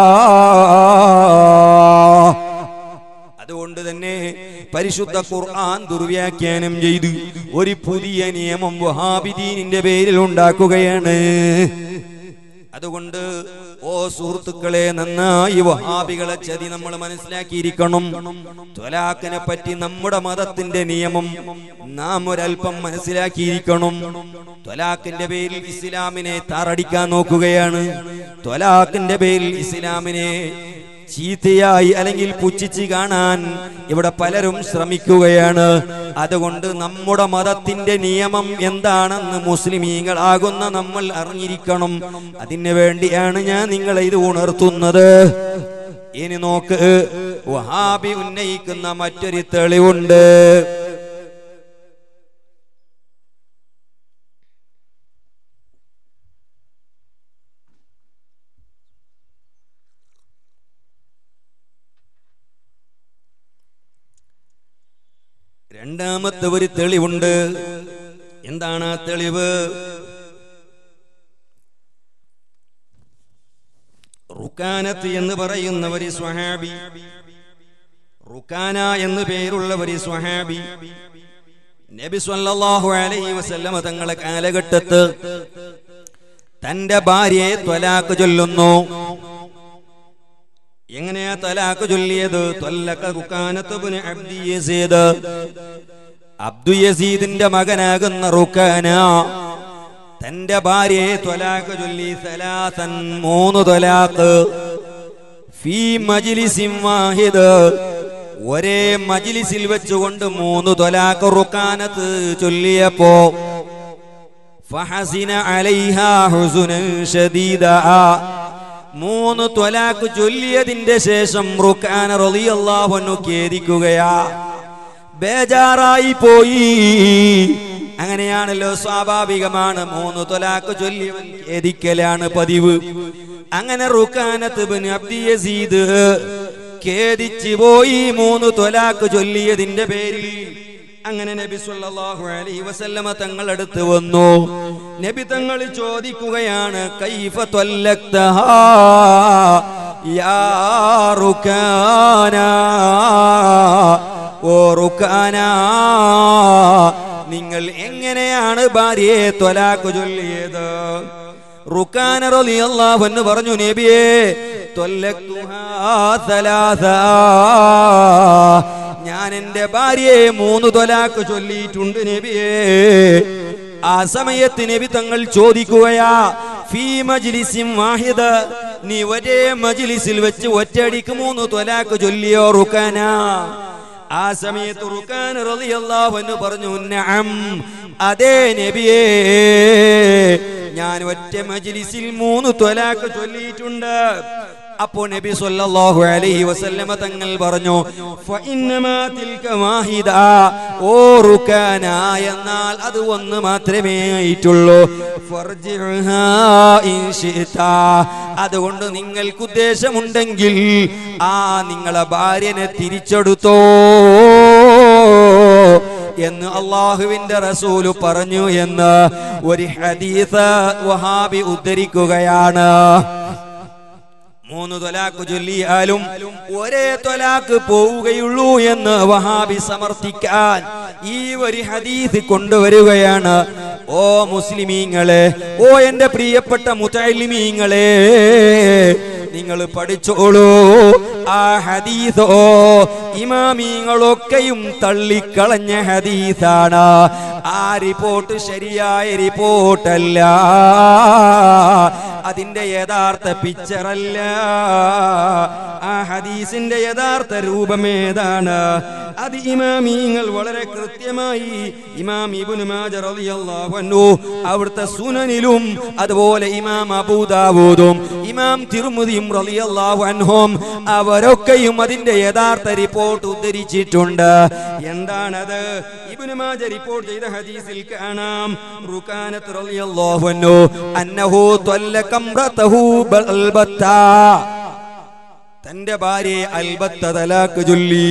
അതുകൊണ്ട് തന്നെ പരിശുദ്ധ ഖുർആൻ ദുർവ്യാഖ്യാനം ചെയ്ത് ഒരു പുതിയ നിയമം വഹാബി ദീനിന്റെ പേരിൽ ഉണ്ടാക്കുകയാണ്. അതുകൊണ്ട് ഓ സുഹൃത്തുക്കളെ, നന്നായി വഹാബികളെ ചതി നമ്മൾ മനസ്സിലാക്കിയിരിക്കണം. ത്വലാഖിനെ പറ്റി നമ്മുടെ മതത്തിന്റെ നിയമം നാം ഒരൽപ്പം മനസ്സിലാക്കിയിരിക്കണം. ത്വലാഖിന്റെ പേരിൽ ഇസ്ലാമിനെ താറടിക്കാൻ നോക്കുകയാണ്. ത്വലാഖിന്റെ പേരിൽ ഇസ്ലാമിനെ ചീത്തയായി അല്ലെങ്കിൽ പുച്ഛിച്ച് കാണാൻ ഇവിടെ പലരും ശ്രമിക്കുകയാണ്. അതുകൊണ്ട് നമ്മുടെ മതത്തിന്റെ നിയമം എന്താണെന്ന് മുസ്ലിമീങ്ങളാകുന്ന നമ്മൾ അറിഞ്ഞിരിക്കണം. അതിനു വേണ്ടിയാണ് ഞാൻ നിങ്ങളെ ഇത് ഉണർത്തുന്നത്. ഇനി നോക്ക്, വഹാബി ഉന്നയിക്കുന്ന മറ്റൊരു തെളിവുണ്ട്. രണ്ടാമത്തെ ഒരു തെളിവുണ്ട്. എന്താണ് ആ തെളിവ്? റുക്കാനത്ത് എന്ന് പറയുന്ന ഒരു സ്വഹാബി, റുക്കാന എന്ന് പേരുള്ള ഒരു സ്വഹാബി നബി സ്വല്ലല്ലാഹു അലൈഹി വസല്ലമ തങ്ങളെ കാലഘട്ടത്ത് തന്റെ ഭാര്യയെ ത്വലാഖ് ചൊല്ലുന്നു. എങ്ങനെയാ തലാഖ് ചൊല്ലിയത്? ത്വല്ലഖ റുക്കാനത്ത് ഇബ്നു അബ്ദി യസീദ്, അബ്ദു യസീദിന്റെ മകനാകുന്ന റുക്കാന തന്റെ ഭാര്യയെ ത്വലാഖ് ചൊല്ലി. സലാസൻ, മൂന്ന് ത്വലാഖ്. ഫീ മജ്ലിസിൻ വാഹിദ്, ഒരേ മജ്ലിസിൽ വെച്ചുകൊണ്ട് മൂന്ന് ത്വലാഖ് റുക്കാനത്ത് ചൊല്ലിയപ്പോ ഫഹസിന അലൈഹാ ഹുസ്നൻ ശദീദാ, മൂന്ന് ത്വലാഖ് ചൊല്ലിയതിന്റെ ശേഷം റുക്കാന റളിയല്ലാഹു അൻഹു ഖേദിക്കുകയാ, ബേജാറായി പോയി. അങ്ങനെയാണല്ലോ, സ്വാഭാവികമാണ്. മൂന്ന് ത്വലാഖ് ചൊല്ലിയവൻ ഖേദിക്കലാണ് പതിവ്. അങ്ങനെ റുക്കാനത്ത് ഇബ്നു അബ്ദി യസീദ് ഖേദിച്ചു പോയി മൂന്ന് ത്വലാഖ് ചൊല്ലിയതിന്റെ പേരിൽ. അങ്ങനെ നബി സല്ലല്ലാഹു അലൈഹി വസല്ലമ തങ്ങൾ അടുത്ത് വന്നു. നബി തങ്ങൾ ചോദിക്കുകയാണ്, കൈഫ ത്വല്ലഖ്തഹാ യാ റുക്കാന, ഓ റുക്കാന, നിങ്ങൾ എങ്ങനെയാണ് ഭാര്യയെ ത്വലാഖ് ചൊല്ലിയത്? റുക്കാന റളിയല്ലാഹു അൻഹു പറഞ്ഞു, നബിയേ, ത്വല്ലഖ്തുഹാ സലാസ, ഞാൻ എന്റെ ഭാര്യയെ മൂന്ന് ത്വലാഖ് ചൊല്ലിയിട്ടുണ്ട് നബിയേ. ആ സമയത്ത് നബി തങ്ങൾ ചോദിക്കുകയാ, ഫീ മജ്ലിസിൻ വാഹിദ, നീ ഒരേ മജ്ലിസിൽ വെച്ച് ഒറ്റയടിക്ക് മൂന്ന് ത്വലാഖ് ചൊല്ലിയോ റുക്കാന? ആ സമയത്ത് റുക്കാന റളിയല്ലാഹു അൻഹു പറഞ്ഞു, നഅം, അതേ നബിയേ, ഞാൻ ഒറ്റ മജ്ലിസിൽ മൂന്ന് ത്വലാഖ് ചൊല്ലിയിട്ടുണ്ട്. അപ്പോൾ നബി സല്ലല്ലാഹു അലൈഹി വസല്ലമ തങ്ങൾ പറഞ്ഞു, ഫഇന്നമാ തിൽക വാഹിദ, ഓ റുക്കാന, എന്നാൽ അത് ഒന്ന് മാത്രമേ ആയിട്ടുള്ളൂ. ഫർജിഉഹാ ഇൻ ശിഅത, അതുകൊണ്ട് നിങ്ങൾക്ക് ഉദ്ദേശമുണ്ടെങ്കിൽ ആ നിങ്ങളെ ഭാര്യനെ തിരിച്ചെടുത്തോ എന്ന് അല്ലാഹുവിന്റെ റസൂല് പറഞ്ഞു എന്ന് ഒരു ഹദീസ് വഹാബി ഉദ്ധരിക്കുകയാണ്. മൂന്ന് ത്വലാഖ് ചൊല്ലിയാലും ഒരേ ത്വലാഖ് പോവുകയുള്ളൂ എന്ന് വഹാബി സമർത്ഥിക്കാൻ ഈ ഒരു ഹദീസ് കൊണ്ടുവരികയാണ്. ഓ മുസ്ലിമീങ്ങളെ, ഓ എന്റെ പ്രിയപ്പെട്ട മുതഅല്ലിമീങ്ങളെ, നിങ്ങൾ പഠിച്ചോളൂ. ആ ഹദീസോ ഇമാമീങ്ങളൊക്കെയും തള്ളിക്കളഞ്ഞ ഹദീസാണ്. ആ റിപ്പോർട്ട് ശരിയായ റിപ്പോർട്ടല്ല, അതിന്റെ യഥാർത്ഥ പിക്ചറല്ല. ആ ഹദീസിന്റെ യഥാർത്ഥ രൂപമേതാണ്? അത് ഇമാമീങ്ങൾ വളരെ കൃത്യമായി ഇമാം ഇബ്നു മാജ റളിയല്ലാഹു അൻഹു അവിടുത്തെ സുനനിലും അതുപോലെ ഇമാം അബൂ ദാവൂദും ഇമാം തിർമിദിയും റളിയല്ലാഹു അൻഹും അവരൊക്കെയും അതിന്റെ യഥാർത്ഥ റിപ്പോർട്ട് ഉദ്ധരിച്ചിട്ടുണ്ട്. എന്താണത്? ഇബ്നു മാജ റിപ്പോർട്ട് ചെയ്ത ഹദീസിൽ കാണാം, റുകാനത്ത് റളിയല്ലാഹു അൻഹു അന്നഹു ത്വല്ലക ഇംറതഹു ബൽബത്താ, തന്റെ ഭാര്യയെ അൽബത്ത തലാഖ് ചൊല്ലി.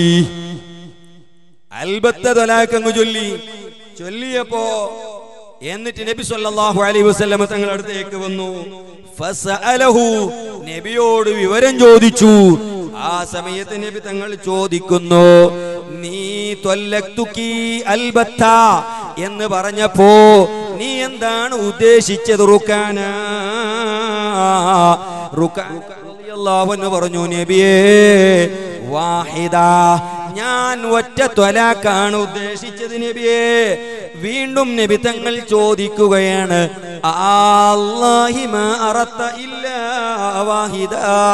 അൽബത്ത തലാഖ് അങ്ങ് ചൊല്ലി. ചൊല്ലിയപ്പോ എന്നിട്ട് നബി സല്ലല്ലാഹു അലൈഹി വസല്ലം തങ്ങളുടെ അടുത്തേക്ക് വന്നു. ഫസഅലഹു, നബിയോട് വിവരം ചോദിച്ചു. ആ സമയത്ത് നബി തങ്ങൾ ചോദിക്കുന്നു, നീ ത്വല്ലഖ്തുകി അൽബത്ത എന്ന് പറഞ്ഞപ്പോ നീ എന്താണ് ഉദ്ദേശിച്ചത്? റുക്കാന. റുക്കാന റളിയല്ലാഹു അൻഹു പറഞ്ഞു, നബിയേ വാഹിദ, ഞാൻ ഒറ്റ ത്വലാഖാണ് ഉദ്ദേശിച്ചത് നബിയേ. വീണ്ടും നബി തങ്ങൾ ചോദിക്കുകയാണ്, അല്ലാഹി മാ അറത്ത ഇല്ലാ വാഹിദ,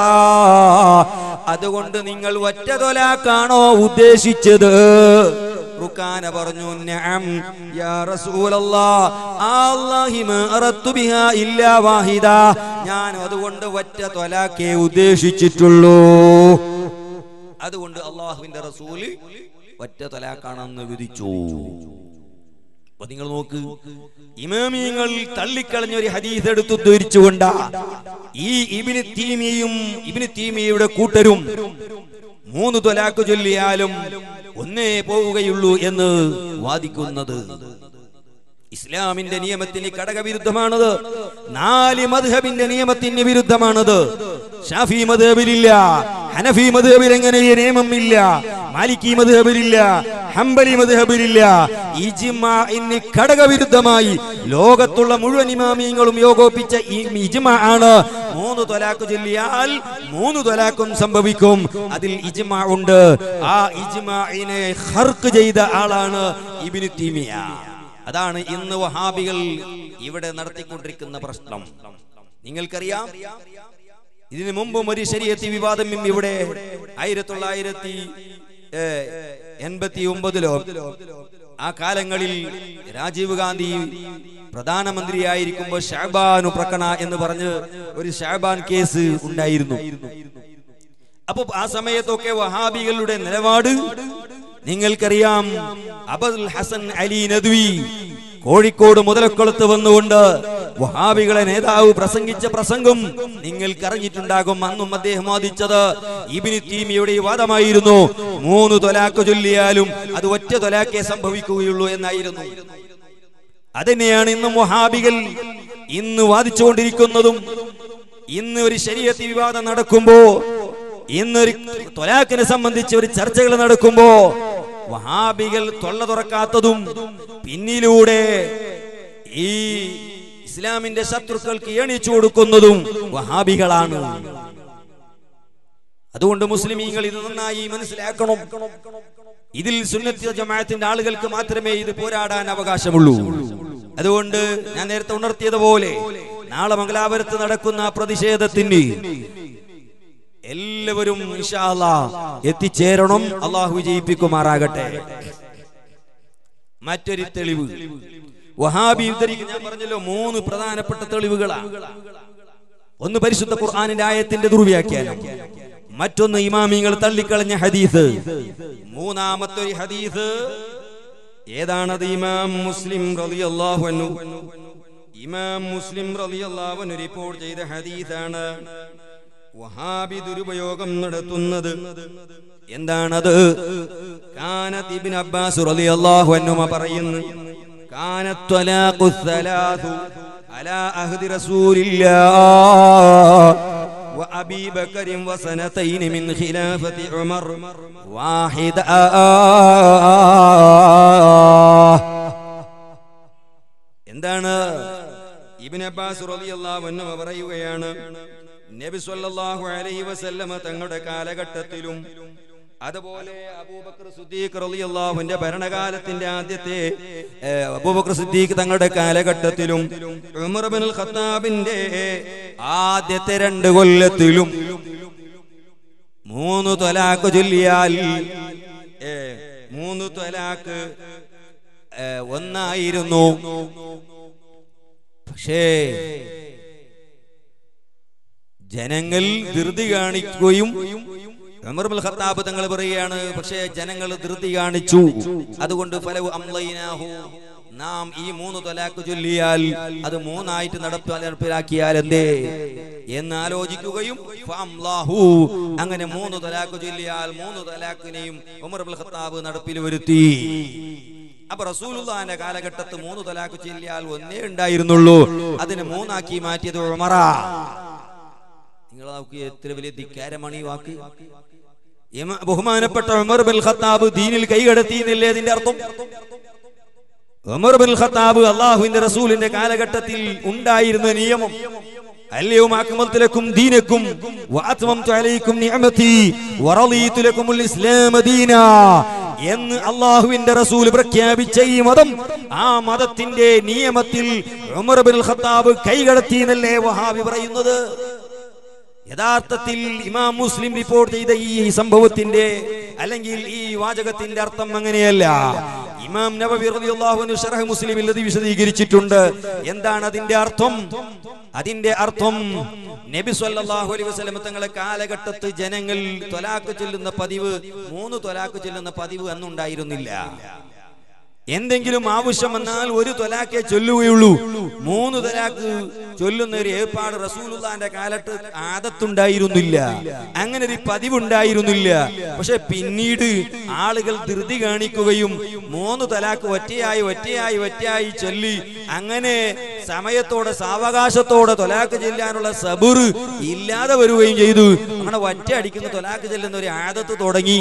അതുകൊണ്ട് നിങ്ങൾ ഒറ്റ ത്വലാഖാണോ ഉദ്ദേശിച്ചത്? റുക്കാന പറഞ്ഞു, നഅം യാ റസൂലല്ലാഹ്, അല്ലാഹി മാ അറത്തു ബിഹാ ഇല്ലാ വാഹിദ, ഞാൻ അതുകൊണ്ട് ഒറ്റ ത്വലാഖേ ഉദ്ദേശിച്ചിട്ടുള്ളൂ. അതുകൊണ്ട് അല്ലാഹുവിന്റെ റസൂല് ഒറ്റ ത്വലാഖാണെന്ന് വിധിച്ചു. അപ്പൊ നിങ്ങൾ നോക്ക്, ഇമാമിയങ്ങൾ തള്ളിക്കളഞ്ഞ ഒരു ഹദീസ് എടുത്ത് ഉദ്ധരിച്ചുകൊണ്ട് ഈ ഇബ്നു തീമിയയും ഇബ്നു തീമിയയുടെ കൂട്ടരും മൂന്ന് ത്വലാഖ് ചൊല്ലിയാലും ഒന്നേ പോവുകയുള്ളൂ എന്ന് വാദിക്കുന്നത് ഇസ്ലാമിന്റെ നിയമത്തിന് ഘടകവിരുദ്ധമാണത്. നാല് മദ്ഹബിന്റെ നിയമത്തിന് വിരുദ്ധമാണത്. ഷാഫി മദ്ഹബിലില്ല, ഹനഫി മദ്ഹബിൽ എങ്ങനെ നിയമമില്ല, മാലിക്കി മദ്ഹബിലില്ല, ഹംബലി മദ്ഹബിലില്ല. ഇജ്മാഇന് ഘടകവിരുദ്ധമായി ലോകത്തുള്ള മുഴുവൻ ഇമാമിയങ്ങളും യോഗോപിച്ച ഈ ഇജ്മാ ആണ്. മൂന്ന് ത്വലാഖ് ചൊല്ലിയാൽ മൂന്ന് ത്വലാഖും സംഭവിക്കും. അതിൽ ഇജ്മാ ഉണ്ട്. ആ ഇജ്മാഇനെ ഖർഖ് ചെയ്ത ആളാണ് ഇബ്നു തീമിയ. അതാണ് ഇന്ന് വഹാബികൾ ഇവിടെ നടത്തിക്കൊണ്ടിരിക്കുന്ന പ്രശ്നം. നിങ്ങൾക്കറിയാം, ഇതിനു മുമ്പും ഒരു ശരീഅത്ത് വിവാദം ഇവിടെ ആയിരത്തി തൊള്ളായിരത്തി എൺപത്തി ഒമ്പതിലോ ആ കാലങ്ങളിൽ രാജീവ് ഗാന്ധി പ്രധാനമന്ത്രിയായിരിക്കുമ്പോൾ ഷഅബാനു പ്രകണ എന്ന് പറഞ്ഞ് ഒരു ഷഅബാൻ കേസ് ഉണ്ടായിരുന്നു. അപ്പൊ ആ സമയത്തൊക്കെ വഹാബികളുടെ നിലപാട് നിങ്ങൾക്കറിയാം. അബുൽ ഹസൻ അലി നദ്വി കോഴിക്കോട് മുതലക്കുളത്ത് വന്നുകൊണ്ട് വഹാബികളെ നേതാവ് പ്രസംഗിച്ച പ്രസംഗം നിങ്ങൾക്കറിഞ്ഞിട്ടുണ്ടാകും. അന്നും അദ്ദേഹം വാദിച്ചത് ഇബ്നു തീമിയയുടെ വാദമായിരുന്നു. മൂന്ന് ത്വലാഖ് ചൊല്ലിയാലും അത് ഒറ്റ ത്വലാഖേ സംഭവിക്കുകയുള്ളൂ എന്നായിരുന്നു. അതന്നെയാണ് ഇന്നും വഹാബികൾ ഇന്ന് വാദിച്ചുകൊണ്ടിരിക്കുന്നതും. ഇന്ന് ഒരു ശരീഅത്ത് വിവാദം നടക്കുമ്പോ, ഇന്നൊരു ത്വലാഖിനെ സംബന്ധിച്ച് ഒരു ചർച്ചകൾ നടക്കുമ്പോ വഹാബികൾ തൊള്ള തുറക്കാത്തതും പിന്നിലൂടെ ഈ ഇസ്ലാമിന്റെ ശത്രുക്കൾക്ക് എണിച്ചു കൊടുക്കുന്നതും വഹാബികളാണ്. അതുകൊണ്ട് മുസ്ലിമീങ്ങൾ ഇത് നന്നായി മനസ്സിലാക്കണം. ഇതിൽ സുന്നത്ത് ജമാഅത്തിന്റെ ആളുകൾക്ക് മാത്രമേ ഇത് പോരാടാൻ അവകാശമുള്ളൂ. അതുകൊണ്ട് ഞാൻ നേരത്തെ ഉണർത്തിയതുപോലെ നാളെ മംഗലാപുരത്ത് നടക്കുന്ന പ്രതിഷേധത്തിന് എല്ലാവരും ഇൻഷാ അല്ലാഹ് എത്തിച്ചേരണം. അള്ളാഹു വിജയിപ്പിക്കുമാറാകട്ടെ. മറ്റൊരു തെളിവ് വഹാബി ഉദ്ധരിക്കുന്ന, ഞാൻ പറഞ്ഞല്ലോ, മൂന്ന് പ്രധാനപ്പെട്ട തെളിവുകളാണ്. ഒന്ന് പരിശുദ്ധ ഖുർആനിന്റെ ആയത്തിന്റെ ദുർവ്യാഖ്യാനം, മറ്റൊന്ന് ഇമാമിങ്ങൾ തള്ളിക്കളഞ്ഞ ഹദീസ്, മൂന്നാമത്തെ ഒരു ഹദീസ് ഏതാണത്? ഇമാം മുസ്ലിം റളിയല്ലാഹു അൻഹു ഇമാം മുസ്ലിം റളിയല്ലാഹു അൻഹു റിപ്പോർട്ട് ചെയ്ത ഹദീസാണ്. വഹാബി ദുരുപയോഗം നടത്തുന്നത് എന്താണത്? കാനത്ത് ഇബ്നു അബ്ബാസ് റളിയല്ലാഹു അൻഹുമ പറയുന്നു, കാനത്ത് ത്വലാഖു സലാസു അലാ അഹ്ദി റസൂലില്ലാഹ് വഅബീ ബക്കറിൻ വസനതൈൻ മിൻ ഖിലാഫത്തി ഉമർ വാഹിദ. എന്താണ്? ഇബ്നു അബ്ബാസ് റളിയല്ലാഹു അൻഹു പറയുകയാണ്, നബി സല്ലല്ലാഹു അലൈഹി വസല്ലമ തങ്ങളുടെ കാലഘട്ടത്തിലും അതുപോലെ അബൂബക്കർ സിദ്ദീഖ് റളിയല്ലാഹു അൻഹുവിന്റെ ഭരണകാലത്തിന്റെ ആദ്യത്തെ അബൂബക്കർ സിദ്ദീഖ് തങ്ങളുടെ കാലഘട്ടത്തിലും ഉമർ ഇബ്നുൽ ഖത്താബിന്റെ ആദ്യത്തെ രണ്ട് കൊല്ലത്തിലും മൂന്ന് ത്വലാഖ് ചൊല്ലിയാൽ മൂന്ന് ത്വലാഖ് ഒന്നായിരുന്നു. പക്ഷേ ജനങ്ങൾ ധൃതി കാണിക്കുകയും ഉമർ ഇബ്നുൽ ഖത്താബ് തങ്ങൾ പറയുകയാണ്, പക്ഷേ ജനങ്ങൾ ധൃതി കാണിച്ചു. അതുകൊണ്ട് ഫലവു അംളൈനാഹു, നാം ഈ മൂന്ന് ത്വലാഖ് ചൊല്ലിയാൽ അത് മൂന്നായിട്ട് നടപ്പിലാക്കിയാൽ എന്തേ എന്ന് ആലോചിക്കുകയും അങ്ങനെ മൂന്ന് തലാഖ് ചൊല്ലിയാൽ മൂന്ന് തലാഖിനെയും ഉമർ ഇബ്നുൽ ഖത്താബ് നടപ്പിൽ വരുത്തി. അപ്പൊ റസൂലുള്ളാഹിന്റെ കാലഘട്ടത്ത് മൂന്ന് തലാഖ് ചൊല്ലിയാൽ ഒന്നേ ഉണ്ടായിരുന്നുള്ളൂ, അതിനെ മൂന്നാക്കി മാറ്റിയത് ഉമറാ. നിങ്ങൾ നോക്കി എത്ര വലിയ ധിക്കാരമാണ് ഈ വാക്ക്. ബഹുമാനപ്പെട്ട ഉമർ ഇബ്നുൽ ഖത്താബ് ദീനിൽ കൈകടത്തി എന്നല്ലേ അതിന്റെ അർത്ഥം? ഉമർ ഇബ്നുൽ ഖത്താബ് അല്ലാഹുവിന്റെ റസൂലിന്റെ കാലഘട്ടത്തിൽ ഉണ്ടായിരുന്ന നിയമം അൽയൗമ അക്മൽതു ലക്കും ദീനക്കും വഅത്മംതു അലൈക്കും നിഅമതി വറളീതു ലക്കുമുൽ ഇസ്ലാമ ദീനാ എന്ന് അല്ലാഹുവിന്റെ റസൂൽ പ്രഖ്യാപിച്ച ഈ മതം, ആ മതത്തിന്റെ നിയമത്തിൽ ഉമർ ഇബ്നുൽ ഖത്താബ് കൈകടത്തി എന്നല്ലേ വഹാബി പറയുന്നത്? യഥാർത്ഥത്തിൽ ഇമാം മുസ്ലിം റിപ്പോർട്ട് ചെയ്ത ഈ സംഭവത്തിന്റെ അല്ലെങ്കിൽ ഈ വാചകത്തിന്റെ അർത്ഥം അങ്ങനെയല്ല. ഇമാം നബവി റളിയല്ലാഹു അൻഹു ശറഹ് മുസ്ലിമിൽ അത് വിശദീകരിച്ചിട്ടുണ്ട്. എന്താണ് അതിന്റെ അർത്ഥം? അതിന്റെ അർത്ഥം നബി സല്ലല്ലാഹു അലൈഹി വസല്ലം തങ്ങളുടെ കാലഘട്ടത്ത് ജനങ്ങൾ ത്വലാഖ് ചൊല്ലുന്ന പതിവ്, മൂന്ന് ത്വലാഖ് ചൊല്ലുന്ന പതിവ് അന്നുണ്ടായിരുന്നില്ല. എന്തെങ്കിലും ആവശ്യം വന്നാൽ ഒരു ത്വലാഖേ ചൊല്ലുകയുള്ളൂ. മൂന്ന് ത്വലാഖ് ചൊല്ലുന്ന ഒരു ഏർപ്പാട് റസൂലുള്ളാഹിന്റെ കാലത്ത് ആദത്തുണ്ടായിരുന്നില്ല, അങ്ങനെ ഒരു പതിവുണ്ടായിരുന്നില്ല. പക്ഷെ പിന്നീട് ആളുകൾ ധൃതി കാണിക്കുകയും മൂന്ന് ത്വലാഖ് ഒറ്റയായി ഒറ്റയായി ഒറ്റയായി ചൊല്ലി അങ്ങനെ സമയത്തോടെ സാവകാശത്തോടെ ത്വലാഖ് ചൊല്ലാനുള്ള സബർ ഇല്ലാതെ വരികയും ചെയ്തു. അങ്ങനെ ഒറ്റ അടിക്കുന്ന ത്വലാഖ് ചൊല്ലുന്ന ഒരു ആദത്ത് തുടങ്ങി.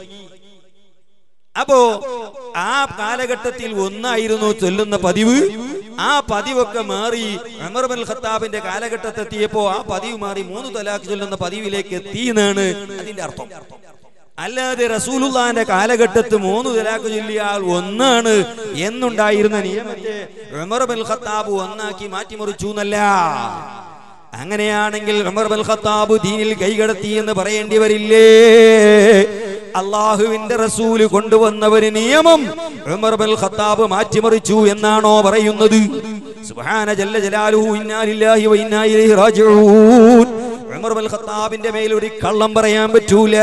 അപ്പോ ആ കാലഘട്ടത്തിൽ ഒന്നായിരുന്നു ചൊല്ലുന്ന പതിവ്. ആ പതിവൊക്കെ മാറി ഉമർ ഇബ്നുൽ ഖത്താബിന്റെ കാലഘട്ടത്തെത്തിയപ്പോ ആ പതിവ് മാറി മൂന്ന് തലാഖ് ചൊല്ലുന്ന പതിവിലേക്ക് എത്തി എന്നാണ് അതിന്റെ അർത്ഥം. അല്ലാതെ റസൂലുള്ളാഹിന്റെ കാലഘട്ടത്ത് മൂന്ന് തലാഖ് ചൊല്ലിയാൽ ഒന്നാണ് എന്നുണ്ടായിരുന്ന നിയമത്തെ ഉമർ ഇബ്നുൽ ഖത്താബ് ഒന്നാക്കി മാറ്റിമറിച്ചു എന്നല്ല. അങ്ങനെയാണെങ്കിൽ ഉമർ ഇബ്നുൽ ഖത്താബ് ദീനിൽ കൈകടത്തി എന്ന് പറയേണ്ടി വരില്ലേ? അല്ലാഹുവിന്റെ റസൂല് കൊണ്ടുവന്നവര് നിയമം ഉമർ ഇബ്നുൽ ഖത്താബ് മാറ്റിമറിച്ചു എന്നാണോ പറയുന്നത്? സുബ്ഹാന ജല്ല ജലാലുഹു, ഇന്നാ ലില്ലാഹി വ ഇന്നാ ഇലൈഹി റാജിഊൻ. ഉമർ ഇബ്നുൽ ഖത്താബിന്റെ മേൽ ഒരു കള്ളം പറയാൻ പറ്റൂല.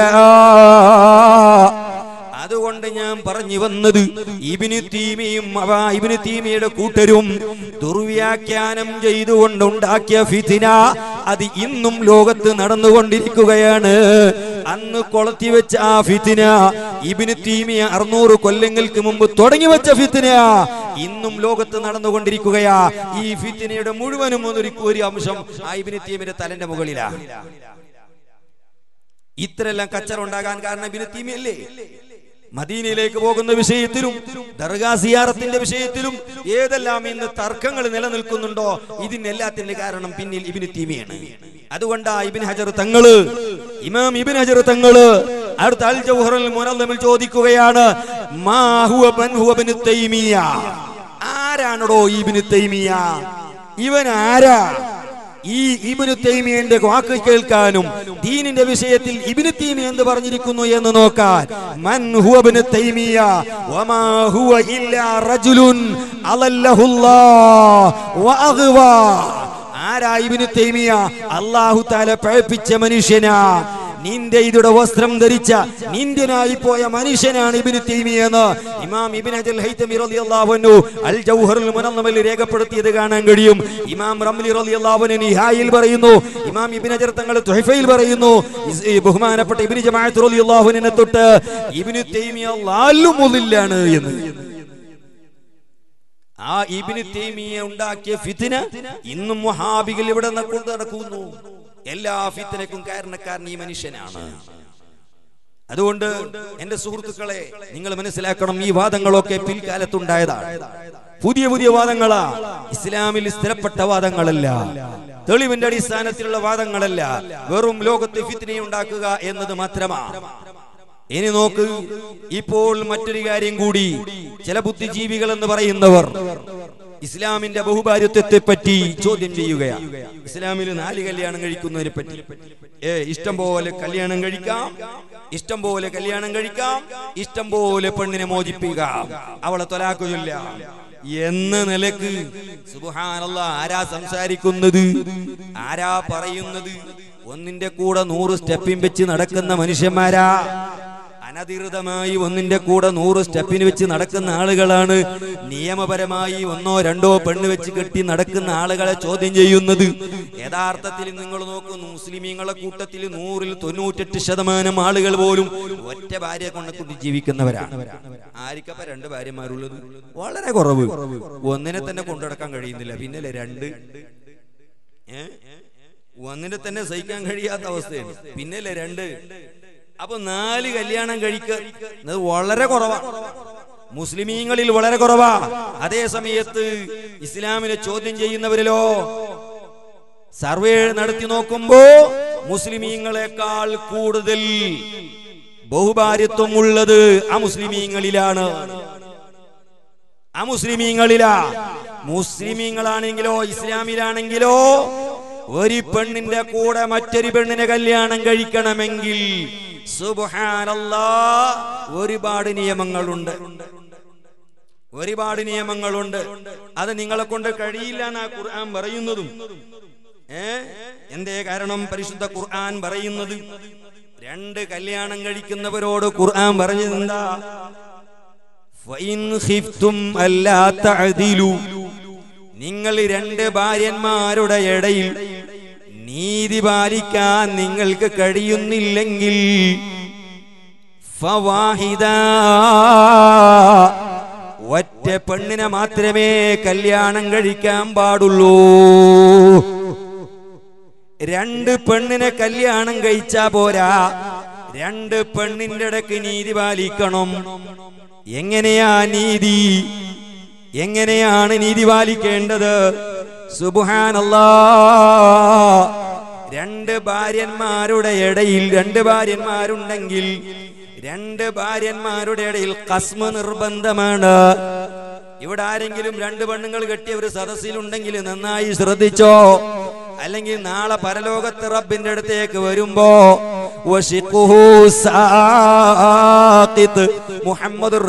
അതുകൊണ്ട് ഞാൻ പറഞ്ഞു വന്നത്, ഇബ്നു തീമിയും ഇബ്നു തീമിയുടെ കൂട്ടരും ദുർവ്യാഖ്യാനം ചെയ്തുകൊണ്ടുണ്ടാക്കിയ ഫിത്ന അത് ഇന്നും ലോകത്ത് നടന്നുകൊണ്ടിരിക്കുകയാണ്. അന്ന് കൊളത്തി വെച്ച ആ ഫിത്ന, ഇബ്നു തീമിയ അറുന്നൂറ് കൊല്ലങ്ങൾക്ക് മുമ്പ് തുടങ്ങി വെച്ച ഫിത്ന ഇന്നും ലോകത്ത് നടന്നുകൊണ്ടിരിക്കുകയാ. ഈ ഫിത്നയുടെ മുഴുവനും ഒരു അംശം ആ ഇബ്നു തീമിയുടെ തലന്റെ മുകളിലാ. ഇത്രയെല്ലാം കച്ചറ ഉണ്ടാകാൻ കാരണം ഇബ്നു തീമിയല്ലേ? മദീനയിലേക്ക് പോകുന്ന വിഷയത്തിലും ദർഗാ സിയാറത്തിന്റെ വിഷയത്തിലും ഏതെല്ലാം ഇന്ന് തർക്കങ്ങൾ നിലനിൽക്കുന്നുണ്ടോ, ഇതിനെല്ലാത്തിന്റെ കാരണം പിന്നിൽ ഇബ്നു തീമിയാണ്. അതുകൊണ്ടാ ഇബ്നു ഹജർ തങ്ങള്, ഇമാം ഇബ്നു ഹജർ തങ്ങള് അടുത്ത അൽ ജൗഹറുൽ മുനല്ലമിൽ ചോദിക്കുകയാണ്, മാ ഹുവ ബൻ ഹുവ ഇബ്നു തൈമിയ, ആരാണോ ഇബ്നു തൈമിയ? ഇവൻ ആരാ? ഈ ഇബ്നു തൈമിയന്റെ വാക്ക് കേൾക്കാനും ദീനിന്റെ വിഷയത്തിൽ ഇബ്നു തൈമിയ എന്ന് പറഞ്ഞിരിക്കുന്നു എന്ന് നോക്കാൻ. മൻ ഹുവ ഇബ്നു തൈമിയ വമാ ഹുവ ഇല്ലാ റജുലുൻ അലല്ലഹുല്ലാഹ് വഅഗ്വാ. ആരാ ഇബ്നു തൈമിയ? അല്ലാഹു തആല പഴപ്പിച്ച മനുഷ്യനാ. നിന്റെ ഇതുടെ വസ്ത്രം ധരിച്ച നിന്റനായി പോയ മനുഷ്യനാണ് ഇബ്നു തൈമിയ എന്ന് ഇമാം ഇബ്നു ഹജർ ഹൈതമി റളിയല്ലാഹു അൻഹു അൽ ജൗഹറുൽ മുനല്ലമിൽ രേഖപ്പെടുത്തിയത് കാണാൻ കഴിയും. ഇമാം റംലി റളിയല്ലാഹു അൻഹു നിഹായിൽ പറയുന്നു, ഇമാം ഇബ്നു ഹജർ തങ്ങൾ തുഹഫയിൽ പറയുന്നു, ബഹുമാനപ്പെട്ട ഇബ്നു ജമാഅത്ത് റളിയല്ലാഹു അൻഹു തൊട്ട് ഇബ്നു തൈമിയ ലാലു മുളില്ലാണ് എന്ന്. ആ ഇബ്നു തൈമിയ ഉണ്ടാക്കിയ ഫിത്ന ഇന്നും വഹാബികൾ ഇവിടെ നടക്കുന്നു. എല്ലാ ഫിത്നയ്ക്കും കാരണക്കാരൻ ഈ മനുഷ്യനാണ്. അതുകൊണ്ട് എന്റെ സുഹൃത്തുക്കളെ, നിങ്ങൾ മനസ്സിലാക്കണം, ഈ വാദങ്ങളൊക്കെ പിൽക്കാലത്തുണ്ടായതാണ്. പുതിയ പുതിയ വാദങ്ങളാ, ഇസ്ലാമിൽ സ്ഥിരപ്പെട്ട വാദങ്ങളല്ല, തെളിവിന്റെ അടിസ്ഥാനത്തിലുള്ള വാദങ്ങളല്ല, വെറും ലോകത്ത് ഫിത്നയുണ്ടാക്കുക എന്നത് മാത്രമാണ്. ഇനി നോക്ക്, ഇപ്പോൾ മറ്റൊരു കാര്യം കൂടി. ചില ബുദ്ധിജീവികൾ എന്ന് പറയുന്നവർ ഇസ്ലാമിന്റെ ബഹുഭാര്യത്വത്തെ പറ്റി ചോദ്യം ചെയ്യുകയാണ്. ഇസ്ലാമിൽ നാല് കല്യാണം കഴിക്കുന്നതിനെ പറ്റി ഏ ഇഷ്ടം പോലെ കല്യാണം കഴിക്കാം, ഇഷ്ടം പോലെ കല്യാണം കഴിക്കാം, ഇഷ്ടം പോലെ പെണ്ണിനെ മോചിപ്പിക്കാം, അവളെ ത്വലാഖ് ചൊല്ലാം എന്ന നിലക്ക് സുബ്ഹാനല്ലാഹ് ആരാ സംസാരിക്കുന്നത്? ആരാ പറയുന്നത്? ഒന്നിന്റെ കൂടെ നൂറ് സ്റ്റെപ്പിൻ വെച്ച് നടക്കുന്ന മനുഷ്യന്മാരാ. അനധികൃതമായി ഒന്നിന്റെ കൂടെ നൂറ് സ്റ്റെപ്പിന് വെച്ച് നടക്കുന്ന ആളുകളാണ് നിയമപരമായി ഒന്നോ രണ്ടോ പെണ്ണ് വെച്ച് കെട്ടി നടക്കുന്ന ആളുകളെ ചോദ്യം ചെയ്യുന്നത്. യഥാർത്ഥത്തിൽ നിങ്ങൾ നോക്കുന്നു, മുസ്ലിമീങ്ങളെ കൂട്ടത്തിൽ നൂറിൽ തൊണ്ണൂറ്റെട്ട് ശതമാനം ആളുകൾ പോലും ഒറ്റ ഭാര്യ കൊണ്ട് ജീവിക്കുന്നവരാണ്. ആർക്കപ്പ രണ്ട് ഭാര്യമാരുള്ളത്? വളരെ കുറവ്. ഒന്നിനെ തന്നെ കൊണ്ടുനടക്കാൻ കഴിയുന്നില്ല, പിന്നല്ലേ രണ്ട്. ഏ ഒന്നിനെ തന്നെ സഹിക്കാൻ കഴിയാത്ത അവസ്ഥയാണ്, പിന്നല്ലേ രണ്ട്. അപ്പൊ നാല് കല്യാണം കഴിക്കുന്നത് വളരെ കുറവാണ്, മുസ്ലിമീങ്ങളിൽ വളരെ കുറവാ. അതേ സമയത്ത് ഇസ്ലാമിനെ ചോദ്യം ചെയ്യുന്നവരിലോ സർവേ നടത്തി നോക്കുമ്പോ മുസ്ലിമീങ്ങളെക്കാൾ കൂടുതൽ ബഹുഭാര്യത്വം ഉള്ളത് അമുസ്ലിമീങ്ങളിലാണ്. അമുസ്ലിമീങ്ങളിലാ. മുസ്ലിമീങ്ങളാണെങ്കിലോ ഇസ്ലാമിലാണെങ്കിലോ ഒരു പെണ്ണിന്റെ കൂടെ മറ്റൊരു പെണ്ണിനെ കല്യാണം കഴിക്കണമെങ്കിൽ സുബ്ഹാനല്ലാഹ് ഒരുപാട് നിയമങ്ങളുണ്ട്, ഒരുപാട് നിയമങ്ങളുണ്ട്. അത് നിങ്ങളെ കൊണ്ട് കഴിയില്ല എന്നാ ഖുർആൻ പറയുന്നതും. ഏ എന്തേ കാരണം? പരിശുദ്ധ ഖുർആൻ പറയുന്നത്, രണ്ട് കല്യാണം കഴിക്കുന്നവരോട് ഖുർആൻ പറഞ്ഞത് എന്താ? ഫഇൻ ഖിഫ്തും അല്ലാ തഅദിലു, നിങ്ങൾ രണ്ട് ഭാര്യന്മാരുടെ ഇടയിൽ നീതി പാലിക്കാൻ നിങ്ങൾക്ക് കഴിയുന്നില്ലെങ്കിൽ ഫവാഹിദ, ഒറ്റ പെണ്ണിനെ മാത്രമേ കല്യാണം കഴിക്കാൻ പാടുള്ളൂ. രണ്ട് പെണ്ണിനെ കല്യാണം കഴിച്ചാ പോരാ, രണ്ട് പെണ്ണിന്റെ ഇടയ്ക്ക് നീതി പാലിക്കണം. എങ്ങനെയാ നീതി? എങ്ങനെയാണ് നീതി പാലിക്കേണ്ടത്? സുബ്ഹാനല്ലാഹ്, രണ്ട് ഭാര്യന്മാരുടെ ഇടയിൽ രണ്ട് ഭാര്യന്മാരുണ്ടെങ്കിൽ രണ്ട് ഭാര്യന്മാരുടെ ഇടയിൽ ഖസ്മ നിർബന്ധമാണ്. ഇവിടെ ആരെങ്കിലും രണ്ട് പെണ്ണുങ്ങൾ കെട്ടിയ ഒരു സദസ്സിലുണ്ടെങ്കിൽ നന്നായി ശ്രദ്ധിച്ചോ, അല്ലെങ്കിൽ നാളെ പരലോകത്ത് റബ്ബിന്റെ അടുത്തേക്ക് വരുമ്പോ മുഹമ്മദുർ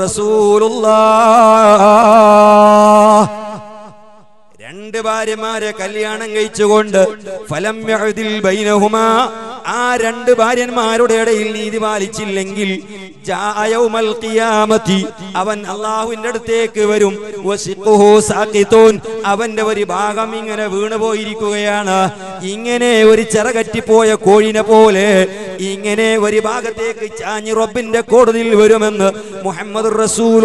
റസൂലുള്ളാഹ് രണ്ട് ഭാര്യമാരെ കല്യാണം കഴിച്ചുകൊണ്ട് ഫലം യഅദിൽ ബൈനഹുമാ, ആ രണ്ട് ഭാര്യന്മാരുടെ ഇടയിൽ നീതി പാലിച്ചില്ലെങ്കിൽ ജാഅ യൗമൽ ഖിയാമത്തി, അവൻ അല്ലാഹുവിന്റെ അടുത്തേക്ക് വരും. വസിഖുഹു സാഖിതൂൻ, അവന്റെ ഒരു ഭാഗം ഇങ്ങനെ വീണു പോയിരിക്കുകയാണ്. ഇങ്ങനെ ഒരു ചിറകറ്റിപ്പോയ കോഴിനെ പോലെ ഇങ്ങനെ ഒരു ഭാഗത്തേക്ക് ചാഞ്ഞ് റബ്ബിന്റെ കോടതിയിൽ വരുമെന്ന് മുഹമ്മദുർ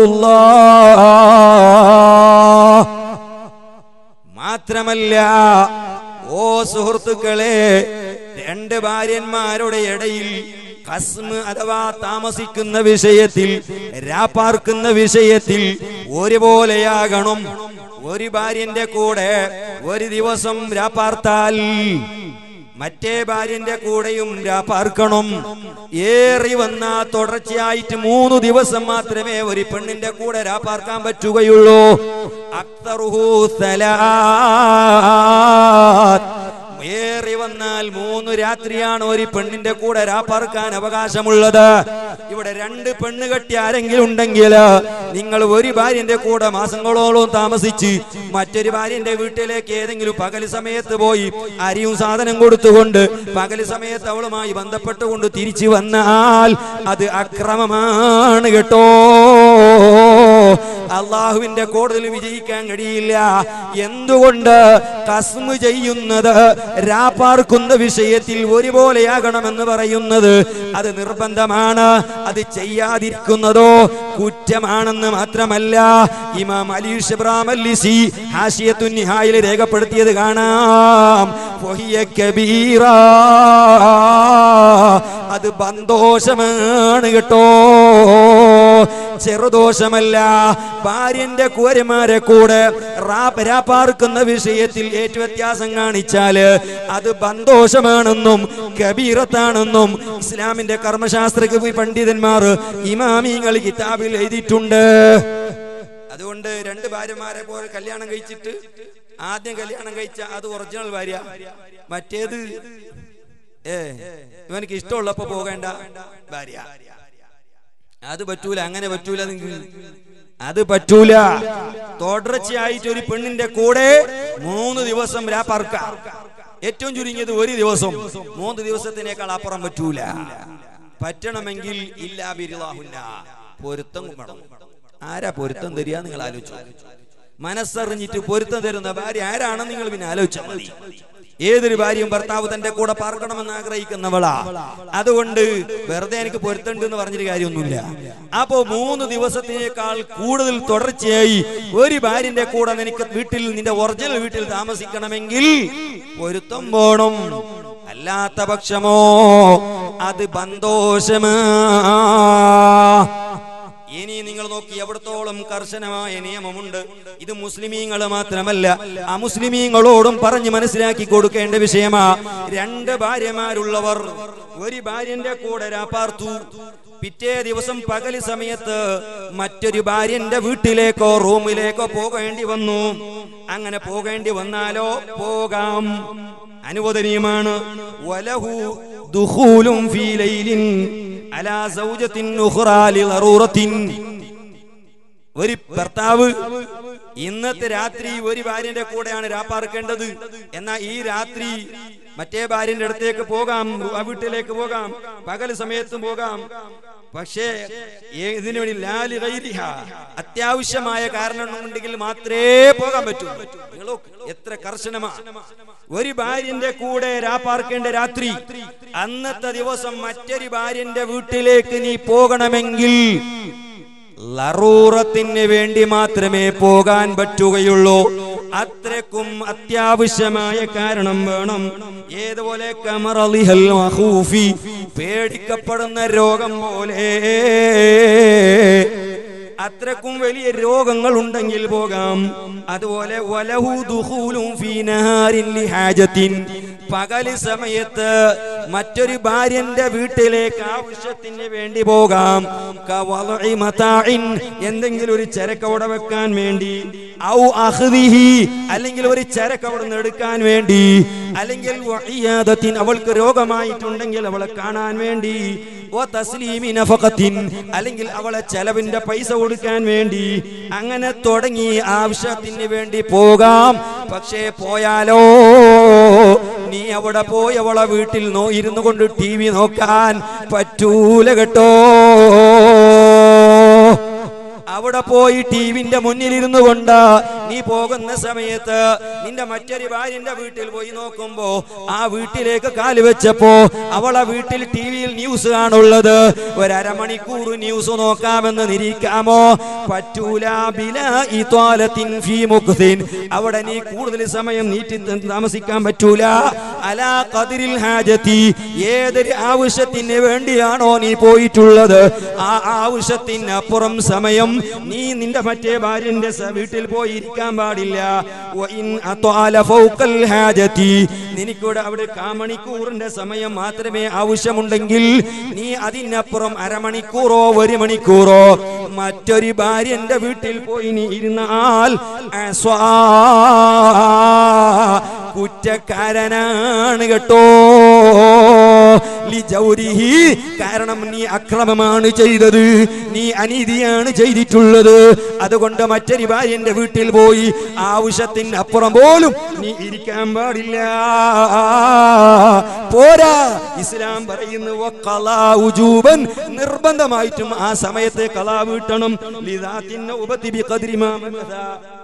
റസൂലുള്ളാഹ്. മാത്രമല്ല ഓ സുഹൃത്തുക്കളെ, രണ്ട് ഭാര്യന്മാരുടെ ഇടയിൽ ഖസ്മ് അഥവാ താമസിക്കുന്ന വിഷയത്തിൽ, രാപ്പാർക്കുന്ന വിഷയത്തിൽ ഒരുപോലെയാകണം. ഒരു ഭാര്യന്റെ കൂടെ ഒരു ദിവസം രാപ്പാർത്താൽ മറ്റേ ഭാര്യന്റെ കൂടെയും രാപ്പാർക്കണം. ഏറി വന്ന തുടർച്ചയായിട്ട് മൂന്ന് ദിവസം മാത്രമേ ഒരു പെണ്ണിന്റെ കൂടെ രാപ്പാർക്കാൻ പറ്റുകയുള്ളൂ. അക്തറുഹു സലാത്ത്, ഏറി വന്നാൽ മൂന്ന് രാത്രിയാണ് ഒരു പെണ്ണിന്റെ കൂടെ രാപ്പാർക്കാൻ അവകാശമുള്ളത്. ഇവിടെ രണ്ട് പെണ്ണ് കെട്ടി ആരെങ്കിലും ഉണ്ടെങ്കിൽ നിങ്ങൾ ഒരു ഭാര്യന്റെ കൂടെ മാസങ്ങളോളം താമസിച്ച് മറ്റൊരു ഭാര്യന്റെ വീട്ടിലേക്ക് ഏതെങ്കിലും പകൽ സമയത്ത് പോയി അരിയും സാധനം കൊടുത്തുകൊണ്ട് പകൽ സമയത്ത് അവളുമായി ബന്ധപ്പെട്ടുകൊണ്ട് തിരിച്ചു വന്നാൽ അത് അക്രമമാണ് കേട്ടോ. അള്ളാഹുവിന്റെ കോടതിയിൽ വിജയിക്കാൻ കഴിയില്ല. എന്തുകൊണ്ട്? ഖസ്മ് ചെയ്യുന്നത്, രാപ്പാർക്കുന്ന വിഷയത്തിൽ ഒരുപോലെയാകണമെന്ന് പറയുന്നത് അത് നിർബന്ധമാണ്. അത് ചെയ്യാതിരിക്കുന്നതോ കുറ്റമാണെന്ന് മാത്രമല്ല, ഇമാം അലി ഇബ്രാഹിം അൽ-ലിസി ഹാശിയത്തുൻ നിഹായിൽ രേഖപ്പെടുത്തിയത് കാണാം. വഹിയ കബീറ, അത് ബന്ധോഷമാണ് കേട്ടോ, ചെറുദോഷമല്ല. ഭാര്യന്റെ കൂരമാരെ കൂടെ രാപ്പാർക്കുന്ന വിഷയത്തിൽ ഏറ്റവും വ്യത്യാസം കാണിച്ചാല് അത് ബന്ധോഷമാണെന്നും കബീറത്താണെന്നും ഇസ്ലാമിന്റെ കർമ്മശാസ്ത്ര പണ്ഡിതന്മാർ ഇമാമിങ്ങൾ കിതാബിൽ എഴുതിയിട്ടുണ്ട്. അതുകൊണ്ട് രണ്ട് ഭാര്യമാരെ പോലെ കല്യാണം കഴിച്ചിട്ട് ആദ്യം കല്യാണം കഴിച്ച അത് ഒറിജിനൽ ഭാര്യ, മറ്റേത് ഏ ഇവനക്ക് ഇഷ്ടമുള്ളപ്പോ പോകേണ്ട ഭാര്യ. അത് പറ്റൂല, അങ്ങനെ പറ്റൂല, അത് പറ്റൂല. തുടർച്ചയായിട്ട് ഒരു പെണ്ണിന്റെ കൂടെ മൂന്ന് ദിവസം രാപ്പാർക്കാം. ഏറ്റവും ചുരുങ്ങിയത് ഒരു ദിവസം, മൂന്ന് ദിവസത്തിനേക്കാൾ അപ്പുറം പറ്റൂല. പറ്റണമെങ്കിൽ ഇല്ലാ ബിരിളാഹുന്ന, പൊരുത്തം വേണം. ആരാ പൊരുത്തം തരിക നിങ്ങൾ ആലോചിച്ചു. മനസ്സറിഞ്ഞിട്ട് പൊരുത്തം തരുന്ന ഭാര്യ ആരാണെന്ന് നിങ്ങൾ പിന്നെ ആലോചിച്ചാൽ മതി. ഏതൊരു ഭാര്യയും ഭർത്താവ് തന്റെ കൂടെ പാർക്കണമെന്ന് ആഗ്രഹിക്കുന്നവളാ. അതുകൊണ്ട് വെറുതെ എനിക്ക് പൊരുത്തണ്ട് എന്ന് പറഞ്ഞൊരു കാര്യമൊന്നുമില്ല. അപ്പോ മൂന്ന് ദിവസത്തിനേക്കാൾ കൂടുതൽ തുടർച്ചയായി ഒരു ഭാര്യന്റെ കൂടെ നിനക്ക് വീട്ടിൽ, നിന്റെ ഒറിജിനൽ വീട്ടിൽ താമസിക്കണമെങ്കിൽ പൊരുത്തം വേണം. അല്ലാത്ത പക്ഷമോ അത് ബന്ധോഷമാ. ഇനി നിങ്ങൾ നോക്കി എവിടത്തോളം കർശനമായ നിയമമുണ്ട്. ഇത് മുസ്ലിമീങ്ങൾ മാത്രമല്ല, അമുസ്ലിമീങ്ങളോടും പറഞ്ഞ് മനസ്സിലാക്കി കൊടുക്കേണ്ട വിഷയമാ. രണ്ട് ഭാര്യമാരുള്ളവർ ഒരു ഭാര്യന്റെ കൂടെ രാപ്പാർത്തു, പിറ്റേ ദിവസം പകല് സമയത്ത് മറ്റൊരു ഭാര്യന്റെ വീട്ടിലേക്കോ റൂമിലേക്കോ പോകേണ്ടി വന്നു. അങ്ങനെ പോകേണ്ടി വന്നാലോ പോകാം, അനുവദനീയമാണ്. വലഹു ദുഖൂലും ഫീ ലൈലിൻ അലാ സൗജത്തിൻ ഉഖ്റാ ലിളറൂറത്തിൻ. ഒരു ഭർത്താവ് ഇന്നത്തെ രാത്രി ഒരു ഭാര്യന്റെ കൂടെയാണ് രാപ്പാർക്കേണ്ടത്. എന്നാൽ ഈ രാത്രി മറ്റേ ഭാര്യന്റെ അടുത്തേക്ക് പോകാം, വീട്ടിലേക്ക് പോകാം, പകൽ സമയത്തും പോകാം. പക്ഷേ ഇതിനു വേണ്ടി ലാലി ഗൈരിഹ, അത്യാവശ്യമായ കാരണം ഉണ്ടെങ്കിൽ മാത്രമേ പോകാൻ പറ്റൂ. നിങ്ങൾ എത്ര കർശനമാണ്. ഒരു ഭാര്യന്റെ കൂടെ രാപ്പാർക്കേണ്ട രാത്രി, അന്നത്തെ ദിവസം മറ്റൊരു ഭാര്യന്റെ വീട്ടിലേക്ക് നീ പോകണമെങ്കിൽ ലറൂറത്തിന് വേണ്ടി മാത്രമേ പോകാൻ പറ്റുകയുള്ളൂ. അത്രക്കും അത്യാവശ്യമായ കാരണം വേണം. ഏതുപോലെ കമറളിഹൽ മഖൂഫി, പേടിക്കപ്പെടുന്ന രോഗം പോലെ. അത്രക്കും വലിയ രോഗങ്ങൾ ഉണ്ടെങ്കിൽ പോകാം. അതുപോലെ വലഹു ദുഖൂലും ഫീ നഹാരിൻ ലിഹാജത്തിൻ, പകൽ സമയത്ത് മറ്റൊരു ഭാര്യന്റെ വീട്ടിലേക്ക് ആവശ്യത്തിന് വേണ്ടി പോകാം. കവളഇ മതാഇൻ, എന്തെങ്കിലും ഒരു ചരക്ക് അവിടെ വെക്കാൻ വേണ്ടി. ഔ അഖ്ദിഹി, അല്ലെങ്കിൽ ഒരു ചരക്ക് അവിടെ നിന്ന് എടുക്കാൻ വേണ്ടി. അല്ലെങ്കിൽ വഇയാദത്തിൻ, അവൾക്ക് രോഗമായിട്ടുണ്ടെങ്കിൽ അവളെ കാണാൻ വേണ്ടി. വ തസ്ലീമി നഫഖത്തിൻ, അല്ലെങ്കിൽ അവളെ ചെലവിന്റെ പൈസ കൊടുക്കാൻ വേണ്ടി. അങ്ങനെ തുടങ്ങി ആവശ്യത്തിന് വേണ്ടി പോകാം. പക്ഷേ പോയാലോ നീ അവിടെ പോയി അവളെ വീട്ടിൽ നോ ഇരുന്നു കൊണ്ട് ടി വി നോക്കാൻ പറ്റൂല കേട്ടോ. അവിടെ പോയി ടിവിന്റെ മുന്നിലിരുന്നു കൊണ്ട് നീ പോകുന്ന സമയത്ത് നിന്റെ മറ്റൊരു ഭാര്യന്റെ വീട്ടിൽ പോയി നോക്കുമ്പോ ആ വീട്ടിലേക്ക് കാല് വെച്ചപ്പോ അവളെ വീട്ടിൽ ടി വിയിൽ ന്യൂസ് ആണുള്ളത്. ഒരമണിക്കൂർ ന്യൂസ് നോക്കാമെന്ന് നിരീക്കാമോ? പറ്റൂല. ബിലാ ഇത്വാലത്തിൻ ഫീ മുഖ്തിൻ, അവിടെ നീ കൂടുതൽ സമയം നീട്ടി താമസിക്കാൻ പറ്റൂല. അലാ ഖദ്രിൽ ഹാജത്തി, ഏതൊരു ആവശ്യത്തിന് വേണ്ടിയാണോ നീ പോയിട്ടുള്ളത് ആ ആവശ്യത്തിന് അപ്പുറം സമയം നീ നിന്റെ മറ്റേ ഭാര്യന്റെ വീട്ടിൽ പോയി ഇരിക്കാൻ പാടില്ല. നിനക്കൂടെ അവിടെ കാമണിക്കൂറിന്റെ സമയം മാത്രമേ ആവശ്യമുണ്ടെങ്കിൽ നീ അതിനപ്പുറം അരമണിക്കൂറോ ഒരു മണിക്കൂറോ മറ്റൊരു ഭാര്യന്റെ വീട്ടിൽ പോയി നീ ഇരുന്നാൽ കുറ്റക്കാരനാണ് കേട്ടോ. ലിജൗരിഹി, കാരണം നീ അക്രമമാണ് ചെയ്തത്, നീ അനീതിയാണ് ചെയ്തിട്ടുള്ളത്. അതുകൊണ്ട് മറ്റൊരു ഭാര്യന്റെ വീട്ടിൽ പോയി ആവശ്യത്തിന് അപ്പുറം പോലും നീ ഇരിക്കാൻ പാടില്ല. പോരാ, ഇസ്ലാം പറയുന്നു വഖലാ ഉജൂബൻ, നിർബന്ധമായിട്ടും ആ സമയത്തെ ഖലാ വീട്ടണം. ലിദാത്തിൻ ഉബതി ബിഖദ്രി മാ മദാ,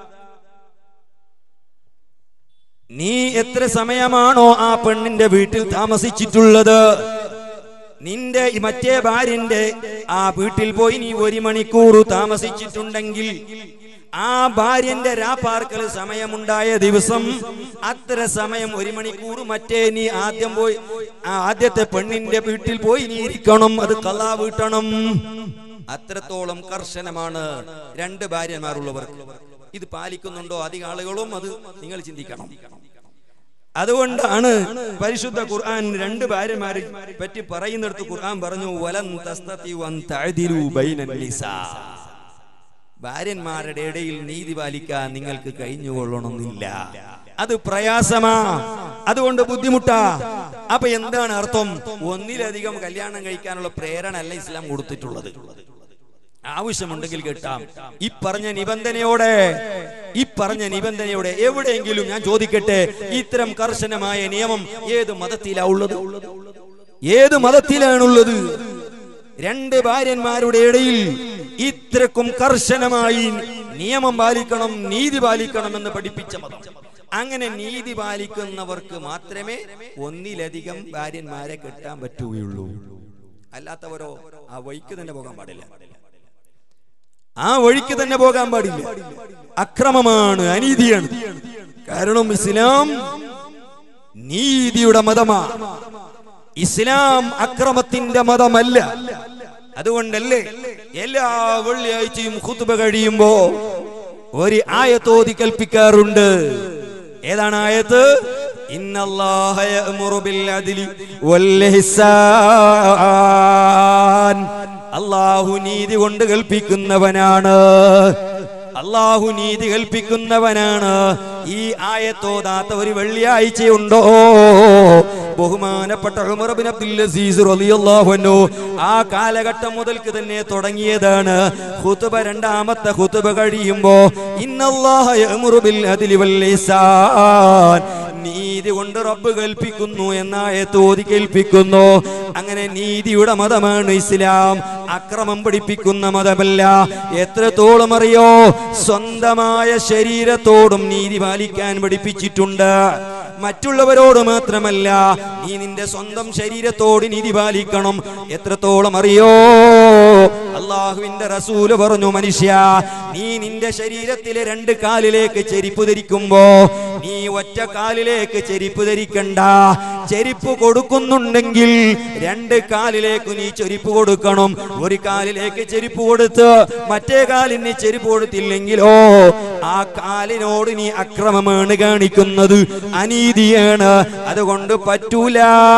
നീ എത്ര സമയമാണോ ആ പെണ്ണിന്റെ വീട്ടിൽ താമസിച്ചിട്ടുള്ളത്, നിന്റെ മറ്റേ ഭാര്യന്റെ ആ വീട്ടിൽ പോയി നീ ഒരു മണിക്കൂർ താമസിച്ചിട്ടുണ്ടെങ്കിൽ ആ ഭാര്യന്റെ രാപ്പാർക്കൽ സമയമുണ്ടായ ദിവസം അത്ര സമയം ഒരു മണിക്കൂർ മറ്റേ നീ ആദ്യം പോയി ആദ്യത്തെ പെണ്ണിന്റെ വീട്ടിൽ പോയി നീ ഇരിക്കണം. അത് ഖലാ വീട്ടണം. അത്രത്തോളം കർശനമാണ് രണ്ട് ഭാര്യമാരുള്ളവർ. ഇത് പാലിക്കുന്നുണ്ടോ അധിക ആളുകളും? അത് നിങ്ങൾ ചിന്തിക്കണം. അതുകൊണ്ടാണ് പരിശുദ്ധ ഖുർആൻ രണ്ട് ഭാര്യമാരെ പറ്റി പറയുന്നിടത്ത് ഖുർആൻ പറഞ്ഞു വലൻ തസ്തതിഉ അൻ തഅദിലു ബൈനൻ നിസാ, ഭാര്യന്മാരുടെ ഇടയിൽ നീതി പാലിക്കാൻ നിങ്ങൾക്ക് കഴിഞ്ഞുകൊള്ളണമെന്നില്ല. അത് പ്രയാസമാ, അതുകൊണ്ട് ബുദ്ധിമുട്ടാ. അപ്പൊ എന്താണ് അർത്ഥം? ഒന്നിലധികം കല്യാണം കഴിക്കാനുള്ള പ്രേരണ അല്ല ഇസ്ലാം കൊടുത്തിട്ടുള്ളത്. ആവശ്യമുണ്ടെങ്കിൽ കേട്ടാം. ഈ പറഞ്ഞ നിബന്ധനയോടെ ഈ പറഞ്ഞ നിബന്ധനയോടെ എവിടെയെങ്കിലും ഞാൻ ചോദിക്കട്ടെ, ഇത്തരം കർശനമായ നിയമം ഏത് മതത്തിലാ ഉള്ളത്? ഏത് മതത്തിലാണുള്ളത്? രണ്ട് ഭാര്യന്മാരുടെ ഇടയിൽ ഇത്രക്കും കർശനമായി നിയമം പാലിക്കണം, നീതി പാലിക്കണം എന്ന് പഠിപ്പിച്ച മതം. അങ്ങനെ നീതി പാലിക്കുന്നവർക്ക് മാത്രമേ ഒന്നിലധികം ഭാര്യന്മാരെ കെട്ടാൻ പറ്റുകയുള്ളൂ. അല്ലാത്തവരോ ആ വഴിക്ക് തന്നെ പോകാൻ പാടില്ല, ആ വഴിക്ക് തന്നെ പോകാൻ പാടില്ല. അക്രമമാണ്, അനീതിയാണ്. കാരണം ഇസ്ലാം നീതിയുടെ മതമാണ്, ഇസ്ലാം അക്രമത്തിന്റെ മതമല്ല. അതുകൊണ്ടല്ലേ എല്ലാ വെള്ളിയാഴ്ചയും ഖുത്ബ കഴിയുമ്പോ ഒരു ആയത്തോതി കൽപ്പിക്കാറുണ്ട്. ഏതാണ് ആയത്ത്? ഇന്നല്ലാഹ യഅ്മുറു ബിൽ അദ്ലി വൽ ഇഹ്സാൻ. അല്ലാഹു നീതി കൊണ്ട് കൽപ്പിക്കുന്നവനാണ്, അല്ലാഹു നീതി കൽപ്പിക്കുന്നവനാണ്. ഈ ആയത്തോതാത്ത ഒരു വെള്ളിയാഴ്ചയുണ്ടോ? ബഹുമാനപ്പെട്ട ഉമർ ഇബ്നു അബ്ദുൽ അസീസ് റളിയല്ലാഹു അൻഹു ആ കാലഘട്ടം മുതൽക്ക് തന്നെ തുടങ്ങിയതാണ്. ഖുത്ബ രണ്ടാമത്തെ ഖുത്ബ കഴിയുമ്പോ ഇന്നല്ലാഹ യഅ്മുറു ബിൽ അദ്ലി വൽ ഇഹ്സാൻ, നീതി കൊണ്ട് റബ്ബ് കൽപ്പിക്കുന്നു എന്ന ആയത്ത് ഓതി കേൾപ്പിക്കുന്നു. അങ്ങനെ നീതിയുടെ മതമാണ് ഇസ്ലാം, അക്രമം പഠിപ്പിക്കുന്ന മതമല്ല. എത്രത്തോളം അറിയോ? സ്വന്തമായ ശരീരത്തോടും നീതി പാലിക്കാൻ പഠിപ്പിച്ചിട്ടുണ്ട്. മറ്റുള്ളവരോട് മാത്രമല്ല, നീ നിന്റെ സ്വന്തം ശരീരത്തോട് നീതി പാലിക്കണം. എത്രത്തോളം അറിയോ? അള്ളാഹുവിന്റെ റസൂല് പറഞ്ഞു, മനുഷ്യ നീ നിന്റെ ശരീരത്തിലെ രണ്ട് കാലിലേക്ക് ചെരിപ്പ് ധരിക്കുമ്പോ നീ ഒറ്റ കാലിലേക്ക് ചെരിപ്പ് ധരിക്കണ്ട. ചെരിപ്പ് കൊടുക്കുന്നുണ്ടെങ്കിൽ രണ്ട് കാലിലേക്ക് നീ ചെരിപ്പ് കൊടുക്കണം. ഒരു കാലിലേക്ക് ചെരിപ്പ് കൊടുത്ത് മറ്റേ കാലിന് ചെരിപ്പ് കൊടുത്തില്ലെങ്കിലോ ആ കാലിനോട് നീ അക്രമമാണ് കാണിക്കുന്നത്, അനീതിയാണ്. അതുകൊണ്ട് പറ്റൂല,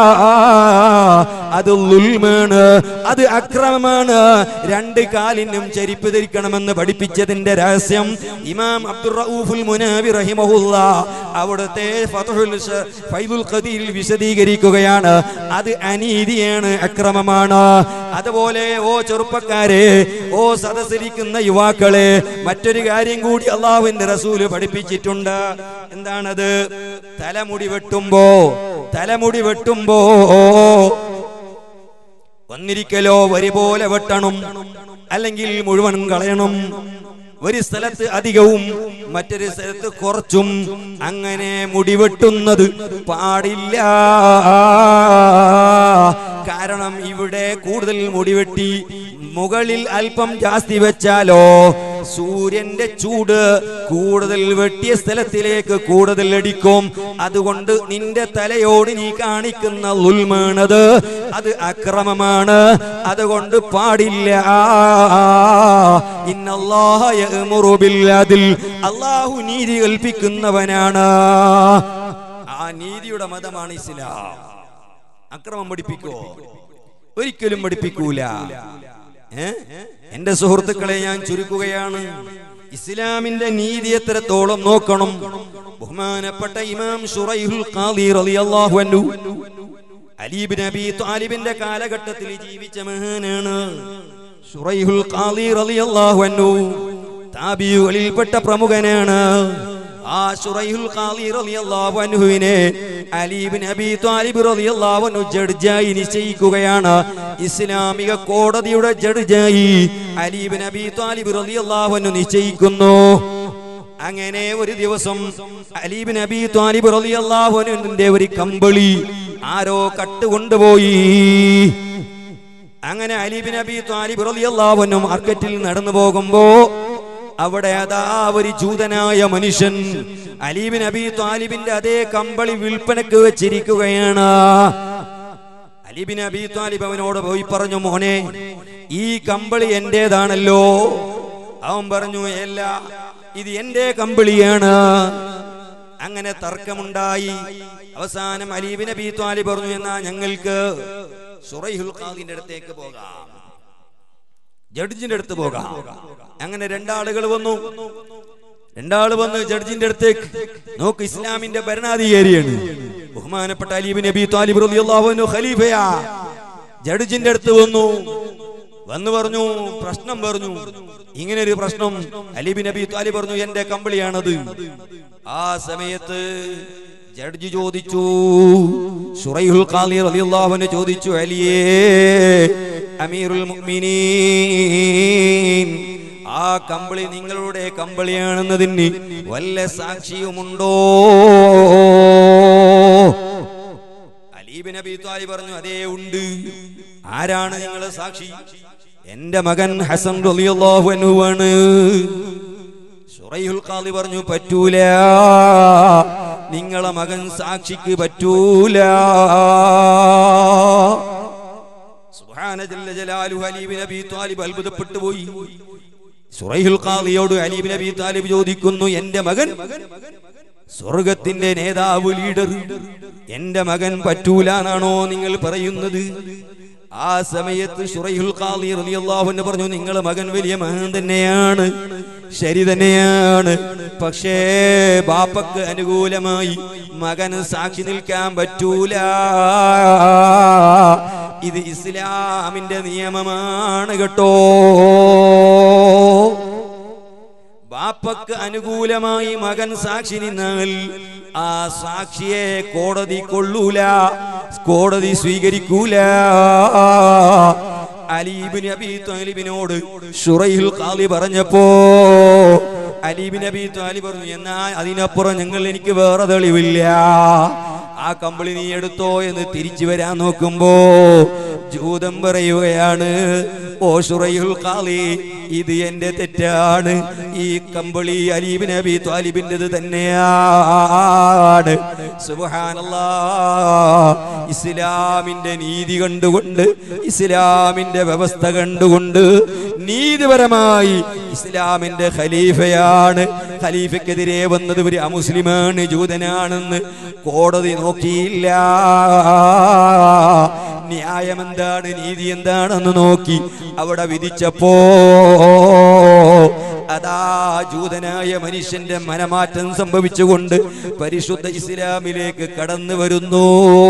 അത് ദുൽമാണ്, അത് അക്രമമാണ്. രണ്ട് കാലിനും ചെരിപ്പ് ധരിക്കണമെന്ന് പഠിപ്പിച്ചതിന്റെ രഹസ്യം ഇമാം അബ്ദുർ റഊഫുൽ മുനാവി റഹിമഹുല്ലാഹ് അവിടുത്തെ ഫത്ഹുൽ ഫൈദുൽ ഖദീറിൽ വിശദീകരിക്കുകയാണ്. അത് അനീതിയാണ്, അക്രമമാണ്. അതുപോലെ ഓ ചെറുപ്പക്കാരെ, ഓ സദസ്സിലിരിക്കുന്ന യുവാക്കളെ, മറ്റൊരു കാര്യം കൂടി അള്ളാഹുവിന്റെ റസൂല് പഠിപ്പിച്ചിട്ടുണ്ട്. എന്താണത്? തലമുടി വെട്ടുമ്പോ തലമുടി വെട്ടുമ്പോ ഒന്നിരിക്കലോ വരി പോലെ വെട്ടണം, അല്ലെങ്കിൽ മുഴുവൻ കളയണം. ഒരു സ്ഥലത്ത് അധികവും മറ്റൊരു സ്ഥലത്ത് കുറച്ചും അങ്ങനെ മുടി വെട്ടുന്നത് പാടില്ല. കാരണം ഇവിടെ കൂടുതൽ മുടി വെട്ടി മുകളിൽ അല്പം ജാസ്തി വെച്ചാലോ സൂര്യന്റെ ചൂട് കൂടുതൽ വെട്ടിയ സ്ഥലത്തിലേക്ക് കൂടുതൽ അടിക്കും. അതുകൊണ്ട് നിന്റെ തലയോട് നീ കാണിക്കുന്ന ദുൽമാണത്, അത് അക്രമമാണ്. അതുകൊണ്ട് പാടില്ല. ഇന്നല്ലാഹ യഅ്മുറു ബിൽ അദ്ൽ, അല്ലാഹു നീതി കൽപ്പിക്കുന്നവനാണ്. ആ നീതിയുടെ മതമാണ് ഇസ്ലാം. അക്രമം പഠിപ്പിക്കോ? ഒരിക്കലും പഠിപ്പിക്കൂല. എന്റെ സുഹൃത്തുക്കളെ, ഞാൻ ചുരുക്കുകയാണ്. ഇസ്ലാമിന്റെ നീതി എത്രത്തോളം നോക്കണം. ബഹുമാനപ്പെട്ട ഇമാം ശുറൈഹുൽ ഖാദി റളിയല്ലാഹു അൻഹു അലി ഇബ്നു അബീ ത്വാലിബിന്റെ കാലഘട്ടത്തിൽ ജീവിച്ച മഹാനാണ്. ശുറൈഹുൽ ഖാദി റളിയല്ലാഹു അൻഹു താബിഈകളിൽപ്പെട്ട പ്രമുഖനാണ്. ആ ശുറൈഹുൽ ഖാദി റളിയല്ലാഹു അൻഹുവിനെ അലി ഇബ്നു അബീ ത്വാലിബ് റളിയല്ലാഹു അൻഹു ജഡ്ജായി നിശ്ചയിക്കുകയാണ്. ഇസ്ലാമിക കോടതിയുടെ ജഡ്ജായി അലി ഇബ്നു അബീ ത്വാലിബ് റളിയല്ലാഹു അൻഹു നിശ്ചയിക്കുന്നു. അങ്ങനെ ഒരു ദിവസം അലി ഇബ്നു അബീ ത്വാലിബ് റളിയല്ലാഹു അൻഹുവിന്റെ ഒരു കമ്പിളി ആരോ കട്ടുകൊണ്ടുപോയി. അങ്ങനെ അലി ഇബ്നു അബീ ത്വാലിബ് റളിയല്ലാഹു അൻഹു മാർക്കറ്റിൽ നടന്നു പോകുമ്പോ അവിടെ അതാ ഒരു ജൂതനായ മനുഷ്യൻ അലി ഇബ്നു അബീ ത്വാലിബിന്റെ അതേ കമ്പിളി വിൽപ്പനക്ക് വെച്ചിരിക്കുകയാണ്. അലി ഇബ്നു അബീ ത്വാലിബ് അവനോട് പോയി പറഞ്ഞു, മോനെ, ഈ കമ്പിളി എന്റേതാണല്ലോ. അവൻ പറഞ്ഞു, അല്ല, ഇത് എന്റെ കമ്പിളിയാണ്. അങ്ങനെ തർക്കമുണ്ടായി. അവസാനം അലി ഇബ്നു അബീ ത്വാലിബ് പറഞ്ഞു, എന്നാ ഞങ്ങൾക്ക് ശുറൈഹുൽ ഖാദിന്റെ അടുത്തേക്ക് പോകാം, ജഡ്ജിന്റെ അടുത്ത് പോകാം. അങ്ങനെ രണ്ടാളുകൾ വന്നു. രണ്ടാള് വന്ന് ജഡ്ജിന്റെ അടുത്തേക്ക്. നോക്ക്, ഇസ്ലാമിന്റെ ഭരണാധികാരിയാണ് ബഹുമാനപ്പെട്ട അലി ഇബ്നു അബീ ത്വാലിബ് റളിയല്ലാഹു അൻഹു, ഖലീഫയാ. ജഡ്ജിന്റെ അടുത്ത് വന്നു. വന്നു പറഞ്ഞു, പ്രശ്നം പറഞ്ഞു. ഇങ്ങനെ ഒരു പ്രശ്നം. അലി ഇബ്നു അബീ ത്വാലിബ് പറഞ്ഞു, എന്റെ കമ്പിളിയാണത്. ആ സമയത്ത് ജഡ്ജി ചോദിച്ചു, ശുറൈഹുൽ ഖാദി റളിയല്ലാഹു അൻഹു ചോദിച്ചു, അലിയേ, അമീറുൽ മുഅ്മിനീൻ, ആ കമ്പിളി നിങ്ങളുടെ കമ്പിളിയാണെന്നതിന് വല്ല സാക്ഷിയുമുണ്ടോ? അലി ഇബ്നു അബീ ത്വാലിബ് പറഞ്ഞു, അതേ ഉണ്ട്. ആരാണ് നിങ്ങളെ സാക്ഷി? എന്റെ മകൻ ഹസൻ റളിയല്ലാഹു അൻഹു ആണ്. ശുറൈഹുൽ ഖാദി പറഞ്ഞു, പറ്റൂല, നിങ്ങളെ മകൻ സാക്ഷിക്ക് പറ്റൂല. സുബ്ഹാന ജല്ല ജലാലുഹു. അലി ഇബ്നു അബീ ത്വാലിബ് അത്ഭുതപ്പെട്ടു പോയി. ശുറൈഹുൽ ഖാദിയോട് അലി ഇബ്നു അബീ ത്വാലിബ് ചോദിക്കുന്നു, എന്റെ മകൻ സ്വർഗത്തിന്റെ നേതാവ്, ലീഡർ, എന്റെ മകൻ പറ്റൂല എന്നാണോ നിങ്ങൾ പറയുന്നത്? ആ സമയത്ത് ശുറൈഹുൽ ഖാദി റളിയല്ലാഹു അൻഹു പറഞ്ഞു, നിങ്ങളെ മകൻ വലിയ മഹാൻ തന്നെയാണ്, ശരി തന്നെയാണ്. പക്ഷേ ബാപ്പക്ക് അനുകൂലമായി മകന് സാക്ഷി നിൽക്കാൻ പറ്റൂല. ഇത് ഇസ്ലാമിന്റെ നിയമമാണ് കേട്ടോ. ബാപ്പക്ക് അനുകൂലമായി മകൻ സാക്ഷി നിന്നാൽ ആ സാക്ഷിയെ കോടതി കൊള്ളൂല, കോടതി സ്വീകരിക്കൂല. അലി ഇബ്നു അബീ ത്വാലിബിനോട് ശുറൈഹുൽ ഖാദി പറഞ്ഞപ്പോ അലി ഇബ്നു അബീ ത്വാലിബ് പറഞ്ഞു, എന്നാ അതിനപ്പുറം ഞങ്ങൾ എനിക്ക് വേറെ തെളിവില്ല, ആ കമ്പിളി നീ എടുത്തോ എന്ന് തിരിച്ചു വരാൻ നോക്കുമ്പോ ജൂതം പറയുകയാണ്, ഓ ശുറൈഹുൽ ഖാദി, ഇത് എന്റെ തെറ്റാണ്, ഈ കമ്പിളി അലി ഇബ്നു അബീ ത്വാലിബിന്റേത് തന്നെയാണ്. സുബ്ഹാനല്ലാഹ്. ഇസ്ലാമിന്റെ നീതി കണ്ടുകൊണ്ട്, ഇസ്ലാമിന്റെ വ്യവസ്ഥ കണ്ടുകൊണ്ട്, നീതിപരമായി ഇസ്ലാമിന്റെ ഖലീഫയാണ്, ഖലീഫയ്ക്കെതിരെ വന്നത് ഒരു അമുസ്ലിമാണ്, ജൂതനാണെന്ന് കോടതി നോക്കിയില്ല. ന്യായം എന്താണ്, നീതി എന്താണെന്ന് നോക്കി അവിടെ വിധിച്ചപ്പോ അതാ ജൂതനായ മനുഷ്യന്റെ മനമാറ്റം സംഭവിച്ചുകൊണ്ട് പരിശുദ്ധ ഇസ്ലാമിലേക്ക് കടന്നു വരുന്നു.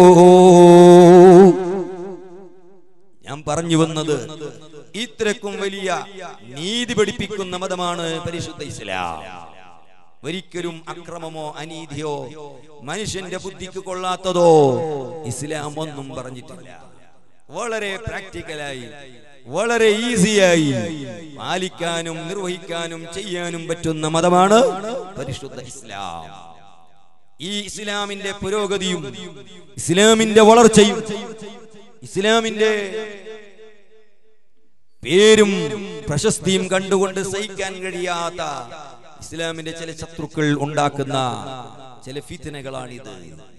ഞാൻ പറഞ്ഞു വന്നത്, ഇത്രക്കും വലിയ നീതി പഠിപ്പിക്കുന്ന മതമാണ് പരിശുദ്ധ ഇസ്ലാം. ഒരിക്കലും അക്രമമോ അനീതിയോ മനുഷ്യന്റെ ബുദ്ധിക്ക് കൊള്ളാത്തതോ ഇസ്ലാം ഒന്നും പറഞ്ഞിട്ടില്ല. വളരെ പ്രാക്ടിക്കലായി, വളരെ ഈസിയായി പാലിക്കാനും നിർവഹിക്കാനും ചെയ്യാനും പറ്റുന്ന മതമാണ് പരിശുദ്ധ ഇസ്ലാം. ഈ ഇസ്ലാമിന്റെ പുരോഗതിയും ഇസ്ലാമിന്റെ വളർച്ചയും ഇസ്ലാമിന്റെ പേരും പ്രശസ്തിയും കണ്ടുകൊണ്ട് സഹിക്കാൻ കഴിയാത്ത ഇസ്ലാമിന്റെ ചില ശത്രുക്കൾ ഉണ്ടാക്കുന്ന ചില ഫിത്നകളാണിത്.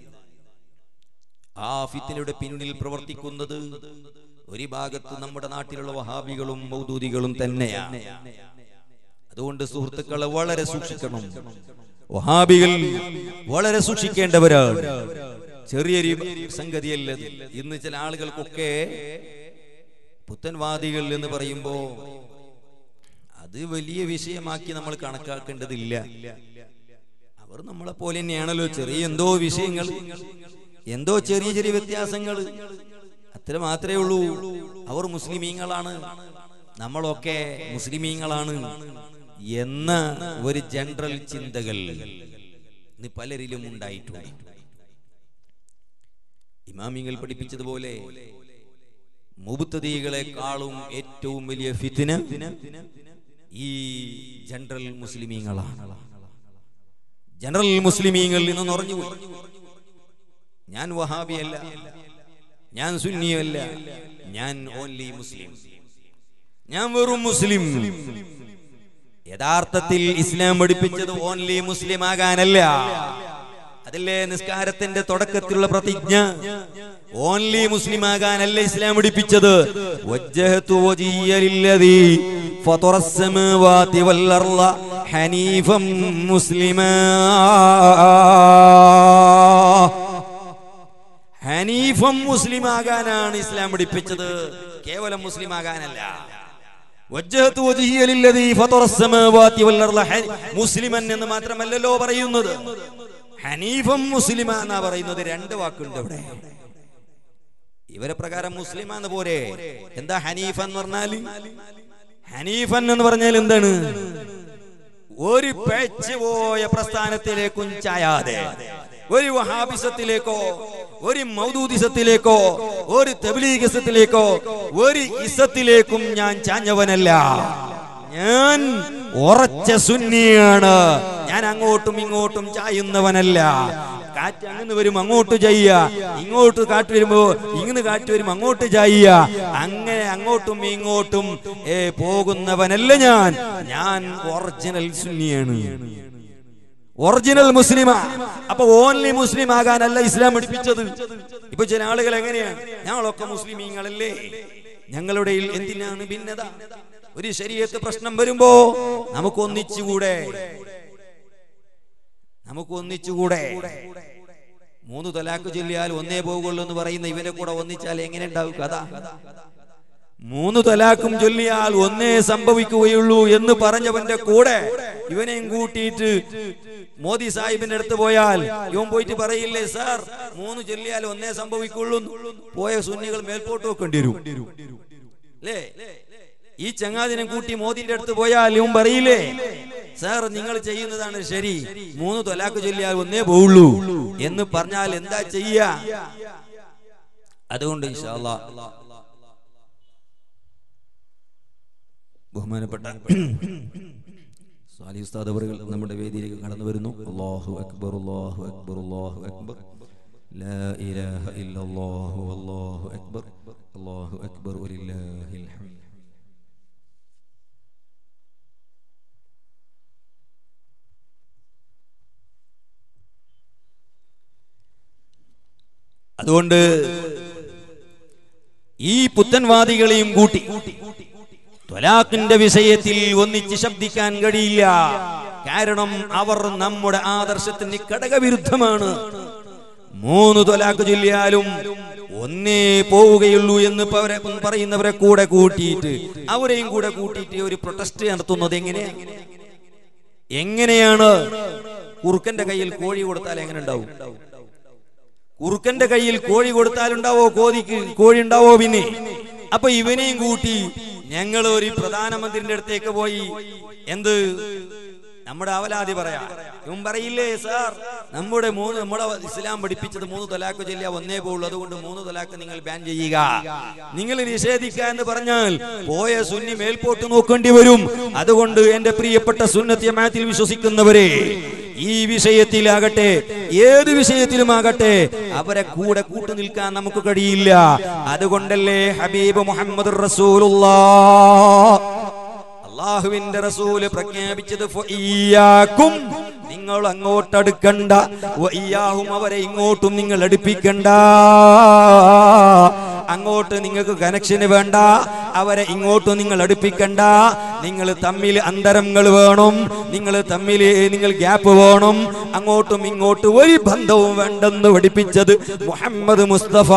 ആ ഫിത്നയുടെ പിന്നിൽ പ്രവർത്തിക്കുന്നത് ഒരു ഭാഗത്ത് നമ്മുടെ നാട്ടിലുള്ള വഹാബികളും മൗദൂദികളും തന്നെയാണ്. അതുകൊണ്ട് സുഹൃത്തുക്കളെ വളരെ സൂക്ഷിക്കണം. വഹാബികൾ വളരെ സൂക്ഷിക്കേണ്ടവരാണ്. ചെറിയൊരു സംഗതിയല്ല. ഇന്ന് ചില ആളുകൾക്കൊക്കെ പുത്തൻവാദികൾ എന്ന് പറയുമ്പോ അത് വലിയ വിഷയമാക്കി നമ്മൾ കണക്കാക്കേണ്ടതില്ല. അവർ നമ്മളെ പോലെ തന്നെയാണല്ലോ. ചെറിയ എന്തോ വിഷയങ്ങൾ, എന്തോ ചെറിയ ചെറിയ വ്യത്യാസങ്ങൾ, അത്ര മാത്രമേ ഉള്ളൂ. അവർ മുസ്ലിമീങ്ങളാണ്, നമ്മളൊക്കെ മുസ്ലിമീങ്ങളാണ് എന്ന ഒരു ജനറൽ ചിന്തകൾ ഇന്ന് പലരിലും ഉണ്ടായിട്ടുണ്ട്. ഇമാമിങ്ങൾ പഠിപ്പിച്ചതുപോലെ മുബ്തദികളെക്കാളും ഏറ്റവും വലിയ ഫിത്ന ഈ ജനറൽ മുസ്ലിമീങ്ങളാണ്. ജനറൽ മുസ്ലിമീങ്ങൾ നിന്ന് നിറഞ്ഞു. ഞാൻ വഹാബിയല്ല, ഞാൻ സുന്നിയല്ല, ഞാൻ ഓൺലി മുസ്ലിം, ഞാൻ വെറും മുസ്ലിം. യഥാർത്ഥത്തിൽ ഇസ്ലാം പഠിപ്പിച്ചത് ഓൺലി മുസ്ലിം ആകാനല്ല. അതല്ലേ നിസ്കാരത്തിന്റെ തുടക്കത്തിലുള്ള പ്രതിജ്ഞ. ഓൺലി മുസ്ലിം ആകാനല്ല ഇസ്ലാം പഠിപ്പിച്ചത്. വജ്ജഹതു വജിയ ലില്ലദീ ഫതറസ് സമാവാതി വൽ അർള ഹനീഫൻ മുസ്ലിമാ. ഹനീഫൻ മുസ്ലിം ആകാനാണ് ഇസ്ലാം പഠിപ്പിച്ചത്, കേവലം മുസ്ലിം ആകാനല്ല. വജ്ജഹതു വജിയ ലില്ലദീ ഫതറസ് സമാവാതി വൽ അർള മുസ്ലിമൻ എന്ന് മാത്രമല്ലല്ലോ പറയുന്നത്, ഹനീഫൻ മുസ്ലിമ എന്നാ പറയുന്നത്. രണ്ട് വാക്കുണ്ട് ഇവിടെ. ഇവരെ പ്രകാരം മുസ്ലിമാന്ന് പോരെ. എന്താ ഹനീഫൻ എന്ന് പറഞ്ഞാൽ? ഹനീഫൻ എന്ന് പറഞ്ഞാൽ എന്താണ്? ഒരു പേച്ച് പോയ പ്രസ്ഥാനത്തിലേക്കും ചായാതെ, ഒരു വഹാബിസത്തിലേക്കോ ഒരു മൗദൂദിസത്തിലേക്കോ ഒരു തബ്ലീഗ് ഇസത്തിലേക്കോ ഒരു ഇസത്തിലേക്കും ഞാൻ ചാഞ്ഞവനല്ല. ഞാൻ ഉറച്ച സുന്നിയാണ്. ഞാൻ അങ്ങോട്ടും ഇങ്ങോട്ടും ചായുന്നവനല്ല. കാറ്റ് അങ്ങനെ വരും അങ്ങോട്ട് ചായ, ഇങ്ങോട്ട് കാറ്റ് വരുമ്പോ ഇങ്ങനെ കാറ്റ് വരും അങ്ങോട്ട് ചായ, അങ്ങനെ അങ്ങോട്ടും ഇങ്ങോട്ടും ഏ പോകുന്നവനല്ല ഞാൻ. ഞാൻ ഒറിജിനൽ സുന്നിയാണ്, ഒറിജിനൽ മുസ്ലിമാ. അപ്പൊ ഓൺലി മുസ്ലിം ആകാനല്ല ഇസ്ലാം പഠിപ്പിച്ചത്. ഇപ്പൊ ചില ആളുകൾ എങ്ങനെയാണ്, ഞങ്ങളൊക്കെ മുസ്ലിമീങ്ങളല്ലേ, ഞങ്ങളുടെ എന്തിനാണ് ഭിന്നത? ഒരു ശരീഅത്ത് പ്രശ്നം വരുമ്പോ നമുക്ക് ഒന്നിച്ചുകൂടെ, നമുക്ക് ഒന്നിച്ചുകൂടെ. മൂന്ന് തലാഖ് ചൊല്ലിയാൽ ഒന്നേ പോകുള്ളൂ എന്ന് പറയുന്ന ഇവനെ കൂടെ ഒന്നിച്ചാൽ എങ്ങനെ ഉണ്ടാവും കഥ? മൂന്ന് തലാഖും ചൊല്ലിയാൽ ഒന്നേ സംഭവിക്കുകയുള്ളൂ എന്ന് പറഞ്ഞവന്റെ കൂടെ ഇവനെയും കൂട്ടിയിട്ട് മോദി സാഹിബിന്റെ അടുത്ത് പോയാൽ ഇവൻ പോയിട്ട് പറയില്ലേ, സാർ മൂന്ന് ചൊല്ലിയാൽ ഒന്നേ സംഭവിക്കുള്ളൂ? പോയ സുന്നികൾ മേൽപോട്ട് വെക്കേണ്ടി വരും അല്ലേ? ഈ ചങ്ങാതിനെ കൂട്ടി മോദിന്റെ അടുത്ത് പോയാൽ ഇവൻ പറയില്ലേ, സാർ നിങ്ങൾ ചെയ്യുന്നതാണ് ശരി, മൂന്ന് തൊലാക്ക് ചൊല്ലിയാൽ ഒന്നേ പോവുള്ളൂ എന്ന് പറഞ്ഞാൽ എന്താ ചെയ്യാ? അതുകൊണ്ട് ഇൻഷാ അല്ലാഹ് ബഹുമാനപ്പെട്ട സാലിഹ് ഉസ്താദ് അവറുകൾ നമ്മുടെ വേദിയിലേക്ക് കടന്നു വരുന്നു. അല്ലാഹു അക്ബർ, അല്ലാഹു അക്ബർ, അല്ലാഹു അക്ബർ, ലാ ഇലാഹ ഇല്ലല്ലാഹു വല്ലാഹു അക്ബർ, അല്ലാഹു അക്ബർ വലില്ലാഹിൽ ഹംദ്. അതുകൊണ്ട് ഈ പുത്തൻവാദികളെയും കൂട്ടി ത്വലാഖിന്റെ വിഷയത്തിൽ ഒന്നിച്ച് ശബ്ദിക്കാൻ കഴിയില്ല. കാരണം അവർ നമ്മുടെ ആദർശത്തിന് ഘടകവിരുദ്ധമാണ്. മൂന്ന് ത്വലാഖ് ചൊല്ലിയാലും ഒന്നേ പോവുകയുള്ളൂ എന്ന് പറയുന്നവരെ കൂടെ കൂട്ടിയിട്ട് അവരെയും കൂടെ കൂട്ടിയിട്ട് ഒരു പ്രൊട്ടസ്റ്റ് നടത്തുന്നത് എങ്ങനെയാ? എങ്ങനെയാണ്? കുറുക്കന്റെ കയ്യിൽ കോഴി കൊടുത്താൽ എങ്ങനെ ഉണ്ടാവും? കുറുക്കന്റെ കയ്യിൽ കോഴി കൊടുത്താലുണ്ടാവോ കോഴിക്ക് കോഴി ഉണ്ടാവോ? പിന്നെ അപ്പൊ ഇവനെയും കൂട്ടി ഞങ്ങൾ ഒരു പ്രധാനമന്ത്രിന്റെ അടുത്തേക്ക് പോയി എന്ത് നമ്മുടെ അവലാതി പറയാ. ഇവൻ പറയില്ലേ, സാർ നമ്മുടെ മൂന്ന് നമ്മുടെ ഇസ്ലാം പഠിപ്പിച്ചത് മൂന്ന് തലാഖ് ചൊല്ലിയാ ഒന്നേ പോകുള്ളൂ, അതുകൊണ്ട് മൂന്ന് തലാഖ് നിങ്ങൾ ബാൻ ചെയ്യുക, നിങ്ങൾ നിഷേധിക്കുക എന്ന് പറഞ്ഞാൽ പോയ സുന്നി മേൽപോട്ട് നോക്കേണ്ടി വരും. അതുകൊണ്ട് എന്റെ പ്രിയപ്പെട്ട സുന്നത്ത് ജമാഅത്തിൽ വിശ്വസിക്കുന്നവരെ, ഈ വിഷയത്തിലാകട്ടെ ഏത് വിഷയത്തിലുമാകട്ടെ അവരെ കൂടെ കൂട്ടു നിൽക്കാൻ നമുക്ക് കഴിയില്ല. അതുകൊണ്ടല്ലേ ഹബീബ് മുഹമ്മദ് റസൂലുള്ളാഹ് അല്ലാഹുവിന്റെ റസൂല് പ്രഖ്യാപിച്ചത് ഫഇയ്യാകും, നിങ്ങൾ അങ്ങോട്ട് അടുക്കണ്ട, വഇയ്യാഹും അവരെ ഇങ്ങോട്ടും നിങ്ങൾ അടുപ്പിക്കണ്ട. അങ്ങോട്ട് നിങ്ങൾക്ക് കണക്ഷന് വേണ്ട, അവരെ ഇങ്ങോട്ടും നിങ്ങൾ അടുപ്പിക്കണ്ട. നിങ്ങൾ തമ്മിൽ അന്തരങ്ങൾ വേണം, നിങ്ങൾ തമ്മിൽ നിങ്ങൾ ഗ്യാപ്പ് വേണം. അങ്ങോട്ടും ഇങ്ങോട്ടും ഒരു ബന്ധവും വേണ്ടെന്ന് പഠിപ്പിച്ചത് മുഹമ്മദ് മുസ്തഫ.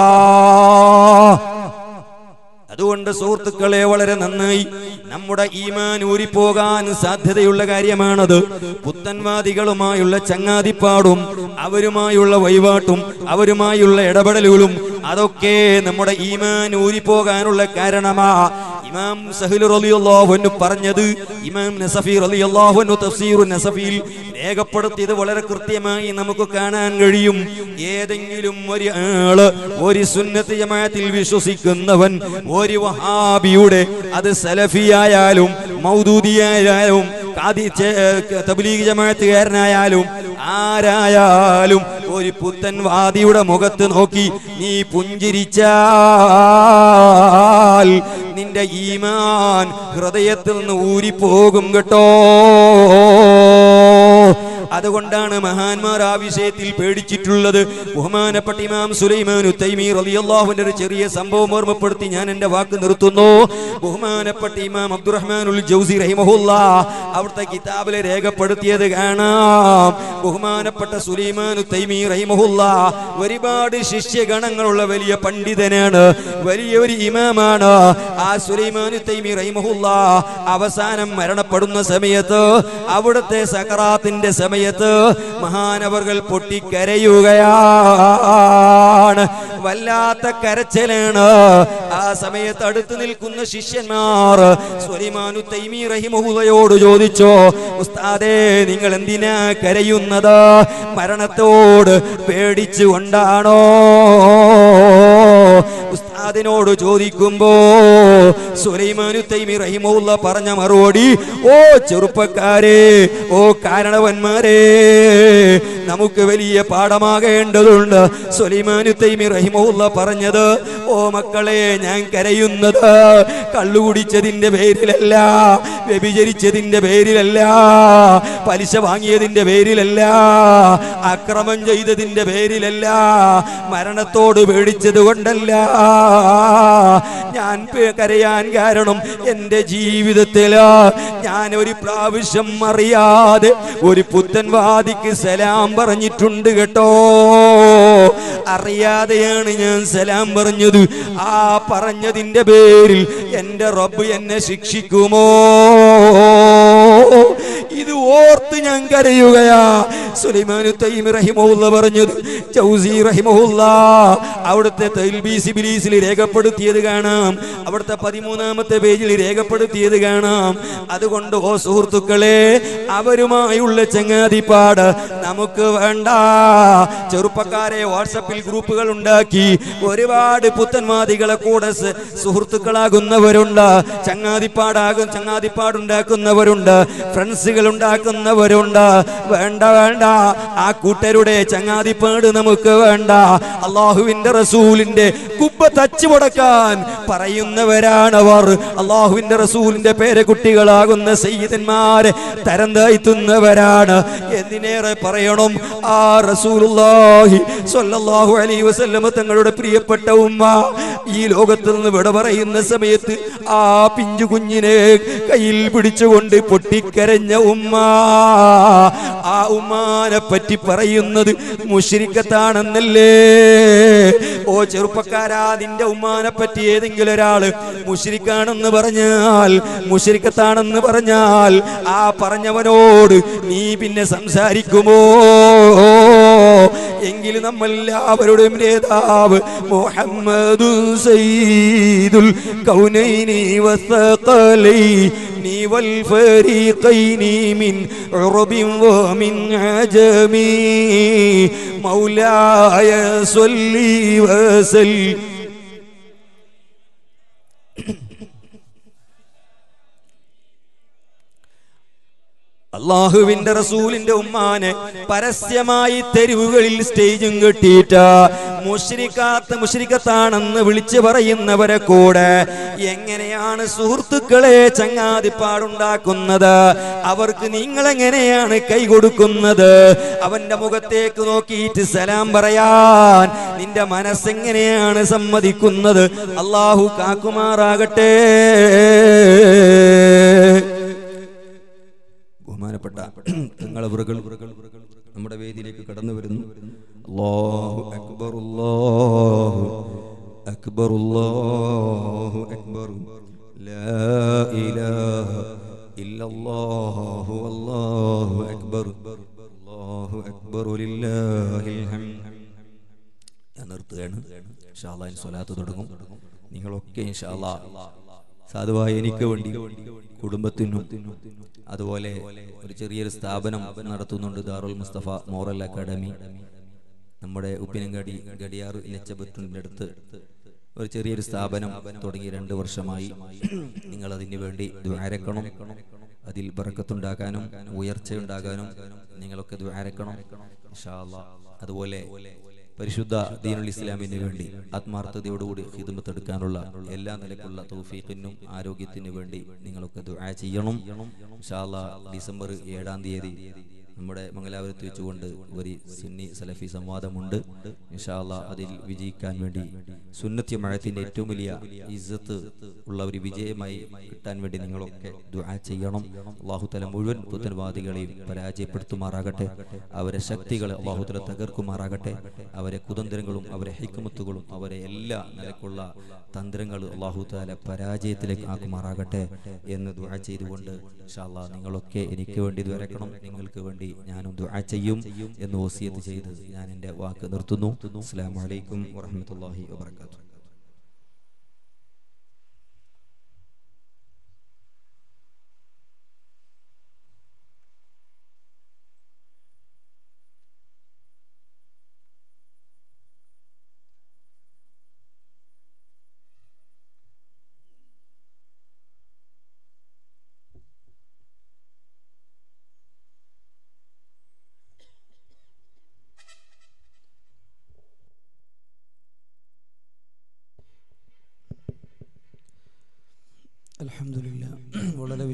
അതുകൊണ്ട് സുഹൃത്തുക്കളെ, വളരെ നന്നായി നമ്മുടെ ഈമാൻ ഊരിപ്പോകാൻ സാധ്യതയുള്ള കാര്യമാണത്. പുത്തൻവാദികളുമായുള്ള ചങ്ങാതിപ്പാടും അവരുമായുള്ള വഴിപാട്ടും അവരുമായുള്ള ഇടപെടലുകളും അതൊക്കെ നമ്മുടെ ഈമാൻ ഊരിപ്പോകാനുള്ള കാരണമാ. ഇമാം സഹൽ റളിയല്ലാഹു അൻഹു പറഞ്ഞത് ഇമാം നസഫി റളിയല്ലാഹു അൻഹു തഫ്സീറു നസഫിയിൽ രേഖപ്പെടുത്തിയത് വളരെ കൃത്യമായി നമുക്ക് കാണാൻ കഴിയും. ഏതെങ്കിലും ഒരു ആള് ഒരു സുന്നത്ത് ജമാഅത്തിൽ വിശ്വസിക്കുന്നവൻ ഒരു വഹാബിയുടെ, അത് സലഫിയായാലും മൗദൂദിയായാലും തബ്ലീഗ് ജമാഅത്തുകാരനായാലും ആരായാലും ഒരു പുത്തൻവാദിയുടെ മുഖത്ത് നോക്കി നീ പുഞ്ചിരിച്ചാൽ നിന്റെ ഈമാൻ ഹൃദയത്തിൽ നിന്ന് ഊരിപ്പോകും കേട്ടോ. അതുകൊണ്ടാണ് മഹാന്മാർ ആ വിഷയത്തിൽ പേടിച്ചിട്ടുള്ളത്. ബഹുമാനപ്പെട്ട ഇമാം സുലൈമാനു തൈമി റളിയല്ലാഹു അൻഹു ഒരു ചെറിയ സംഭവം ഓർമ്മപ്പെടുത്തി ഞാൻ എന്റെ വാക്ക് നിർത്തുന്നു. ബഹുമാനപ്പെട്ട ഇമാം അബ്ദുറഹ്മാനുൽ ജൗസി റഹിമഹുല്ലാഹ് അവിടുത്തെ കിതാബിൽ രേഖപ്പെടുത്തിയത് കാണാം. ബഹുമാനപ്പെട്ട സുലൈമാനു തൈമി റഹിമഹുല്ലാഹ് ഒരുപാട് ശിഷ്യഗണങ്ങളുള്ള വലിയ പണ്ഡിതനാണ്, വലിയൊരു ഇമാമാണ്. ആ സുലൈമാനു തൈമി റഹിമഹുല്ലാഹ് അവസാനം മരണപ്പെടുന്ന സമയത്ത്, അവിടുത്തെ സക്കറാത്തിന്റെ സമയത്ത് മഹാനവർകൾ പൊട്ടിക്കരയുകയാണ്. വല്ലാത്ത കരച്ചിലാണ്. ആ സമയത്ത് അടുത്ത് നിൽക്കുന്ന ശിഷ്യന്മാർ സുലൈമാനു തൈമി റഹിമഹുള്ളയോട് ചോദിച്ചോ, ഉസ്താദേ നിങ്ങൾ എന്തിനാ കരയുന്നത്? മരണത്തോട് പേടിച്ചുകൊണ്ടാണോ? അതിനോട് ചോദിക്കുമ്പോ സുലൈമാനു തൈമി റഹിമഹുല്ലാ പറഞ്ഞ മറുപടി, ഓ ചെറുപ്പക്കാരെ, ഓ കാരണവന്മാരെ, നമുക്ക് വലിയ പാഠമാകേണ്ടതുണ്ട്. സുലൈമാനു തൈമി റഹിമഹുല്ലാ പറഞ്ഞത്, ഓ മക്കളെ, ഞാൻ കരയുന്നത് കള്ളുകുടിച്ചതിന്റെ പേരിലല്ല, വ്യഭിചരിച്ചതിന്റെ പേരിലല്ല, പലിശ വാങ്ങിയതിന്റെ പേരിലല്ല, അക്രമം ചെയ്തതിന്റെ പേരിലല്ല, മരണത്തോട് പേടിച്ചത് കൊണ്ടല്ല. ഞാൻ കരയാൻ കാരണം എന്റെ ജീവിതത്തിൽ ഞാൻ ഒരു പ്രാവശ്യം അറിയാതെ ഒരു പുത്തൻവാദിക്ക് സലാം പറഞ്ഞിട്ടുണ്ട് കേട്ടോ. അറിയാതെയാണ് ഞാൻ സലാം പറഞ്ഞത്. ആ പറഞ്ഞതിന്റെ പേരിൽ എന്റെ റബ്ബ് എന്നെ ശിക്ഷിക്കുമോ? ഇത് ഓർത്ത് ഞാൻ കരയുകയാ. സുലൈമാനു തൈമി റഹിമഹുല്ലാ പറഞ്ഞത്, ജൗസി റഹിമഹുല്ലാ അവിടുത്തെ തൽബീസ് ഇബ്ലീസിൽ രേഖപ്പെടുത്തിയത് കാണാം. അവിടുത്തെ പതിമൂന്നാമത്തെ പേജിൽ രേഖപ്പെടുത്തിയത് കാണാം. അതുകൊണ്ട് ഓ സുഹൃത്തുക്കളെ, അവരുമായുള്ള ചങ്ങാതിപ്പാട് നമുക്ക് വേണ്ട. ചെറുപ്പക്കാരെ വാട്സപ്പിൽ ഗ്രൂപ്പുകൾ ഉണ്ടാക്കി ഒരുപാട് പുത്തൻവാദികളെ കൂടെ സുഹൃത്തുക്കളാകുന്നവരുണ്ട്, ചങ്ങാതിപ്പാടാകും ചങ്ങാതിപ്പാടുണ്ടാക്കുന്നവരുണ്ട്, ഫ്രണ്ട്സുകൾ ഉണ്ടാക്കുന്നവരുണ്ട്. വേണ്ട വേണ്ട, ആ കൂട്ടരുടെ ചങ്ങാതിപ്പാട് നമുക്ക് വേണ്ട. അള്ളാഹുവിന്റെ റസൂലിന്റെ കുബ്ബ തച്ചു മുടക്കാൻ പറയുന്നവരാണവർ. അള്ളാഹുവിന്റെ റസൂലിന്റെ പേരക്കുട്ടികളാകുന്ന സയ്യിദന്മാരെ തരം താഴ്ത്തുന്നവരാണ്. എന്തിനേറെ പറയണം, ആ റസൂലുള്ളാഹി സ്വല്ലല്ലാഹു അലൈഹി വസല്ലം തങ്ങളുടെ പ്രിയപ്പെട്ട ഉമ്മ ഈ ലോകത്ത് നിന്ന് വിട പറയുന്ന സമയത്ത് ആ പിഞ്ചു കുഞ്ഞിനെ കയ്യിൽ പിടിച്ചുകൊണ്ട് പൊട്ടിക്കരഞ്ഞ ഉമ്മ, ആ ഉമ്മാനെ പറ്റി പറയുന്നത് മുശ്രിക്കത്താണെന്നല്ലേ? ഓ ചെറുപ്പക്കാരാ, നിന്റെ ഉമ്മാനെ പറ്റി ഏതെങ്കിലും ഒരാള് മുശ്രിക്കാണെന്ന് പറഞ്ഞാൽ, മുശ്രിക്കത്താണെന്ന് പറഞ്ഞാൽ, ആ പറഞ്ഞവനോട് നീ പിന്നെ സംസാരിക്കുമോ? എങ്കിലും നമ്മളെല്ലാവരുടെയും നേതാവ് മുഹമ്മദു സയ്യിദുൽ കൗനൈനി വസഖലൈനി വൽ ഫരീഖൈനി മിൻ ഉറബിൻ വമിൻ അജമി മൗലായ സ്വല്ലി വസല്ലി. അള്ളാഹുവിന്റെ റസൂലിന്റെ ഉമ്മാനെ പരസ്യമായി തെരുവുകളിൽ സ്റ്റേജും കെട്ടിയിട്ട് മുശ്രിക്കാത്ത് മുശ്രിക്കത്താണെന്ന് വിളിച്ചു പറയുന്നവരെ കൂടെ എങ്ങനെയാണ് സുഹൃത്തുക്കളെ ചങ്ങാതിപ്പാടുണ്ടാക്കുന്നത്? അവർക്ക് നിങ്ങളെങ്ങനെയാണ് കൈ കൊടുക്കുന്നത്? അവന്റെ മുഖത്തേക്ക് നോക്കിയിട്ട് സലാം പറയാൻ നിന്റെ മനസ്സെങ്ങനെയാണ് സമ്മതിക്കുന്നത്? അള്ളാഹു കാക്കുമാറാകട്ടെ. ബഹുമാനപ്പെട്ട തങ്ങളവറുകൾ നമ്മുടെ വേദിയിലേക്ക് കടന്നു വരുന്നു. അല്ലാഹു അക്ബർ, അല്ലാഹു അക്ബർ, അല്ലാഹു അക്ബർ, ലാ ഇലാഹ ഇല്ലല്ലാഹു, അല്ലാഹു അക്ബർ, അല്ലാഹു അക്ബർ, ലില്ലാഹിൽ ഹംദ്. ഞാൻ നിർത്തുകയാണ്. ഇൻഷാ അല്ലാഹ് സ്വലാത്ത് തുടങ്ങും. നിങ്ങളൊക്കെ ഇൻഷാ അല്ലാഹ് സാധുവായി എനിക്ക് വേണ്ടി, കുടുംബത്തിനും അതുപോലെ ഒരു ചെറിയൊരു സ്ഥാപനം നടത്തുന്നുണ്ട്, ദാറുൽ മുസ്തഫ മോറൽ അക്കാഡമി. നമ്മുടെ ഉപ്പിനങ്ങാടി ഗഡിയാർ ലച്ചബറ്റിൻ്റെ അടുത്ത് ഒരു ചെറിയൊരു സ്ഥാപനം തുടങ്ങി രണ്ട് വർഷമായി. നിങ്ങൾ അതിന് വേണ്ടി ദ്വാരക്കണം. അതിൽ ബറക്കത്തുണ്ടാകാനും ഉയർച്ചയുണ്ടാകാനും നിങ്ങളൊക്കെ ദ്വാരക്കണം ഇൻഷാ അല്ലാഹ്. അതുപോലെ പരിശുദ്ധ ദീനുൽ ഇസ്ലാമിന് വേണ്ടി ആത്മാർത്ഥതയോടുകൂടി ഖിദ്മത്ത് എടുക്കാനുള്ള എല്ലാ നിലക്കുള്ള തൗഫീഖിനും ആരോഗ്യത്തിനു വേണ്ടി നിങ്ങളൊക്കെ ദുആ ചെയ്യണം ഇൻഷാ അല്ലാഹ്. ഡിസംബർ ഏഴാം തീയതി നമ്മുടെ മംഗലാപുരത്ത് വെച്ചുകൊണ്ട് ഒരു സുന്നി സലഫി സംവാദമുണ്ട് ഇൻഷാ അല്ലാഹ്. അതിൽ വിജയിക്കാൻ വേണ്ടി സുന്നത്തി മഴത്തിന്റെ ഏറ്റവും വലിയ ഇസ്സത്ത് ഉള്ള ഒരു വിജയമായി കിട്ടാൻ വേണ്ടി നിങ്ങളൊക്കെ ദുആ ചെയ്യണം. അല്ലാഹു തആല മുഴുവൻ പുത്തൻവാദികളെയും പരാജയപ്പെടുത്തുമാറാകട്ടെ. അവരെ ശക്തികളെ അല്ലാഹു തആല തകർക്കുമാറാകട്ടെ. അവരെ കുതന്ത്രങ്ങളും അവരെ ഹിക്മത്തുകളും അവരെ എല്ലാ നിലക്കുള്ള തന്ത്രങ്ങൾ അല്ലാഹു തആല പരാജയത്തിലേക്ക് ആക്കുമാറാകട്ടെ എന്ന് ദുആ ചെയ്തുകൊണ്ട് ഇൻഷാ അല്ലാഹ് നിങ്ങളൊക്കെ എനിക്ക് വേണ്ടി ദുആക്കണം, നിങ്ങൾക്ക് വേണ്ടി ഞാനും ദുആ ചെയ്യും എന്ന് വസിയത്ത് ചെയ്ത് ഞാൻ എൻ്റെ വാക്ക് നിർത്തുന്നു. അസ്സലാമു അലൈക്കും വറഹ്മത്തുള്ളാഹി വബറകാതുഹു. അൽഹംദുലില്ലാ വളരെ